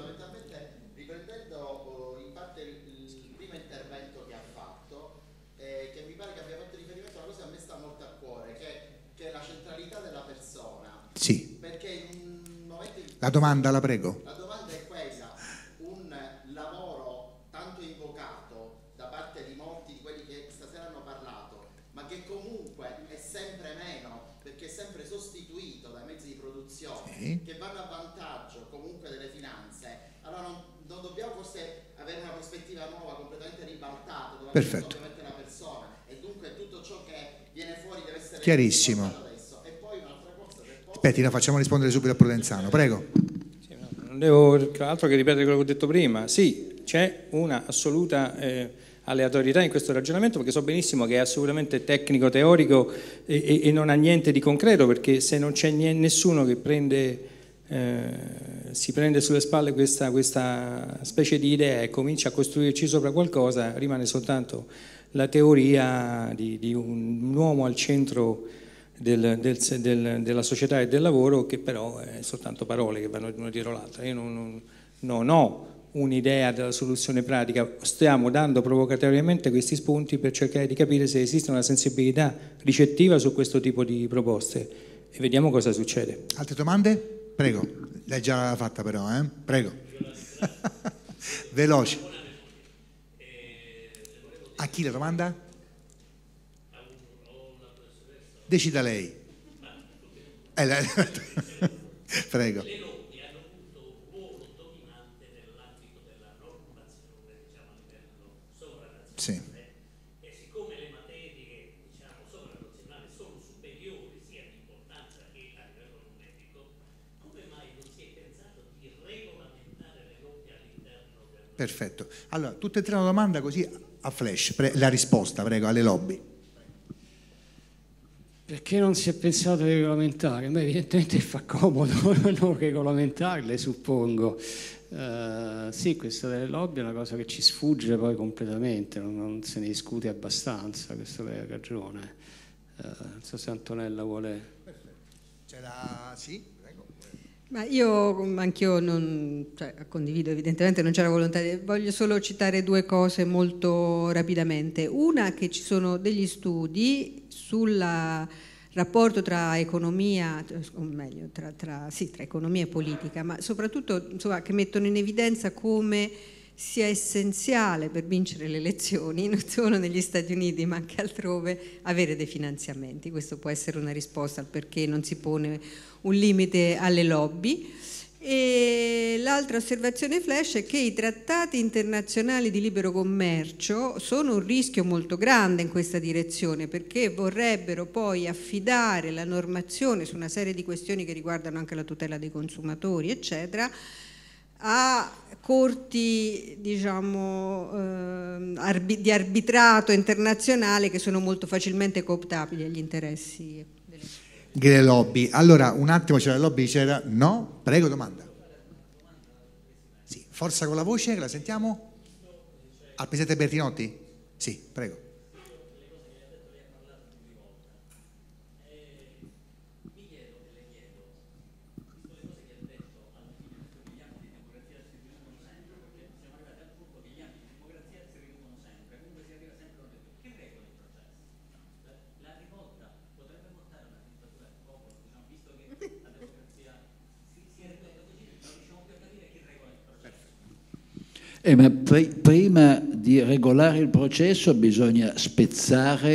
Sì. Perché in un momento in cui La domanda, la prego. La domanda è quella: un lavoro tanto invocato da parte di molti di quelli che stasera hanno parlato, ma che comunque è sempre meno perché è sempre sostituito dai mezzi di produzione, sì, che vanno a vantaggio comunque delle finanze. Allora non, non dobbiamo forse avere una prospettiva nuova, completamente ribaltata, dove perfetto, ovviamente la persona, e dunque tutto ciò che viene fuori deve essere chiarissimo. Aspetti, la facciamo rispondere subito a Provenzano, prego. Sì, no, non devo altro che ripetere quello che ho detto prima. Sì, c'è una assoluta eh, aleatorietà in questo ragionamento, perché so benissimo che è assolutamente tecnico-teorico e, e, e non ha niente di concreto, perché se non c'è nessuno che prende, eh, si prende sulle spalle questa, questa specie di idea e comincia a costruirci sopra qualcosa, rimane soltanto la teoria di, di un uomo al centro Del, del, del, della società e del lavoro, che però è soltanto parole che vanno l'una dietro l'altra. Io non, non, non ho un'idea della soluzione pratica, stiamo dando provocatoriamente questi spunti per cercare di capire se esiste una sensibilità ricettiva su questo tipo di proposte e vediamo cosa succede. Altre domande? Prego, l'hai già fatta però, eh? Prego. Veloce. A chi la domanda? Decida lei. Eh, la... Prego. Le lobby hanno avuto un ruolo dominante nell'ambito della normazione, diciamo, a livello sovranazionale. Sì. E siccome le materie, diciamo, sovranazionali sono superiori sia di importanza che a livello numerico, come mai non si è pensato di regolamentare le lobby all'interno del... Perfetto. Allora, tutte e tre una domanda così a flash. Pre- la risposta, prego, alle lobby. Perché non si è pensato di regolamentare? Beh, evidentemente fa comodo non regolamentarle, suppongo. Uh, sì, questa delle lobby è una cosa che ci sfugge poi completamente, non, non se ne discute abbastanza, questo lei ha ragione. Uh, non so se Antonella vuole... C'era... Sì, prego. Ma io anch'io non, cioè, condivido, evidentemente non c'era volontà, voglio solo citare due cose molto rapidamente. Una, che ci sono degli studi sul rapporto tra economia, o meglio, tra, tra, sì, tra economia e politica, ma soprattutto, insomma, che mettono in evidenza come sia essenziale per vincere le elezioni, non solo negli Stati Uniti ma anche altrove, avere dei finanziamenti. Questo può essere una risposta al perché non si pone un limite alle lobby. E l'altra osservazione flash è che i trattati internazionali di libero commercio sono un rischio molto grande in questa direzione, perché vorrebbero poi affidare la normazione su una serie di questioni che riguardano anche la tutela dei consumatori, eccetera, a corti, diciamo, eh, arbi- di arbitrato internazionale che sono molto facilmente cooptabili agli interessi delle Le lobby. Allora, un attimo, c'era la lobby, c'era... No? Prego, domanda. Sì, forza con la voce, che la sentiamo. Al Presidente Bertinotti? Sì, prego. Eh, ma pr- prima di regolare il processo bisogna spezzare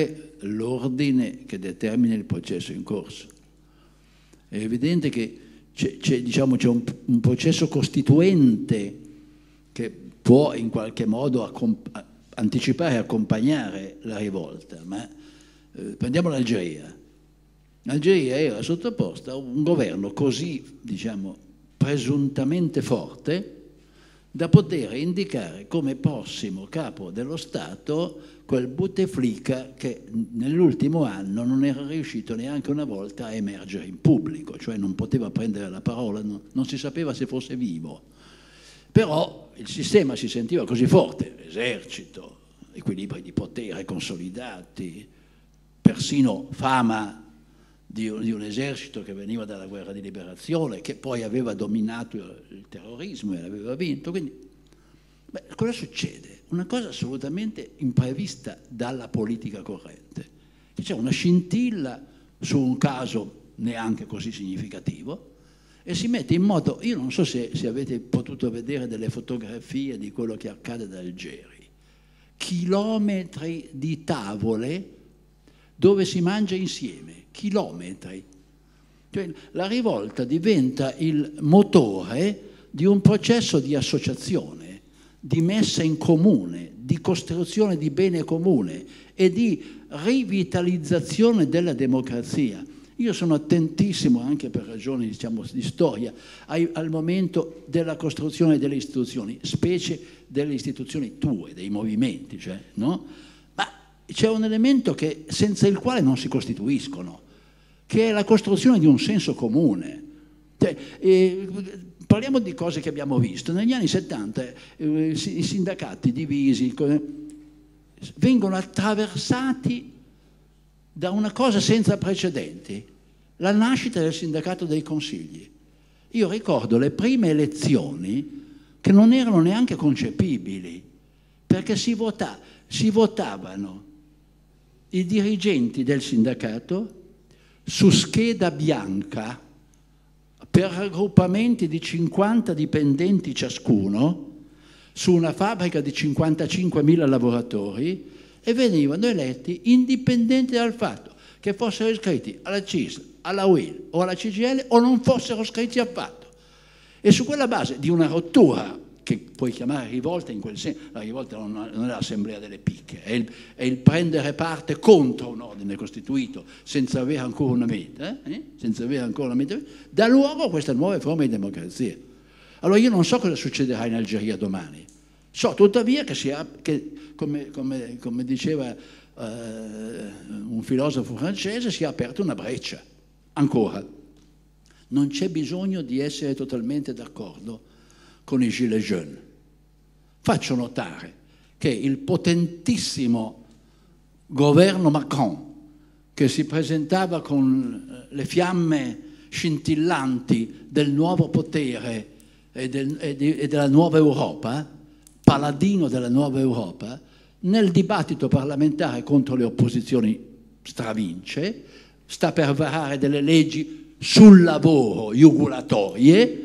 l'ordine che determina il processo in corso. È evidente che c'è, c'è, diciamo, c'è un, un processo costituente che può in qualche modo anticipare e accompagnare la rivolta, ma eh, prendiamo l'Algeria. L'Algeria era sottoposta a un governo così, diciamo, presuntamente forte da poter indicare come prossimo capo dello Stato quel Bouteflika che nell'ultimo anno non era riuscito neanche una volta a emergere in pubblico, cioè non poteva prendere la parola, non, non si sapeva se fosse vivo. Però il sistema si sentiva così forte, esercito, equilibri di potere consolidati, persino fama di un, di un esercito che veniva dalla guerra di liberazione, che poi aveva dominato il terrorismo e l'aveva vinto. Quindi, beh, cosa succede? Una cosa assolutamente imprevista dalla politica corrente. C'è una scintilla su un caso neanche così significativo e si mette in moto, io non so se, se avete potuto vedere delle fotografie di quello che accade ad Algeri, chilometri di tavole dove si mangia insieme, chilometri. Cioè, la rivolta diventa il motore di un processo di associazione, di messa in comune, di costruzione di bene comune e di rivitalizzazione della democrazia. Io sono attentissimo, anche per ragioni, diciamo, di storia, ai, al momento della costruzione delle istituzioni, specie delle istituzioni tue, dei movimenti, cioè, no? Ma c'è un elemento che, senza il quale non si costituiscono, che è la costruzione di un senso comune. Cioè, eh, parliamo di cose che abbiamo visto. Negli anni settanta eh, i sindacati divisi vengono attraversati da una cosa senza precedenti, la nascita del sindacato dei consigli. Io ricordo le prime elezioni che non erano neanche concepibili, perché si, vota, si votavano i dirigenti del sindacato su scheda bianca per raggruppamenti di cinquanta dipendenti ciascuno su una fabbrica di cinquantacinquemila lavoratori e venivano eletti indipendenti dal fatto che fossero iscritti alla C I S L, alla U I L o alla C G I L o non fossero iscritti affatto. E su quella base di una rottura, che puoi chiamare rivolta in quel senso, la rivolta non è l'assemblea delle picche, è il, è il prendere parte contro un ordine costituito senza avere ancora una meta, eh? senza avere ancora una meta, dà luogo a queste nuove forme di democrazia. Allora io non so cosa succederà in Algeria domani, so tuttavia che, si ha, che come, come, come diceva uh, un filosofo francese, si è aperta una breccia, ancora. Non c'è bisogno di essere totalmente d'accordo con i Gilets jaunes. Faccio notare che il potentissimo governo Macron, che si presentava con le fiamme scintillanti del nuovo potere e, del, e, di, e della nuova Europa, paladino della nuova Europa, nel dibattito parlamentare contro le opposizioni stravince, sta per varare delle leggi sul lavoro iugulatorie,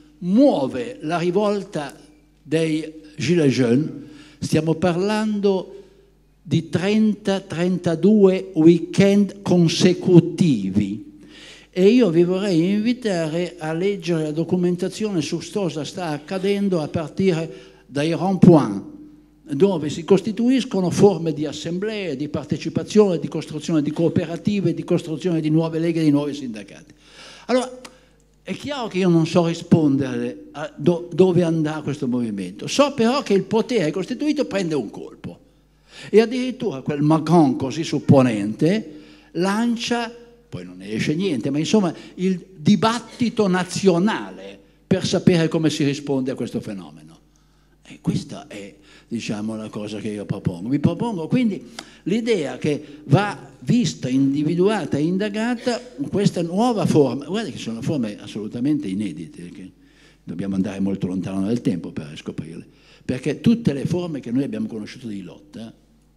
muove la rivolta dei Gilets jaunes. Stiamo parlando di trenta trentadue weekend consecutivi e io vi vorrei invitare a leggere la documentazione su cosa sta accadendo a partire dai rond-point, dove si costituiscono forme di assemblee, di partecipazione, di costruzione di cooperative, di costruzione di nuove leghe, di nuovi sindacati. Allora, è chiaro che io non so rispondere a do, dove andrà questo movimento, so però che il potere costituito prende un colpo e addirittura quel Macron così supponente lancia, poi non ne esce niente, ma insomma il dibattito nazionale per sapere come si risponde a questo fenomeno. E questa è, diciamo, la cosa che io propongo. Vi propongo quindi l'idea che va vista, individuata e indagata questa nuova forma. Guardate che sono forme assolutamente inedite, che dobbiamo andare molto lontano nel tempo per scoprirle, perché tutte le forme che noi abbiamo conosciuto di lotta,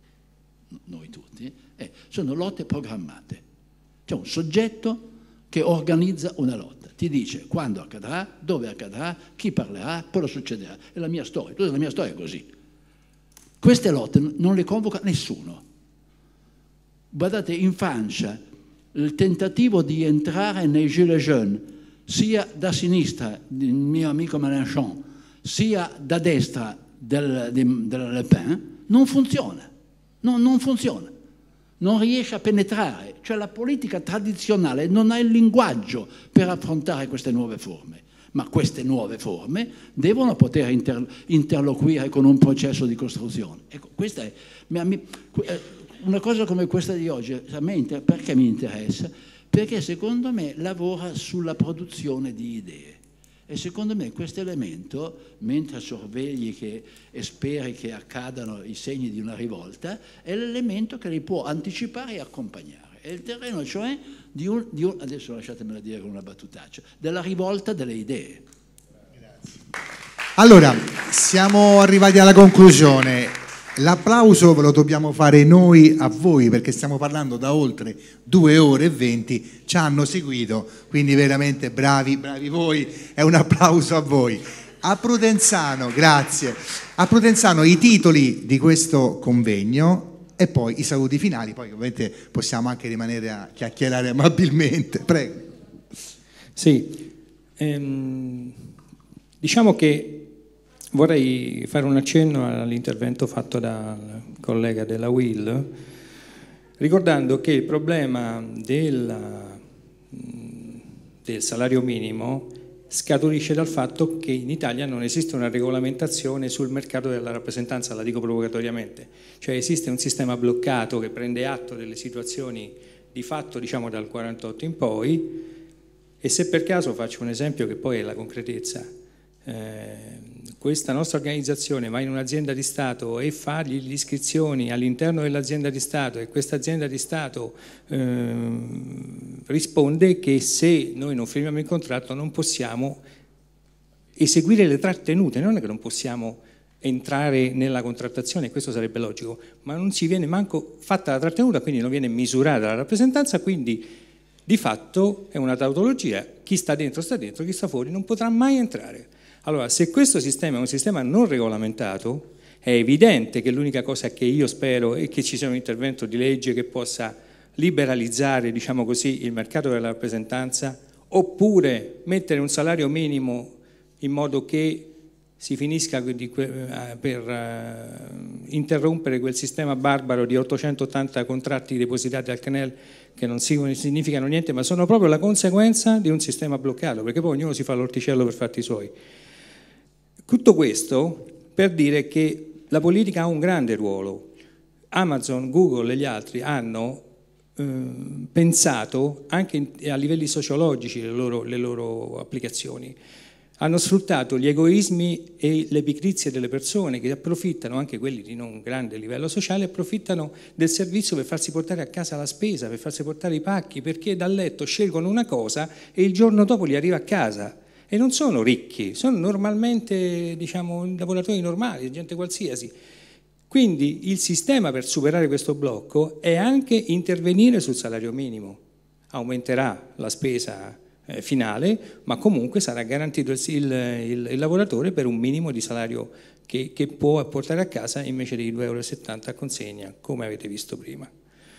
noi tutti, eh, sono lotte programmate. C'è un soggetto che organizza una lotta, ti dice quando accadrà, dove accadrà, chi parlerà, cosa succederà. È la mia storia, tutta la mia storia è così. Queste lotte non le convoca nessuno. Guardate, in Francia il tentativo di entrare nei Gilets jaunes, sia da sinistra, il mio amico Mélenchon, sia da destra del, di, della Le Pen, non funziona. No, non funziona. Non riesce a penetrare. Cioè la politica tradizionale non ha il linguaggio per affrontare queste nuove forme. Ma queste nuove forme devono poter inter, interloquire con un processo di costruzione. Ecco, questa è una cosa come questa di oggi. A me, perché mi interessa? Perché secondo me lavora sulla produzione di idee. E secondo me questo elemento, mentre sorvegli che, e speri che accadano i segni di una rivolta, è l'elemento che li può anticipare e accompagnare. È il terreno, cioè, di un, di un, adesso lasciatemela dire con una battutaccia, della rivolta delle idee. Grazie. Allora, siamo arrivati alla conclusione. L'applauso ve lo dobbiamo fare noi a voi, perché stiamo parlando da oltre due ore e venti, ci hanno seguito, quindi veramente bravi, bravi voi, è un applauso a voi. A Prudenzano, grazie. A Prudenzano i titoli di questo convegno e poi i saluti finali, poi ovviamente possiamo anche rimanere a chiacchierare amabilmente. Prego. Sì, ehm, diciamo che vorrei fare un accenno all'intervento fatto dal collega della U I L, ricordando che il problema del, del salario minimo scaturisce dal fatto che in Italia non esiste una regolamentazione sul mercato della rappresentanza, la dico provocatoriamente, cioè esiste un sistema bloccato che prende atto delle situazioni di fatto, diciamo dal quarantotto in poi, e se per caso faccio un esempio che poi è la concretezza, eh, questa nostra organizzazione va in un'azienda di Stato e fa le iscrizioni all'interno dell'azienda di Stato e questa azienda di Stato eh, risponde che se noi non firmiamo il contratto non possiamo eseguire le trattenute, non è che non possiamo entrare nella contrattazione, questo sarebbe logico, ma non si viene manco fatta la trattenuta, quindi non viene misurata la rappresentanza, quindi di fatto è una tautologia, chi sta dentro sta dentro, chi sta fuori non potrà mai entrare. Allora, se questo sistema è un sistema non regolamentato, è evidente che l'unica cosa che io spero è che ci sia un intervento di legge che possa liberalizzare, diciamo così, il mercato della rappresentanza, oppure mettere un salario minimo in modo che si finisca di, per uh, interrompere quel sistema barbaro di ottocentottanta contratti depositati al C N E L che non significano niente, ma sono proprio la conseguenza di un sistema bloccato, perché poi ognuno si fa l'orticello per fatti suoi. Tutto questo per dire che la politica ha un grande ruolo. Amazon, Google e gli altri hanno eh, pensato anche in, a livelli sociologici le loro, le loro applicazioni. Hanno sfruttato gli egoismi e le pigrizie delle persone che approfittano, anche quelli di non grande livello sociale, approfittano del servizio per farsi portare a casa la spesa, per farsi portare i pacchi, perché dal letto scelgono una cosa e il giorno dopo gli arriva a casa. E non sono ricchi, sono normalmente, diciamo, lavoratori normali, gente qualsiasi. Quindi il sistema per superare questo blocco è anche intervenire sul salario minimo. Aumenterà la spesa eh, finale, ma comunque sarà garantito il, il, il lavoratore per un minimo di salario che, che può portare a casa invece dei due euro e settanta a consegna, come avete visto prima.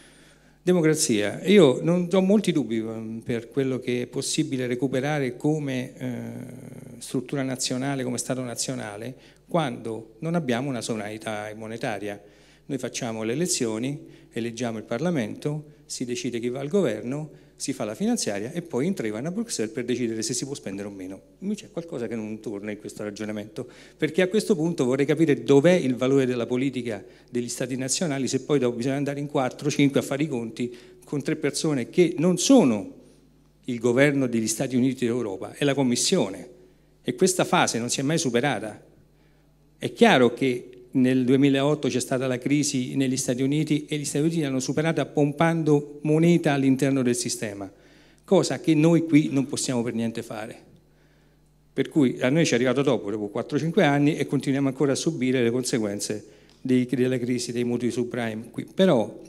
Democrazia. Io non ho molti dubbi per quello che è possibile recuperare come eh, struttura nazionale, come Stato nazionale, quando non abbiamo una sovranità monetaria. Noi facciamo le elezioni, eleggiamo il Parlamento, si decide chi va al governo, si fa la finanziaria e poi in tre vanno a Bruxelles per decidere se si può spendere o meno. C'è qualcosa che non torna in questo ragionamento, perché a questo punto vorrei capire dov'è il valore della politica degli Stati nazionali se poi dopo bisogna andare in quattro cinque a fare i conti con tre persone che non sono il governo degli Stati Uniti d'Europa, è la Commissione, e questa fase non si è mai superata. È chiaro che nel duemilaotto c'è stata la crisi negli Stati Uniti e gli Stati Uniti l'hanno superata pompando moneta all'interno del sistema, cosa che noi qui non possiamo per niente fare. Per cui a noi ci è arrivato dopo, dopo quattro cinque anni, e continuiamo ancora a subire le conseguenze dei, della crisi dei mutui subprime qui. Però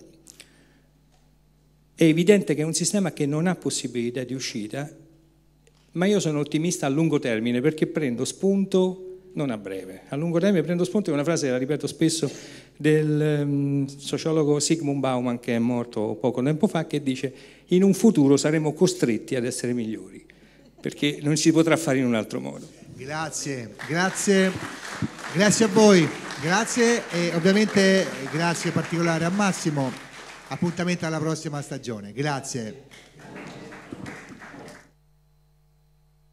è evidente che è un sistema che non ha possibilità di uscita, ma io sono ottimista a lungo termine perché prendo spunto non a breve. A lungo termine prendo spunto da una frase, la ripeto spesso, del um, sociologo Zygmunt Bauman, che è morto poco tempo fa, che dice: in un futuro saremo costretti ad essere migliori, perché non si potrà fare in un altro modo. Grazie, grazie, grazie a voi, grazie e ovviamente grazie particolare a Massimo. Appuntamento alla prossima stagione. Grazie.